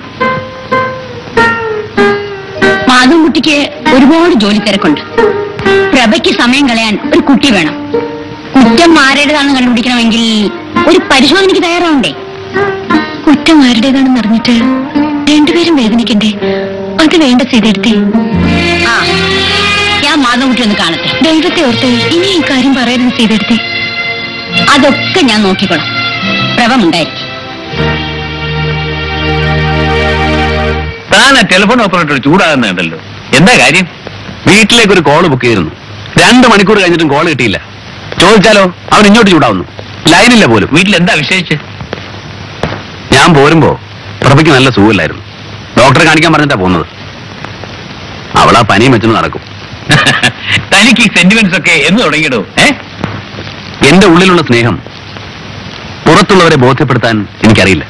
മാധവൻകുട്ടിക്ക് ഒരുപാട് ജോലി തിരക്കുണ്ട്. പ്രഭയ്ക്ക് സമയം കളയാൻ ഒരു കുട്ടി വേണം. കുറ്റം ആരുടേതാണെന്ന് കണ്ടുപിടിക്കണമെങ്കിൽ ഒരു പരിശോധനയ്ക്ക് തയ്യാറാവണ്ടേ? കുറ്റം ആരുടേതാണെന്ന് അറിഞ്ഞിട്ട് രണ്ടുപേരും വേദനിക്കണ്ടേ? അത് വേണ്ട സീതെടുത്തി. ആ, ഞാൻ മാധവൻകുട്ടി ഒന്ന് കാണട്ടെ. ദൈവത്തെ ഓർത്ത് ഇനി ഈ കാര്യം പറയരുത് സീതെടുത്തി. അതൊക്കെ ഞാൻ നോക്കിക്കോളാം. പ്രഭമുണ്ടായിരിക്കും. താൻ ആ ടെലിഫോൺ ഓപ്പറേറ്റർ ചൂടാകുന്നുണ്ടല്ലോ. എന്താ കാര്യം? വീട്ടിലേക്ക് ഒരു കോള് ബുക്ക് ചെയ്തിരുന്നു. 2 മണിക്കൂർ കഴിഞ്ഞിട്ടും കോള് കിട്ടിയില്ല. ചോദിച്ചാലോ അവൻ ഇങ്ങോട്ട് ചൂടാവുന്നു. ലൈനില്ല പോലും. വീട്ടിൽ എന്താ വിശേഷിച്ച്? ഞാൻ പോരുമ്പോ പ്രഭയ്ക്ക് നല്ല സുഖമില്ലായിരുന്നു. ഡോക്ടറെ കാണിക്കാൻ പറഞ്ഞിട്ടാ പോകുന്നത്. അവളാ പനിയും വെച്ചെന്ന് നടക്കും. തനിക്ക് ഈ സെന്റിമെന്റ്സ് ഒക്കെ എന്ന് തുടങ്ങിയിടോ? എന്റെ ഉള്ളിലുള്ള സ്നേഹം പുറത്തുള്ളവരെ ബോധ്യപ്പെടുത്താൻ എനിക്കറിയില്ല.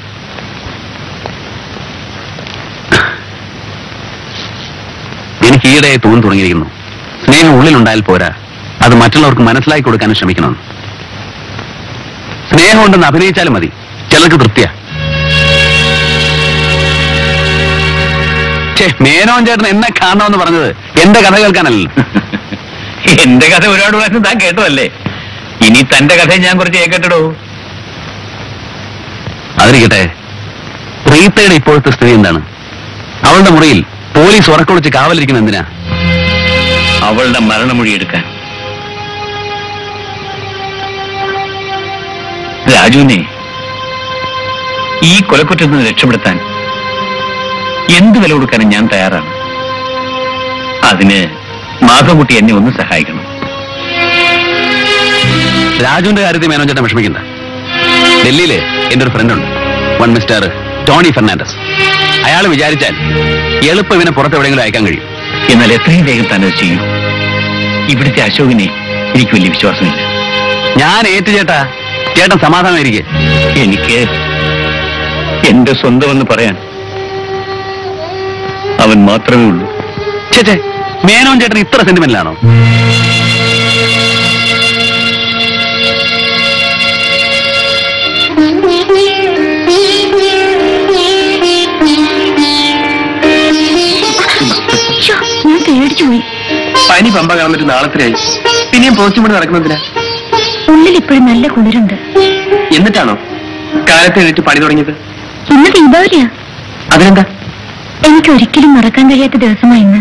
എനിക്ക് ഈയിടെ തോന്നി തുടങ്ങിയിരിക്കുന്നു, സ്നേഹം ഉള്ളിലുണ്ടായാൽ പോരാ, അത് മറ്റുള്ളവർക്ക് മനസ്സിലാക്കി കൊടുക്കാനും ശ്രമിക്കണം. സ്നേഹം ഉണ്ടെന്ന് അഭിനയിച്ചാലും മതി, ചിലർക്ക് തൃപ്തിയാ. മേനോൻ ചേട്ടൻ എന്നെ കാണണമെന്ന് പറഞ്ഞത് എന്റെ കഥ കേൾക്കാനല്ലോ. എന്റെ കഥ ഒരുപാട് പ്രാവശ്യം താൻ കേട്ടതല്ലേ? ഇനി തന്റെ കഥ ഞാൻ കുറച്ച് കേൾക്കട്ടോ. അതിരിക്കട്ടെ, റീത്തയുടെ ഇപ്പോഴത്തെ സ്ഥിതി എന്താണ്? അവളുടെ മുറിയിൽ പോലീസ് ഉറക്കൊളിച്ച് കാവലിരിക്കുന്ന എന്തിനാ? അവളുടെ മരണമൊഴി എടുക്കാൻ. രാജുവിനെ ഈ കൊലക്കുറ്റത്തിൽ നിന്ന് രക്ഷപ്പെടുത്താൻ എന്ത് വില കൊടുക്കാനും ഞാൻ തയ്യാറാണ്. അതിന് മാധവൻകുട്ടി എന്നെ ഒന്ന് സഹായിക്കണം. രാജുവിന്റെ കാര്യത്തിൽ മേനോൻ ചേട്ടൻ വിഷമിക്കണ്ട. ഡൽഹിയില് എന്റെ ഒരു ഫ്രണ്ട് ഉണ്ട്, വൺ മിസ്റ്റർ ടോണി ഫെർണാണ്ടസ്. അയാൾ വിചാരിച്ചാൽ എളുപ്പം ഇവനെ പുറത്ത് എവിടെയെങ്കിലും അയക്കാൻ കഴിയും. എന്നാൽ എത്രയും വേഗം തന്നെ ചെയ്യും. ഇവിടുത്തെ അശോകിനെ എനിക്ക് വലിയ വിശ്വാസമില്ല. ഞാൻ ഏറ്റു ചേട്ടാ, ചേട്ടൻ സമാധാനമായിരിക്കെ. എനിക്ക് എന്റെ സ്വന്തമെന്ന് പറയാൻ അവൻ മാത്രമേ ഉള്ളൂ. ചേച്ചേ, മേനോൻ ചേട്ടൻ ഇത്ര സെന്റിമെന്റിലാണോ? ഞാൻ പേടിച്ചു പോയി. പനി പമ്പ കാണുന്നിട്ട് നാളത്തിലായി. പിന്നെയും പോസ്റ്റ്മോർട്ടം നടക്കുന്നതിനാ? ഉള്ളിൽ ഇപ്പോഴും നല്ല കുളിരുണ്ട്. എന്നിട്ടാണോ കാലത്ത് എഴുതിട്ട് പണി തുടങ്ങിയത്? ഇന്ന് ദീപാവലിയാ. അതിനെന്താ? എനിക്ക് ഒരിക്കലും മറക്കാൻ കഴിയാത്ത ദിവസമായി ഇന്ന്.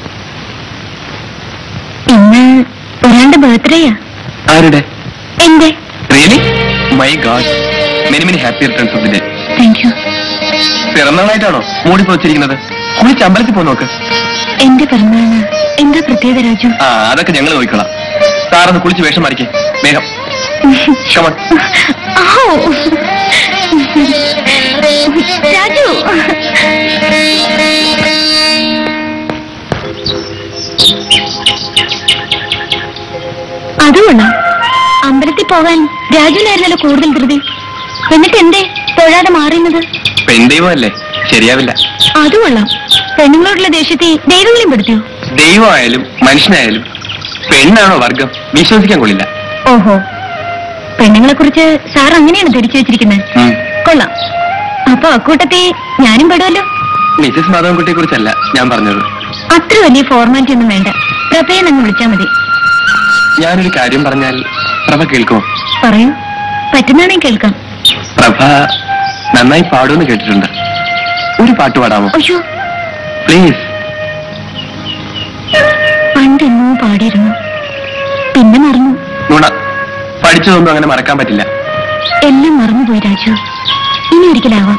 ഇന്ന് ഒരാളുടെ ബർത്ത്ഡേയാ. ആരുടെ? എന്റെ. Really? My God, many many happy returns of the day. Thank you. പിറന്നാളായിട്ടാണോ മൂടിപ്പോ വെച്ചിരിക്കുന്നത്? കുളിച്ച് അമ്പലത്തിൽ പോ നോക്ക്. എന്റെ പിറന്നാളിന് എന്താ പ്രത്യേകത രാജു? ആ അതൊക്കെ ഞങ്ങൾ നോക്കിക്കോളാം. സാറൊന്ന് കുളിച്ച് വേഷം മാറിക്കേ വേഗം. Come on. രാജു അതുകൊള്ളാം. അമ്പലത്തിൽ പോകാൻ രാജുവിനായിരുന്നല്ലോ കൂടുതൽ ധൃതി. എന്നിട്ട് എന്തേ തൊഴാതെ മാറുന്നത്? പെൺദൈവമല്ലേ, ശരിയാവില്ല. അതുകൊള്ളാം. പെണ്ണുങ്ങളോടുള്ള ദേഷ്യത്തെ ദൈവങ്ങളെയും പെടുത്തിയോ? ദൈവമായാലും മനുഷ്യനായാലും പെണ്ണാണോ വർഗം വിശ്വസിക്കാൻ കൊള്ളില്ല. ഓഹോ, പെണ്ണുങ്ങളെ കുറിച്ച് സാർ അങ്ങനെയാണ് ധരിച്ചു വെച്ചിരിക്കുന്നത്. കൊള്ളാം. അപ്പൊ അക്കൂട്ടത്തെ ഞാനും പെടുമല്ലോ. മിസസ് മാധവൻകുട്ടിയെ കുറിച്ചല്ല ഞാൻ പറഞ്ഞത്. അത്ര വലിയ ഫോർമാലിറ്റി ഒന്നും വേണ്ട. പ്രഭയെ അങ്ങ് വിളിച്ചാൽ മതി. ഞാനൊരു കാര്യം പറഞ്ഞാൽ പ്രഭ കേൾക്കുമോ? പറയൂ, പറ്റുന്നാണെങ്കിൽ കേൾക്കാം. പ്രഭ നന്നായി പാടുമെന്ന് കേട്ടിട്ടുണ്ട്. ഒരു പാട്ട് പാടാമോ? അയ്യോ, പ്ലീസ്. പണ്ടെന്നോ പാടിയിരുന്നു, പിന്നെ മറന്നു. നുണ. പഠിച്ചതൊന്നും അങ്ങനെ മറക്കാൻ പറ്റില്ല. എല്ലാം മറന്നുപോയി രാജു. ഇനി ഒരിക്കലാവാം.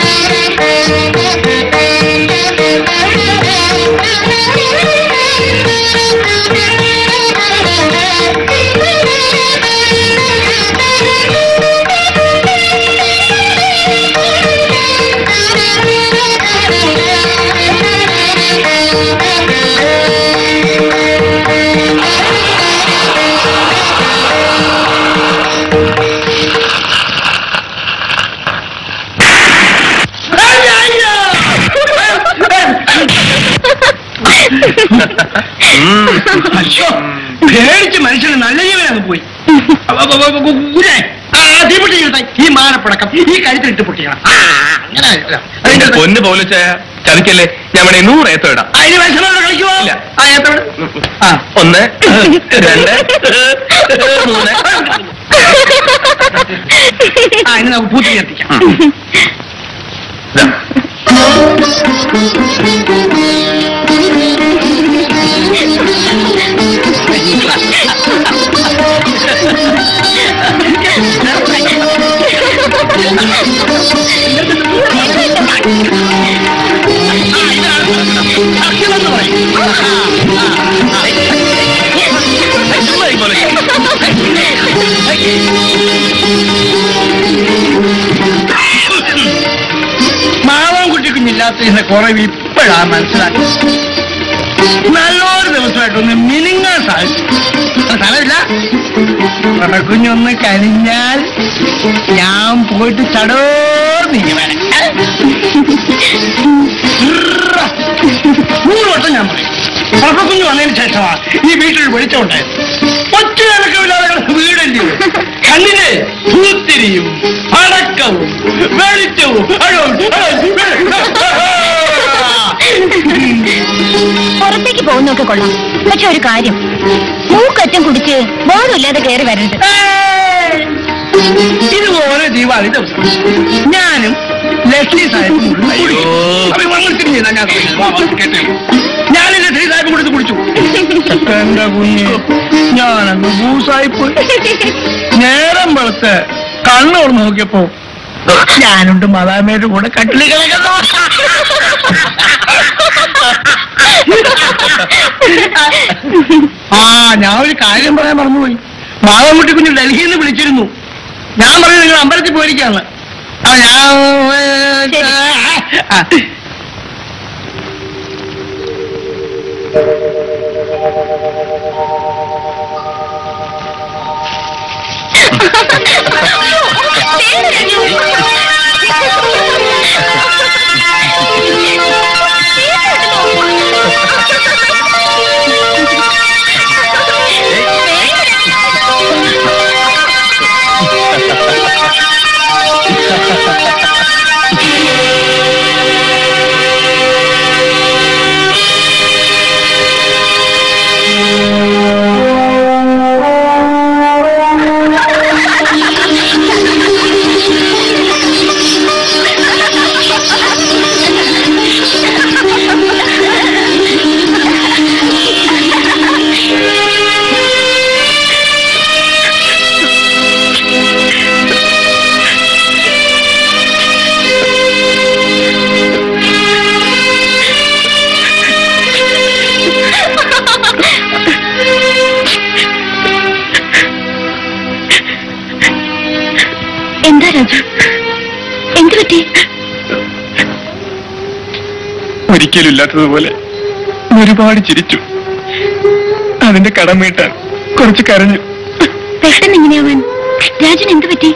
പേടിച്ച് മനുഷ്യന് നല്ല ജീവനങ്ങ് പോയി. തീപ്പൊട്ടി ഈ മാനപ്പടക്കം ഈ കഴുത്തിലിട്ട് പൊട്ടിക്കണം. പൊന്ന് പോലീസ് ചതിക്കല്ലേ, ഞമ്മടെ 100 ഏത്തം ഇടാം. അതിന് വിഷമം കളിക്കുമോ? ആ ഏത്തോട് 1 2 3. ഇനി നമുക്ക് പൂത്തി എത്തിക്കാം. മാവാൻകുട്ടി കുഞ്ഞില്ലാത്തതിന്റെ കുറവ് ഇപ്പോഴാ മനസ്സിലാക്കി. നല്ലൊരു ദിവസമായിട്ടൊന്ന് മിനിങ്ങാൻ സാധിച്ചു. സ്ഥലമില്ല. കുഞ്ഞൊന്ന് കഴിഞ്ഞാൽ ഞാൻ പോയിട്ട് ചടോർന്നിങ്ങി വരാം. 100 വട്ടം ഞാൻ പറയും. കുഞ്ഞ് വന്നതിന് ശേഷമാണ് ഈ വീട്ടിൽ വെളിച്ചമുണ്ടായത്. ഒറ്റ ഇളക്കമില്ലാതെ വീടല്ലേ. കണ്ണിന് പൂത്തിരിയും അടക്കവും വെളിച്ചവും. പുറത്തേക്ക് പോകുന്നൊക്കെ കൊള്ളാം, പക്ഷെ ഒരു കാര്യം, മൂക്കറ്റം കുടിച്ച് ബോധമില്ലാതെ കയറി വരരുത്. ഇതുപോലെ ദീപാവലി ദിവസം ഞാനും ലക്ഷ്മി സാഹിബും ഞാനും ലക്ഷ്മി സാഹിബും കൊടുത്ത് കുടിച്ചു. എന്റെ കുഞ്ഞ് ഞാനങ്ങ് ഭൂസായിപ്പോയി. നേരം വെളുത്ത് കണ്ണോട് നോക്കിയപ്പോ ഞാനുണ്ട് മദാമയുടെ കൂടെ കട്ടിൽ കിടക്കുന്നു. ഞാൻ ഒരു കാര്യം പറയാൻ മറന്നുപോയി. മാധവൻകുട്ടി കുഞ്ഞ് ഡൽഹിയിൽ നിന്ന് വിളിച്ചിരുന്നു. ഞാൻ പറഞ്ഞു നിങ്ങൾ അമ്പലത്തിൽ പോയിരിക്കാന്ന്. രാജു? എന്തു പറ്റി? ഒരിക്കലും ഇല്ലാത്തതുപോലെ ഒരുപാട് ചിരിച്ചു. അതിന്റെ കടം വീട്ടാൻ കുറച്ച് കരഞ്ഞു. പെട്ടെന്ന് എങ്ങനെയാവാൻ? രാജുന് എന്തു പറ്റി?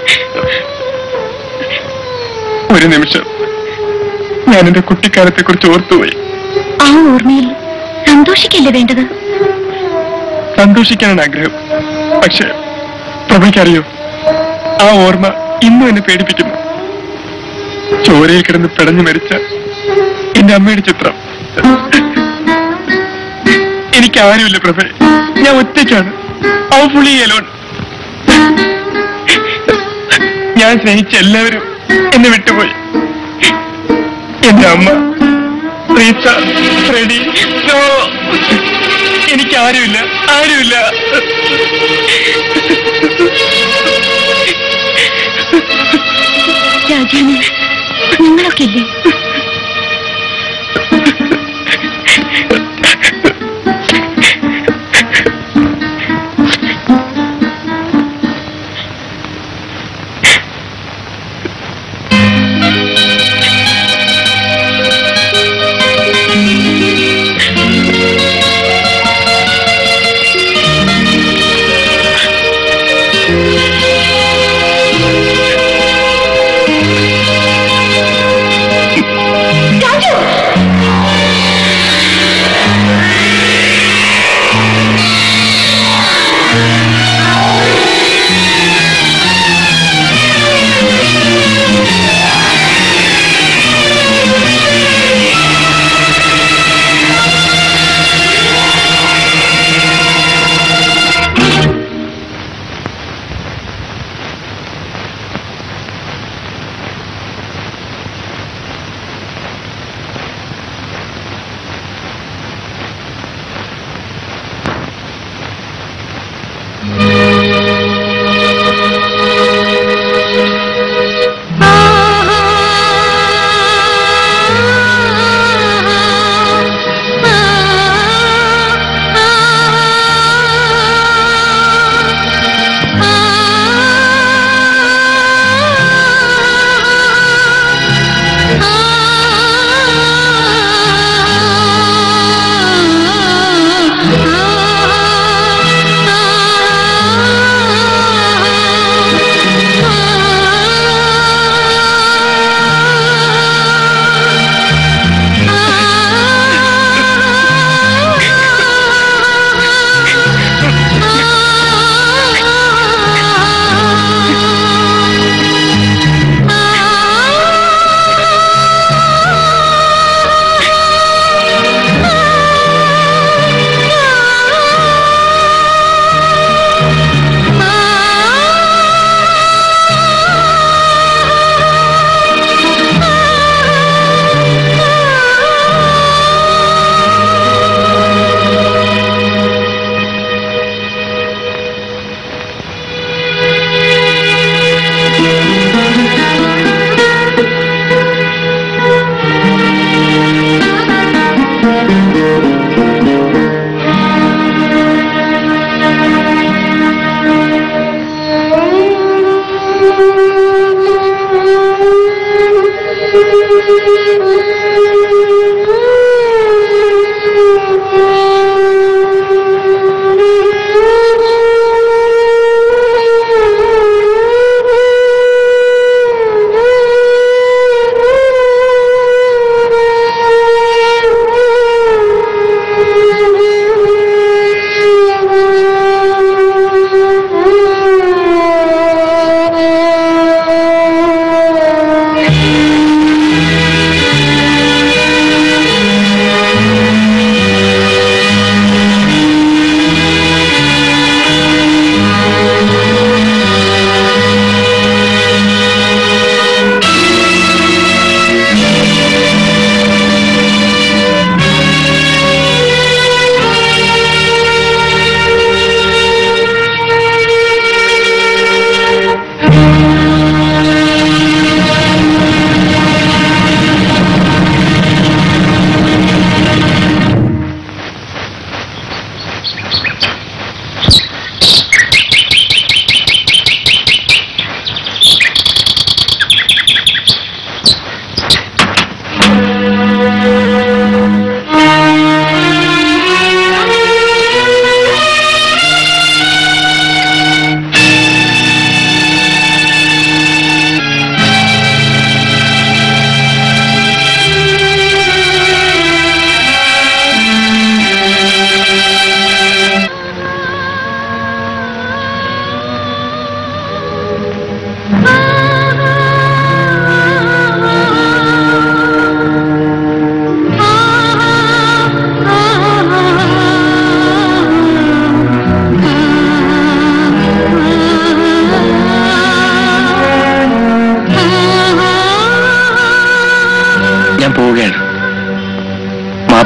ഒരു നിമിഷം ഞാൻ എന്റെ കുട്ടിക്കാലത്തെ കുറിച്ച് ഓർത്തുപോയി. ആ ഓർമ്മയിൽ സന്തോഷിക്കല്ലേ വേണ്ടത്? സന്തോഷിക്കാനാണ് ആഗ്രഹം. പക്ഷെ പ്രഭയ്ക്കറിയോ, ആ ഓർമ്മ ഇന്നും എന്നെ പേടിപ്പിക്കുന്നു. ചോരയിൽ കിടന്ന് പിടഞ്ഞു മരിച്ച എന്റെ അമ്മയുടെ ചിത്രം. എനിക്ക് ആരുമില്ല പ്രഭേ, ഞാൻ ഒറ്റയ്ക്കാണ്. ഔ ഫുള്ളി അലോൺ. ഞാൻ സ്നേഹിച്ച എല്ലാവരും എന്നെ വിട്ടുപോയി. എന്റെ അമ്മ, റീത്ത, ഫ്രെഡി. എനിക്ക് ആരുമില്ല, ആരുമില്ല. രാജുവിന് നിങ്ങളൊക്കെ ഇല്ലേ?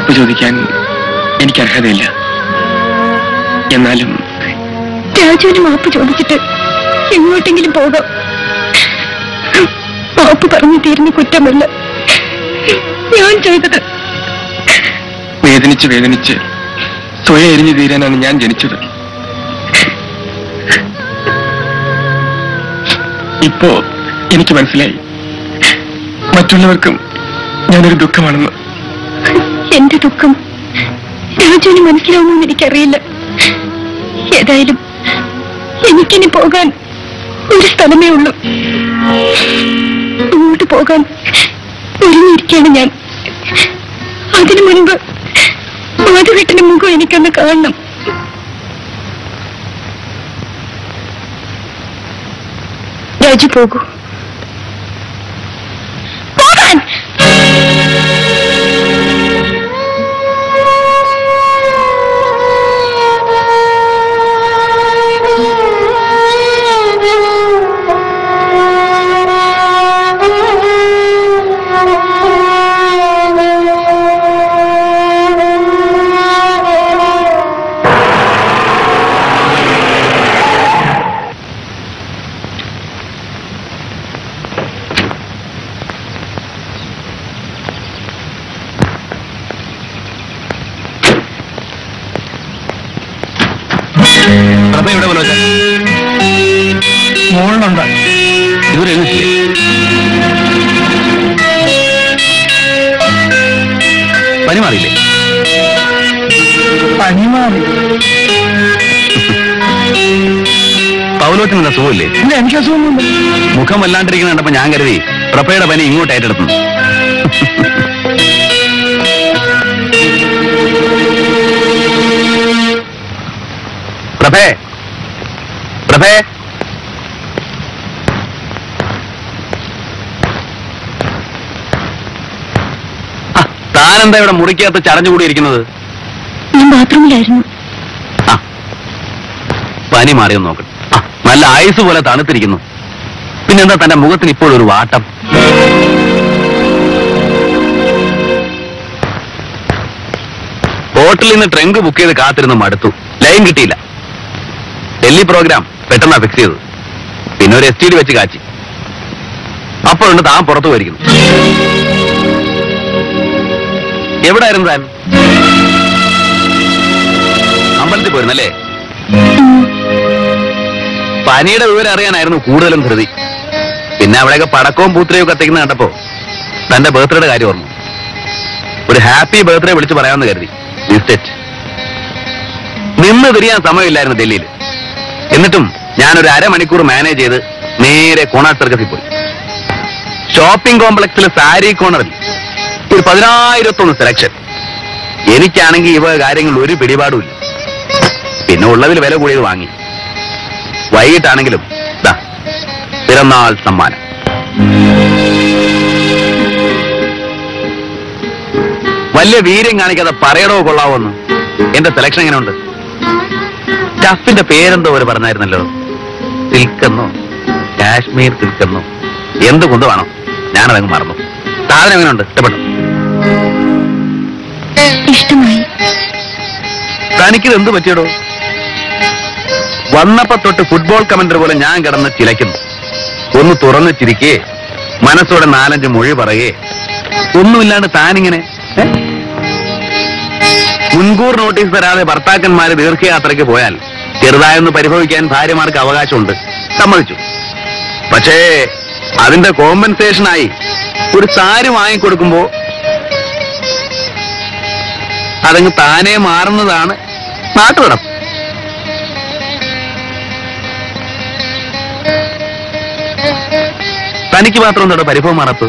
മാപ്പ് ചോദിക്കാൻ എനിക്ക് അർഹതയില്ല. എന്നാലും രാജുവിന് മാപ്പ് ചോദിച്ചിട്ട് എങ്ങോട്ടെങ്കിലും പോകാം. മാപ്പ് പറഞ്ഞു തീരുന്ന കുറ്റമല്ല ഞാൻ ചെയ്തത്. വേദനിച്ച് വേദനിച്ച് സ്വയം എരിഞ്ഞു തീരാനാണ് ഞാൻ ജനിച്ചത്. ഇപ്പോ എനിക്ക് മനസ്സിലായി, മറ്റുള്ളവർക്കും ഞാനൊരു ദുഃഖമാണെന്ന്. എന്റെ ദുഃഖം രാജുവിന് മനസ്സിലാവുമെന്ന് എനിക്കറിയില്ല. ഏതായാലും എനിക്കിനി പോകാൻ ഒരു സ്ഥലമേ ഉള്ളൂ. അങ്ങോട്ട് പോകാൻ ഒരുങ്ങിയിരിക്കുകയാണ് ഞാൻ. അതിനു മുൻപ് മാധുവേട്ടന്റെ മുഖം എനിക്കൊന്ന് കാണണം. രാജു പോകൂ. പോകാൻ എവിടെ മനോജ? മോളിലുണ്ട്. ഇതുവരെ എഴുന്നിട്ടില്ലേ? പനി മാറിയില്ലേ? പനി മാറി. പൗലോത്തിന് എന്താ സുഖമില്ലേ? ഇല്ല, എനിക്ക് അസുഖമൊന്നുമില്ല. മുഖം വല്ലാണ്ടിരിക്കുന്ന കണ്ടപ്പോ ഞാൻ കരുതി പ്രഭയുടെ പനി ഇങ്ങോട്ട് ഏറ്റെടുത്തു. പ്രഭേ, പ്രഭേ, താനെന്താ ഇവിടെ മുറിക്കകത്ത് ചടഞ്ഞുകൂടിയിരിക്കുന്നത്? ഞാൻ ബാത്റൂമിലായിരുന്നു. ആ, പനി മാറിയൊന്ന് നോക്കട്ടെ. ആ, നല്ല ഐസ് പോലെ തണുത്തിരിക്കുന്നു. പിന്നെന്താ തന്റെ മുഖത്തിന് ഇപ്പോഴൊരു വാട്ടം? ഹോട്ടലിൽ നിന്ന് ട്രങ്ക് ബുക്ക് ചെയ്ത് കാത്തിരുന്ന് മടുത്തു. ലൈൻ കിട്ടിയില്ല. ഡൽഹി പ്രോഗ്രാം പെട്ടെന്നാ ഫിക്സ് ചെയ്തത്. പിന്നെ ഒരു STD വെച്ച് കാച്ചി. അപ്പോഴുണ്ട് താൻ പുറത്തു പോയിരിക്കുന്നു. എവിടായിരുന്നു താൻ? അമ്പലത്തിൽ പോയിരുന്നല്ലേ? പനിയുടെ വിവരം അറിയാനായിരുന്നു കൂടുതലും ധൃതി. പിന്നെ അവിടെയൊക്കെ പടക്കവും പൂത്രയും കത്തിക്കുന്ന കണ്ടപ്പോ തന്റെ ബർത്ത്ഡേയുടെ കാര്യം ഓർമ്മ. ഒരു ഹാപ്പി ബർത്ത്ഡേ വിളിച്ച് പറയാമെന്ന് കരുതി. മിസ്റ്റേറ്റ്. നിന്ന് തിരിയാൻ സമയമില്ലായിരുന്നു ഡൽഹിയിൽ. എന്നിട്ടും ഞാനൊരു അരമണിക്കൂർ മാനേജ് ചെയ്ത് നേരെ കോണാട്ട് സർക്കസിൽ പോയി. ഷോപ്പിംഗ് കോംപ്ലക്സിലെ സാരി കോർണറിൽ ഒരു 10,000 സെലക്ഷൻ. എനിക്കാണെങ്കിൽ ഇവ കാര്യങ്ങളിൽ ഒരു പിടിപാടുമില്ല. പിന്നെ ഉള്ളതിൽ വില കൂടിയത് വാങ്ങി. വൈകിട്ടാണെങ്കിലും പിറന്നാൾ സമ്മാനം. വലിയ വീര്യം കാണിക്കാതെ പറയടോ കൊള്ളാവോന്ന്. എന്റെ സെലക്ഷൻ എങ്ങനെയുണ്ട്? സ്റ്റഫിന്റെ പേരെന്തോ ഒരു പറഞ്ഞായിരുന്നല്ലോ, സിൽക്കെന്നോ കാശ്മീർ സിൽക്കെന്നോ എന്ത് കൊണ്ടുവേണോ, ഞാനതങ്ങ് മറന്നു. സാധനം എങ്ങനെയുണ്ട്? ഇഷ്ടപ്പെട്ടു? ഇഷ്ടമായി. തനിക്കിത് എന്ത് പറ്റിയടോ? വന്നപ്പോ തൊട്ട് ഫുട്ബോൾ കമന്റർ പോലെ ഞാൻ കിടന്ന് ചിലയ്ക്കുന്നു. ഒന്ന് തുറന്ന് ചിരിക്കേ, മനസ്സോടെ 4-5 മൊഴി പറയേ, ഒന്നുമില്ലാണ്ട് താനിങ്ങനെ. മുൻകൂർ നോട്ടീസ് തരാതെ ഭർത്താക്കന്മാര് ദീർഘയാത്രയ്ക്ക് പോയാൽ ചെറുതായൊന്ന് പരിഭവിക്കാൻ ഭാര്യമാർക്ക് അവകാശമുണ്ട്, സമ്മതിച്ചു. പക്ഷേ അതിന്റെ കോമ്പൻസേഷനായി ഒരു സാരി വാങ്ങിക്കൊടുക്കുമ്പോ അതങ്ങ് താനെ മാറുന്നതാണ് നാട്ടുനടപ്പ്. തനിക്ക് മാത്രം എന്തോ പരിഭവം മാറത്ത്?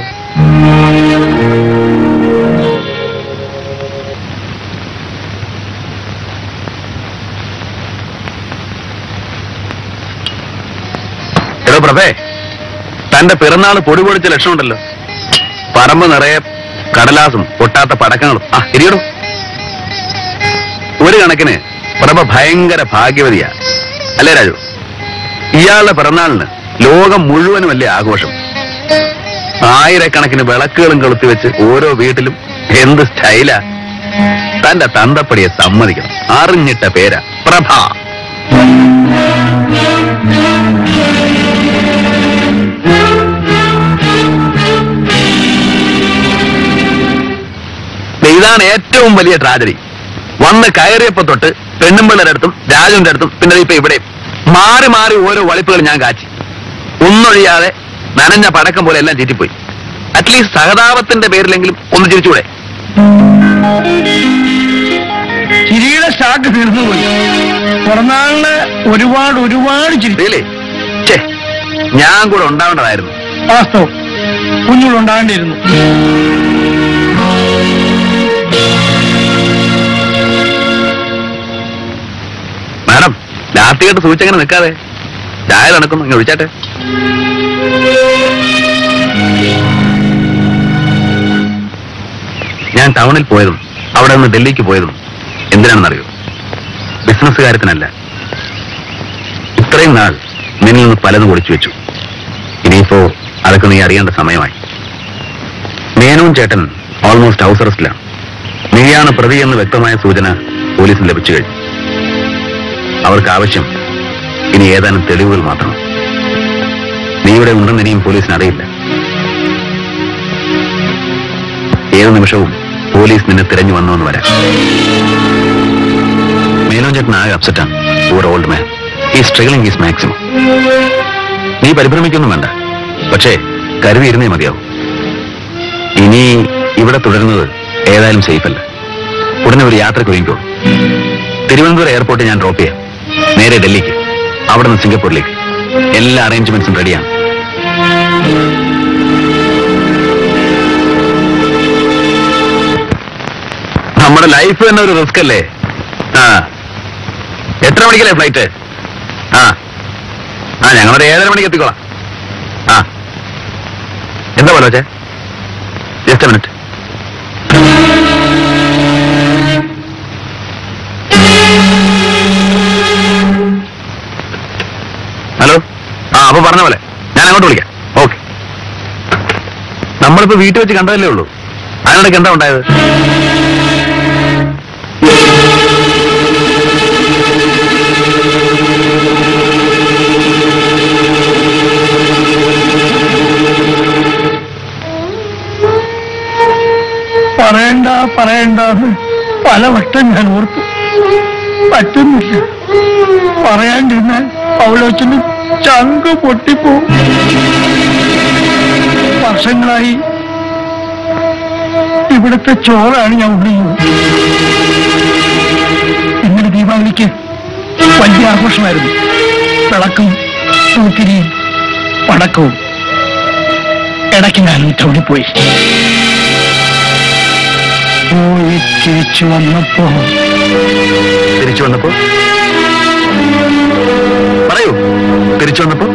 എടോ പ്രഭേ, തന്റെ പിറന്നാള് പൊടി പൊടിച്ച ലക്ഷണമുണ്ടല്ലോ. പറമ്പ് നിറയെ കടലാസും പൊട്ടാത്ത പടക്കങ്ങളും. ആ ഇരിയടോ. ഒരു കണക്കിന് പ്രഭ ഭയങ്കര ഭാഗ്യവതിയാ, അല്ലേ രാജു? ഇയാളുടെ പിറന്നാളിന് ലോകം മുഴുവനും വലിയ ആഘോഷം. 1000കണക്കിന് വിളക്കുകളും കൊളുത്തിവെച്ച് ഓരോ വീട്ടിലും എന്ത് സ്റ്റൈലാ. തന്റെ തന്തപ്പടിയെ സമ്മതിക്കണം. അറിഞ്ഞിട്ട പേരാ പ്രഭ. ഇതാണ് ഏറ്റവും വലിയ ട്രാജഡി. വന്ന് കയറിയപ്പോ തൊട്ട് പെണ്ണുമ്പിള്ളയുടെ അടുത്തും രാജുവിന്റെ അടുത്തും പിന്നെ ഇപ്പൊ ഇവിടെ മാറി മാറി ഓരോ വളിപ്പുകൾ ഞാൻ കാച്ചി. ഒന്നൊഴിയാതെ നനഞ്ഞ പടക്കം പോലെ എല്ലാം ചീറ്റിപ്പോയി. അറ്റ്ലീസ്റ്റ് സഹതാപത്തിന്റെ പേരിലെങ്കിലും ഒന്ന് ചിരിച്ചൂടെ? ചിരിയുടെ ഷാക്ക് തീർന്നു പോയി. പിറന്നാളിന് ഒരുപാട് ചിരി. ഞാൻ കൂടെ ഉണ്ടാവേണ്ടതായിരുന്നു. വാസ്തവം, കുഞ്ഞുങ്ങളുണ്ടാകേണ്ടിയിരുന്നു. മാഡം, രാത്രിയായിട്ട് സൂചിച്ചങ്ങനെ നിൽക്കാതെ ചായ നടക്കുന്നു, ഇങ്ങനെ വിളിച്ചാട്ടെ. ഞാൻ ടൗണിൽ പോയതും അവിടെ നിന്ന് ഡൽഹിക്ക് പോയതും എന്തിനാണെന്നറിയോ? ബിസിനസ് കാര്യത്തിനല്ല. ഇത്രയും നാൾ നിന്നിൽ നിന്ന് പലതും ഒളിച്ചു വെച്ചു. ഇനിയിപ്പോ അതൊക്കെ നീ അറിയേണ്ട സമയമായി. മേനോൻ ചേട്ടൻ ഓൾമോസ്റ്റ് ഹൗസ് അറസ്റ്റിലാണ്. നീയാണ് പ്രതി എന്ന് വ്യക്തമായ സൂചന പോലീസിന് ലഭിച്ചു കഴിഞ്ഞു. അവർക്ക് ആവശ്യം ഇനി ഏതാനും തെളിവുകൾ മാത്രം. നീ ഇവിടെ ഉണ്ടെന്ന് ഇനിയും പോലീസിന് അറിയില്ല. ഏത് നിമിഷവും പോലീസ് നിന്നെ തിരഞ്ഞു വന്നുവെന്ന് വരാം. മേനോൻ ചേട്ടൻ ആകെ അപ്സെറ്റാണ്. Poor old man, he struggling he's maximum. നീ പരിഭ്രമിക്കൊന്നും വേണ്ട, പക്ഷേ കരുതിയിരുന്നേ മതിയാവും. ഇനി ഇവിടെ തുടരുന്നത് ഏതായാലും സേഫല്ല. ഉടനെ ഒരു യാത്രയ്ക്ക് ഒരുങ്ങിക്കോളൂ. തിരുവനന്തപുരം എയർപോർട്ടിൽ ഞാൻ ഡ്രോപ്പ് ചെയ്യാം. നേരെ ഡൽഹിക്ക്, അവിടെ നിന്ന് സിംഗപ്പൂരിലേക്ക്. എല്ലാ അറേഞ്ച്മെന്റ്സും റെഡിയാണ്. നമ്മുടെ ലൈഫ് തന്നെ ഒരു റിസ്ക് അല്ലേ? എത്ര മണിക്കല്ലേ ഫ്ലൈറ്റ്? ഞങ്ങളൊരു 7:30 മണിക്ക് എത്തിക്കോളാം. എന്താ പോലെ വെച്ചേ? Just a minute. ഹലോ. അപ്പൊ പറഞ്ഞ പോലെ ഞാൻ അങ്ങോട്ട് വിളിക്കാം. ഓക്കെ. നമ്മളിപ്പോ വീട്ടിൽ വെച്ച് കണ്ടതല്ലേ ഉള്ളൂ. അതിനിടയ്ക്ക് എന്താ ഉണ്ടായത്? പറയണ്ടെന്ന് പലവട്ടം ഞാൻ ഓർത്തു. പറ്റുന്നില്ല. പറയാണ്ടിരുന്നാൽ പൗലോച്ചന് ചങ്ക് പൊട്ടിപ്പോവും. വർഷങ്ങളായി ഇവിടുത്തെ ചോറാണ് ഞാൻ ഉള്ളിയത്. ഇന്നലെ ദീപാവലിക്ക് വലിയ ആഘോഷമായിരുന്നു. വിളക്കും പൂത്തിരിയും പടക്കവും. ഇടയ്ക്ക് ഞാനും ടൗണിൽ പോയി തിരിച്ചു വന്നപ്പോ പറയൂ. തിരിച്ചു വന്നപ്പോ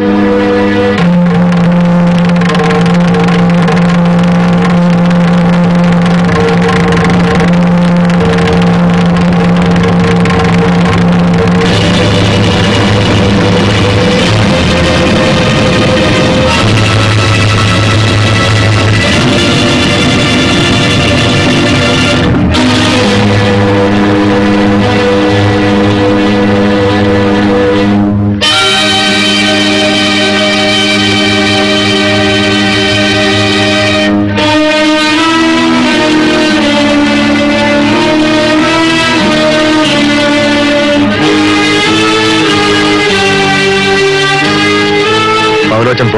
പൗലോച്ചൻ പോ.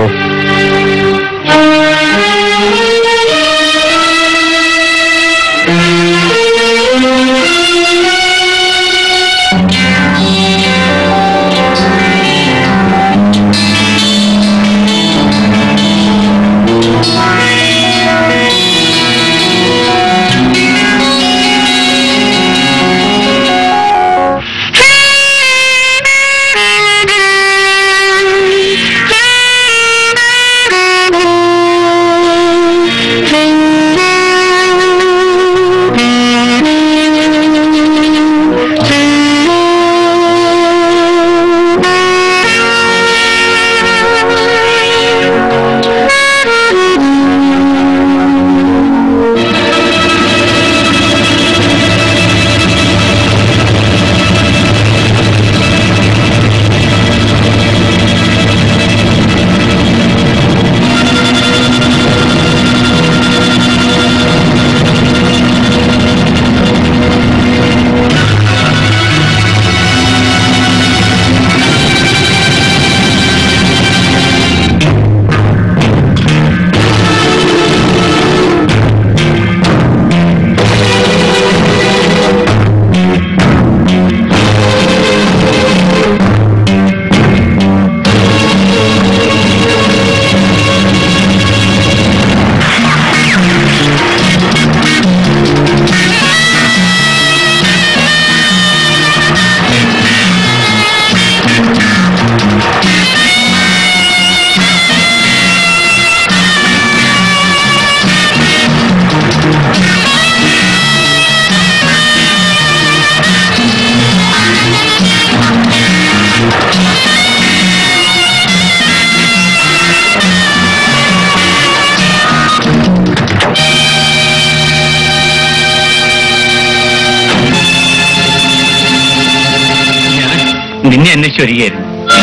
നിന്നെ അന്വേഷിച്ച് വരികയായിരുന്നു.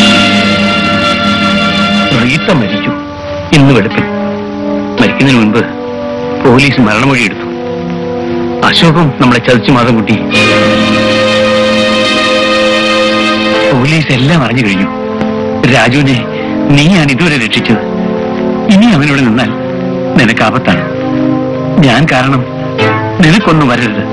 റീത്ത മരിച്ചു ഇന്ന് വെളുപ്പിൽ. മരിക്കുന്നതിന് മുൻപ് പോലീസ് മരണമൊഴി എടുത്തു. അശോകം നമ്മളെ ചതിച്ചു മാധവൻകുട്ടി. പോലീസ് എല്ലാം അറിഞ്ഞു കഴിഞ്ഞു. രാജുവിനെ നീയാണ് ഇതുവരെ രക്ഷിച്ചത്. ഇനി അവനോട് നിന്നാൽ നിനക്ക് ആപത്താണ്. ഞാൻ കാരണം നിനക്കൊന്നും വരരുത്.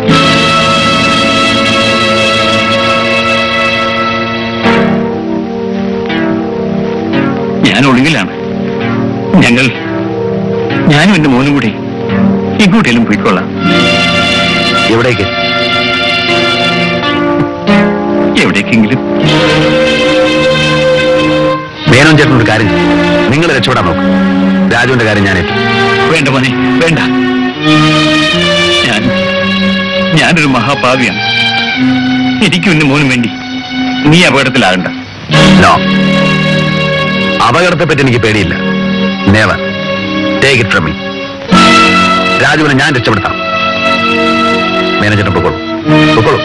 ഞാൻ ഒളിവിലാണ്. ഞാനും എന്റെ മോനും കൂടി ഇങ്ങോട്ടേലും പോയിക്കൊള്ളാം. എവിടേക്ക്? എവിടേക്കെങ്കിലും. മേനോൻ ചേട്ടനൊരു കാര്യം, നിങ്ങൾ രക്ഷപ്പെടാൻ നോക്കും. രാജുവിന്റെ കാര്യം ഞാൻ ഏറ്റു. വേണ്ട മോനെ, വേണ്ട. ഞാനൊരു മഹാപാവിയാണ്. എനിക്കും എന്റെ മോനും വേണ്ടി നീ അപകടത്തിലാകണ്ട. നോ, അപകടത്തെ പറ്റി എനിക്ക് പേടിയില്ല. Never. Take it from me. രാജുവിനെ ഞാൻ രക്ഷപ്പെടുത്താം. മേനേജറിനെ പൊക്കോളൂ, പൊക്കോളൂ.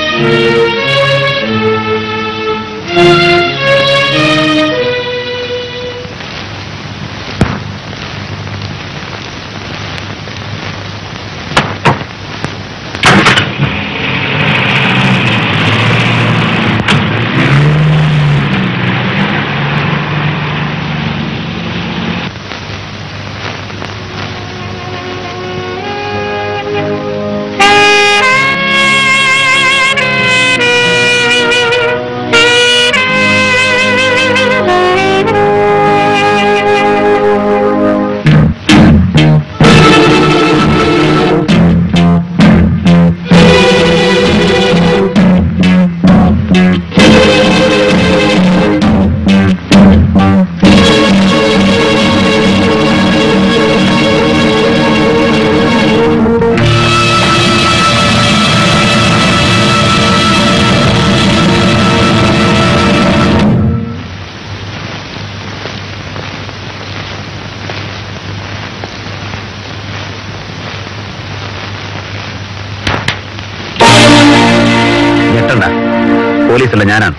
പോലീസല്ല, ഞാനാണ്.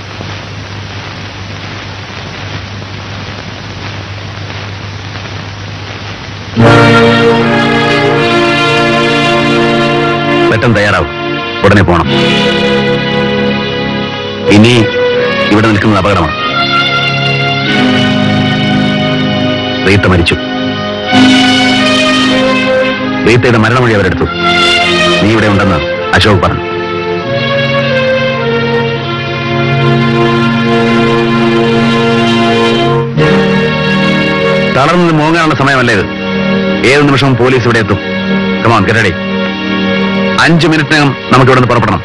പെട്ടെന്ന് തയ്യാറാവും. ഉടനെ പോണം. ഇനി ഇവിടെ നിൽക്കുന്നത് അപകടമാണ്. റീത്ത മരിച്ചു. റീത്തയുടെ മരണമൊഴി അവരെടുത്തു. നീ ഇവിടെ ഉണ്ടെന്ന് അശോക് പറഞ്ഞു. തളർന്ന് മോങ്ങാനുള്ള സമയമല്ല ഇത്. ഏത് നിമിഷവും പോലീസ് ഇവിടെ എത്തും. Come on, get ready. 5 മിനിറ്റിനകം നമുക്ക് ഇവിടെ നിന്ന് പുറപ്പെടണം.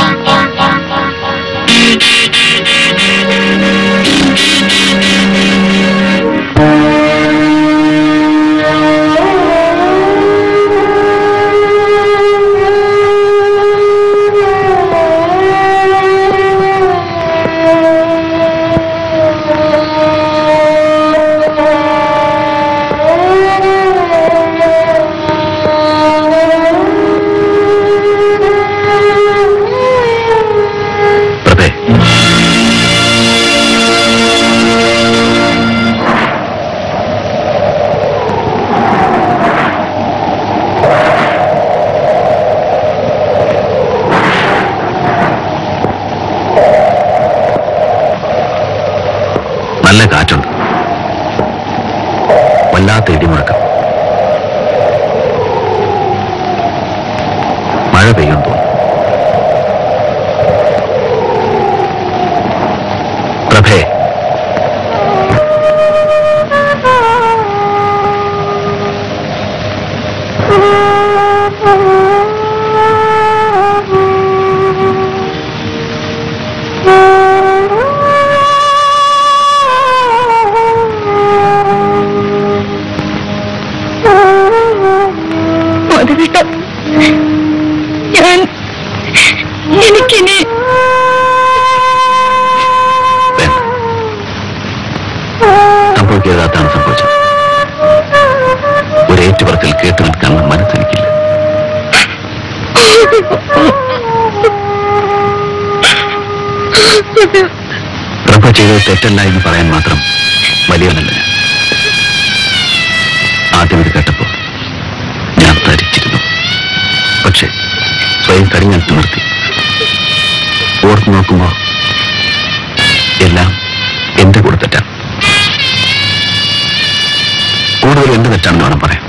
നല്ല കാറ്റുണ്ട്. വല്ലാത്ത ഇടിമുഴക്കം. മഴ പെയ്യും തോന്നുന്നു. പ്രഭേ, എനിക്കിനി സംഭവിക്കാതാണ് സംഭവിച്ചത്. ഒരേറ്റുപുറത്തിൽ കേട്ടു നിൽക്കാനുള്ള മനസ്സെനിക്കില്ല. ചെയ്തത് തെറ്റല്ല എന്ന് പറയാൻ മാത്രം വലിയവനല്ല ഞാൻ. ആദ്യം ഇത് കേട്ടപ്പോ ഞാൻ ധരിച്ചിരുന്നു. പക്ഷെ സ്വയം കടിഞ്ഞാട്ട് നിർത്തി. ഓർത്തു നോക്കുമ്പോ എല്ലാം എന്റെ കൂടെ തെറ്റാണ്. കൂടുതൽ എന്റെ തെറ്റാണെന്ന് വേണം പറയാം.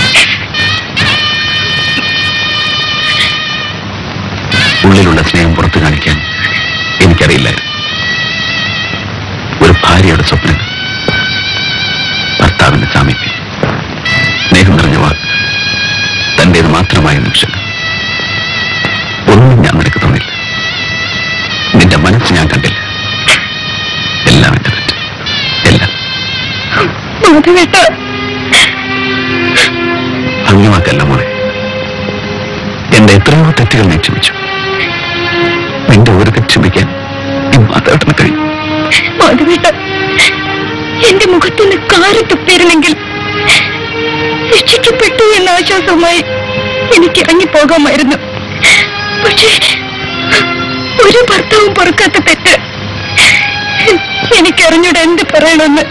ഉള്ളിലുള്ള സ്നേഹം പുറത്തു കാണിക്കാൻ എനിക്കറിയില്ലായിരുന്നു. ഒരു ഭാര്യയുടെ സ്വപ്നങ്ങൾ, ഭർത്താവിന്റെ സാമീപ്യം, സ്നേഹം നിറഞ്ഞ വാക്ക്, തന്റേത് മാത്രമായ നിമിഷങ്ങൾ, ഒന്നും ഞാൻ നിനക്ക് തോന്നില്ല. നിന്റെ മനസ്സ് ഞാൻ കണ്ടില്ല. എല്ലാം എന്റെ തെറ്റ്, എല്ലാം. ഭംഗിവാക്കല്ല മോളെ, എന്റെ എത്രയോ തെറ്റുകൾ നീ ക്ഷമിച്ചു. നിന്റെ ഒരു തെറ്റ് ക്ഷമിക്കാൻ മാതാവിന് കഴിയും. എന്റെ മുഖത്തുനിന്ന് കാറ് തുപ്പിയിരുന്നെങ്കിൽ ശിക്ഷിക്കപ്പെട്ടു എന്ന ആശ്വാസവുമായി എനിക്ക് ഇറങ്ങിപ്പോകാമായിരുന്നു. പക്ഷേ ഒരു ഭർത്താവും പൊറുക്കാത്ത തെറ്റ് എനിക്കറിഞ്ഞൂടെ എന്ത് പറയണമെന്ന്.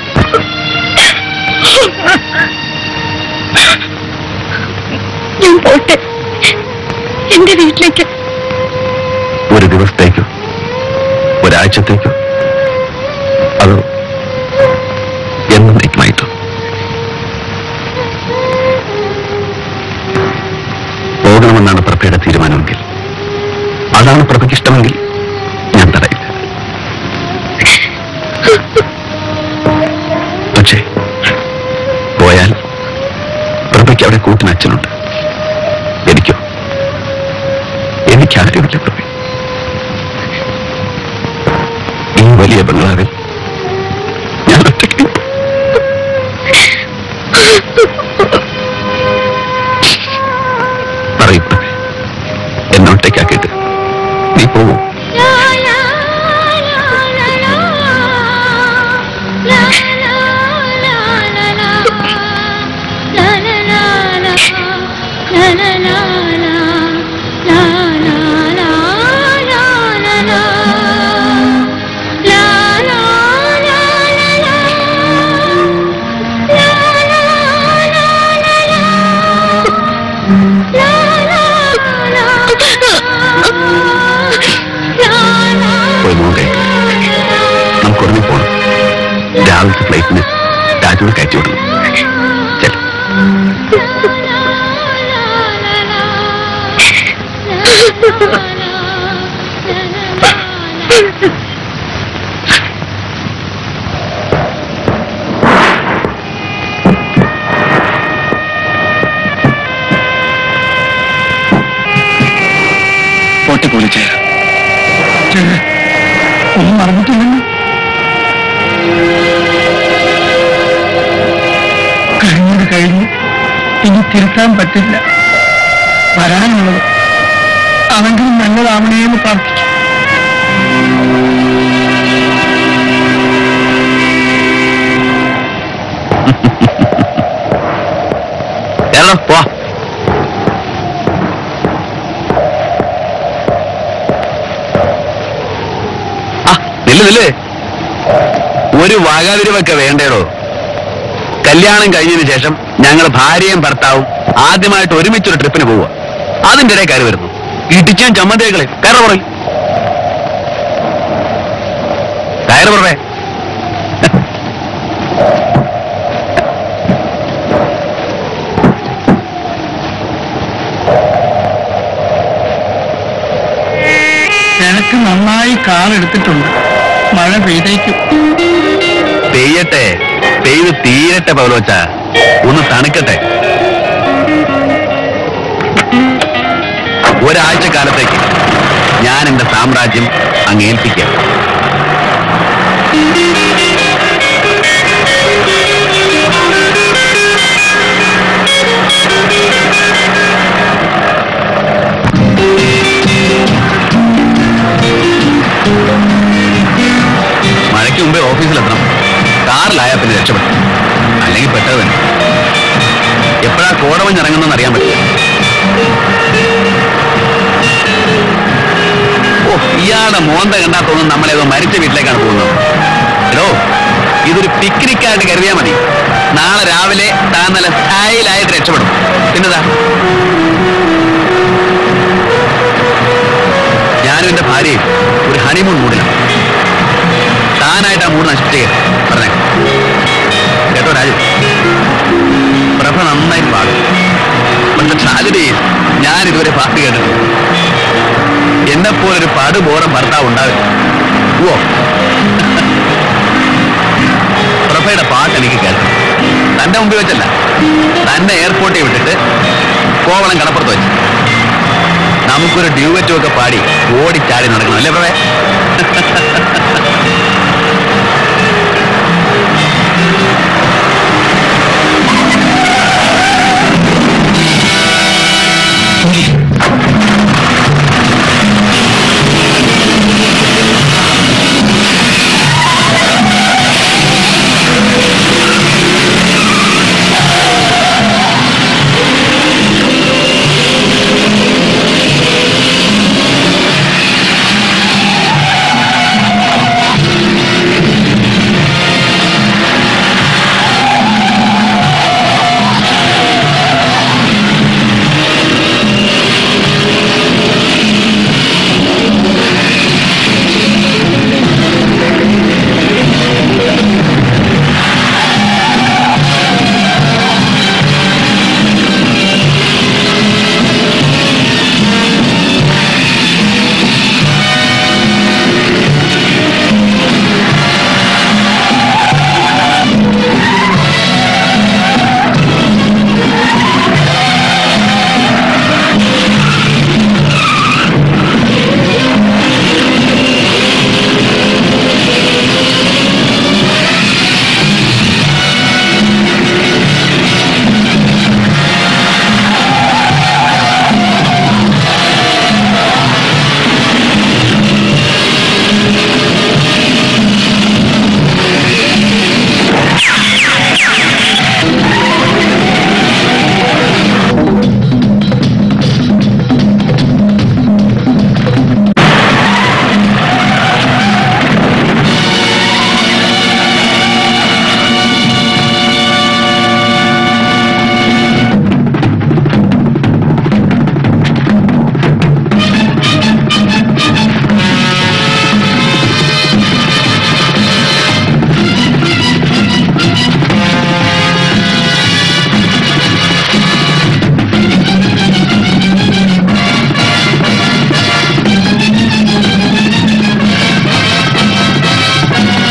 ഞാൻ പോട്ടെ എന്റെ വീട്ടിലേക്ക്. ഒരു ദിവസത്തേക്കോ ഒരാഴ്ചത്തേക്കോ അതോ എന്നേക്കുമായിട്ടോ? പോകണമെന്നാണ് പ്രഭയുടെ തീരുമാനമെങ്കിൽ, അതാണ് പ്രഭയ്ക്ക് ഇഷ്ടമെങ്കിൽ ഞാൻ തടയില്ല. പക്ഷേ പോയാൽ പ്രഭയ്ക്ക് അവിടെ കൂട്ടിന് അച്ഛനുണ്ട്. എനിക്കോ? എനിക്കാരുമില്ല പ്രഭ. ഈ വലിയ ബംഗ്ലാവിൽ ഞാൻ ഒറ്റയ്ക്ക്. പറയൂ പ്രഭ, എന്നെ ഒറ്റയ്ക്കാക്കിയിട്ട് നീ പോവും? നമുക്ക് ഉടനെ പോകണം. രാവിലത്തെ ഫ്ലൈറ്റിന് രാജുവിനെ കയറ്റി വിടണം. ചെല്ലാം. പോട്ടെ പോളിച്ചേ, ഒന്നും മറന്നിട്ടില്ലല്ലോ. കഴിഞ്ഞത് കഴിഞ്ഞു, ഇനി തിരുത്താൻ പറ്റില്ല. വരാനുള്ളത് അതെങ്കിലും നല്ലതാവണേന്ന് പ്രാർത്ഥിക്കും. പോ. നില്ലേ ഒരു വകതിരിവൊക്കെ വേണ്ടേടോ. കല്യാണം കഴിഞ്ഞതിന് ശേഷം ഞങ്ങൾ ഭാര്യയും ഭർത്താവും ആദ്യമായിട്ട് ഒരുമിച്ചൊരു ട്രിപ്പിന് പോവുക. അതിന്റെ ഇടയിൽ കയറി വരുന്നു ഇടിച്ചാൻ ചമ്മന്തികളെ. കയറി പറയും, കയറി പറവേ. നിനക്ക് നന്നായി കാർ എടുത്തിട്ടുണ്ട്. മഴ പെയ്തേക്കും. പെയ്യട്ടെ, പെയ്ത് തീരട്ടെ പൗലോച്ച, ഒന്ന് തണുക്കട്ടെ. ഒരാഴ്ച കാലത്തേക്ക് ഞാൻ എന്റെ സാമ്രാജ്യം അങ്ങ് ഏൽപ്പിക്കാം. മഴയ്ക്ക് മുമ്പേ ഓഫീസിലെത്തണം. കാറിലായാ പിന്നെ രക്ഷപ്പെട്ടു, അല്ലെങ്കിൽ പെട്ടത് തന്നെ. എപ്പോഴാ കോടമഞ്ഞ് ഇറങ്ങുന്നെന്ന് അറിയാൻ പറ്റില്ല. ഓ, ഇയാളുടെ മോന്ത കണ്ടാ തോന്നുന്നു നമ്മളേതോ മരിച്ച വീട്ടിലേക്കാണ് പോകുന്നത്. എടോ, ഇതൊരു പിക്നിക്കായിട്ട് കരുതിയാൽ മതി. നാളെ രാവിലെ താൻ നല്ല സ്റ്റൈലായിട്ട് രക്ഷപ്പെടും. പിന്നെതാ, ഞാനും എന്റെ ഭാര്യയും ഒരു ഹണിമൂൺ മൂഡിലാണ്. താനായിട്ട് ആ മൂഡ് നശിപ്പിച്ചേ പറഞ്ഞേ കേട്ടോ രാജു. പ്രഭ നന്നായിട്ട് പാടും. പക്ഷെ ട്രാജഡി ഞാൻ ഇതുവരെ പാട്ട് കേട്ടിട്ടുണ്ട്. എന്നെപ്പോലൊരു പടുബോറം ഭർത്താവ് ഉണ്ടാവില്ല. ഓ, പ്രഭയുടെ പാട്ട് എനിക്ക് കേൾക്കണം. തന്റെ മുമ്പിൽ വെച്ചല്ല, തന്നെ എയർപോർട്ടിൽ വിട്ടിട്ട് കോവളം കടപ്പുറത്ത് വെച്ച് നമുക്കൊരു ഡ്യൂവറ്റും ഒക്കെ പാടി ഓടിച്ചാടി നടക്കണം. അല്ലേ പ്രഭേ?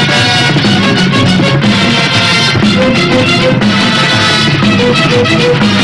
Thank you.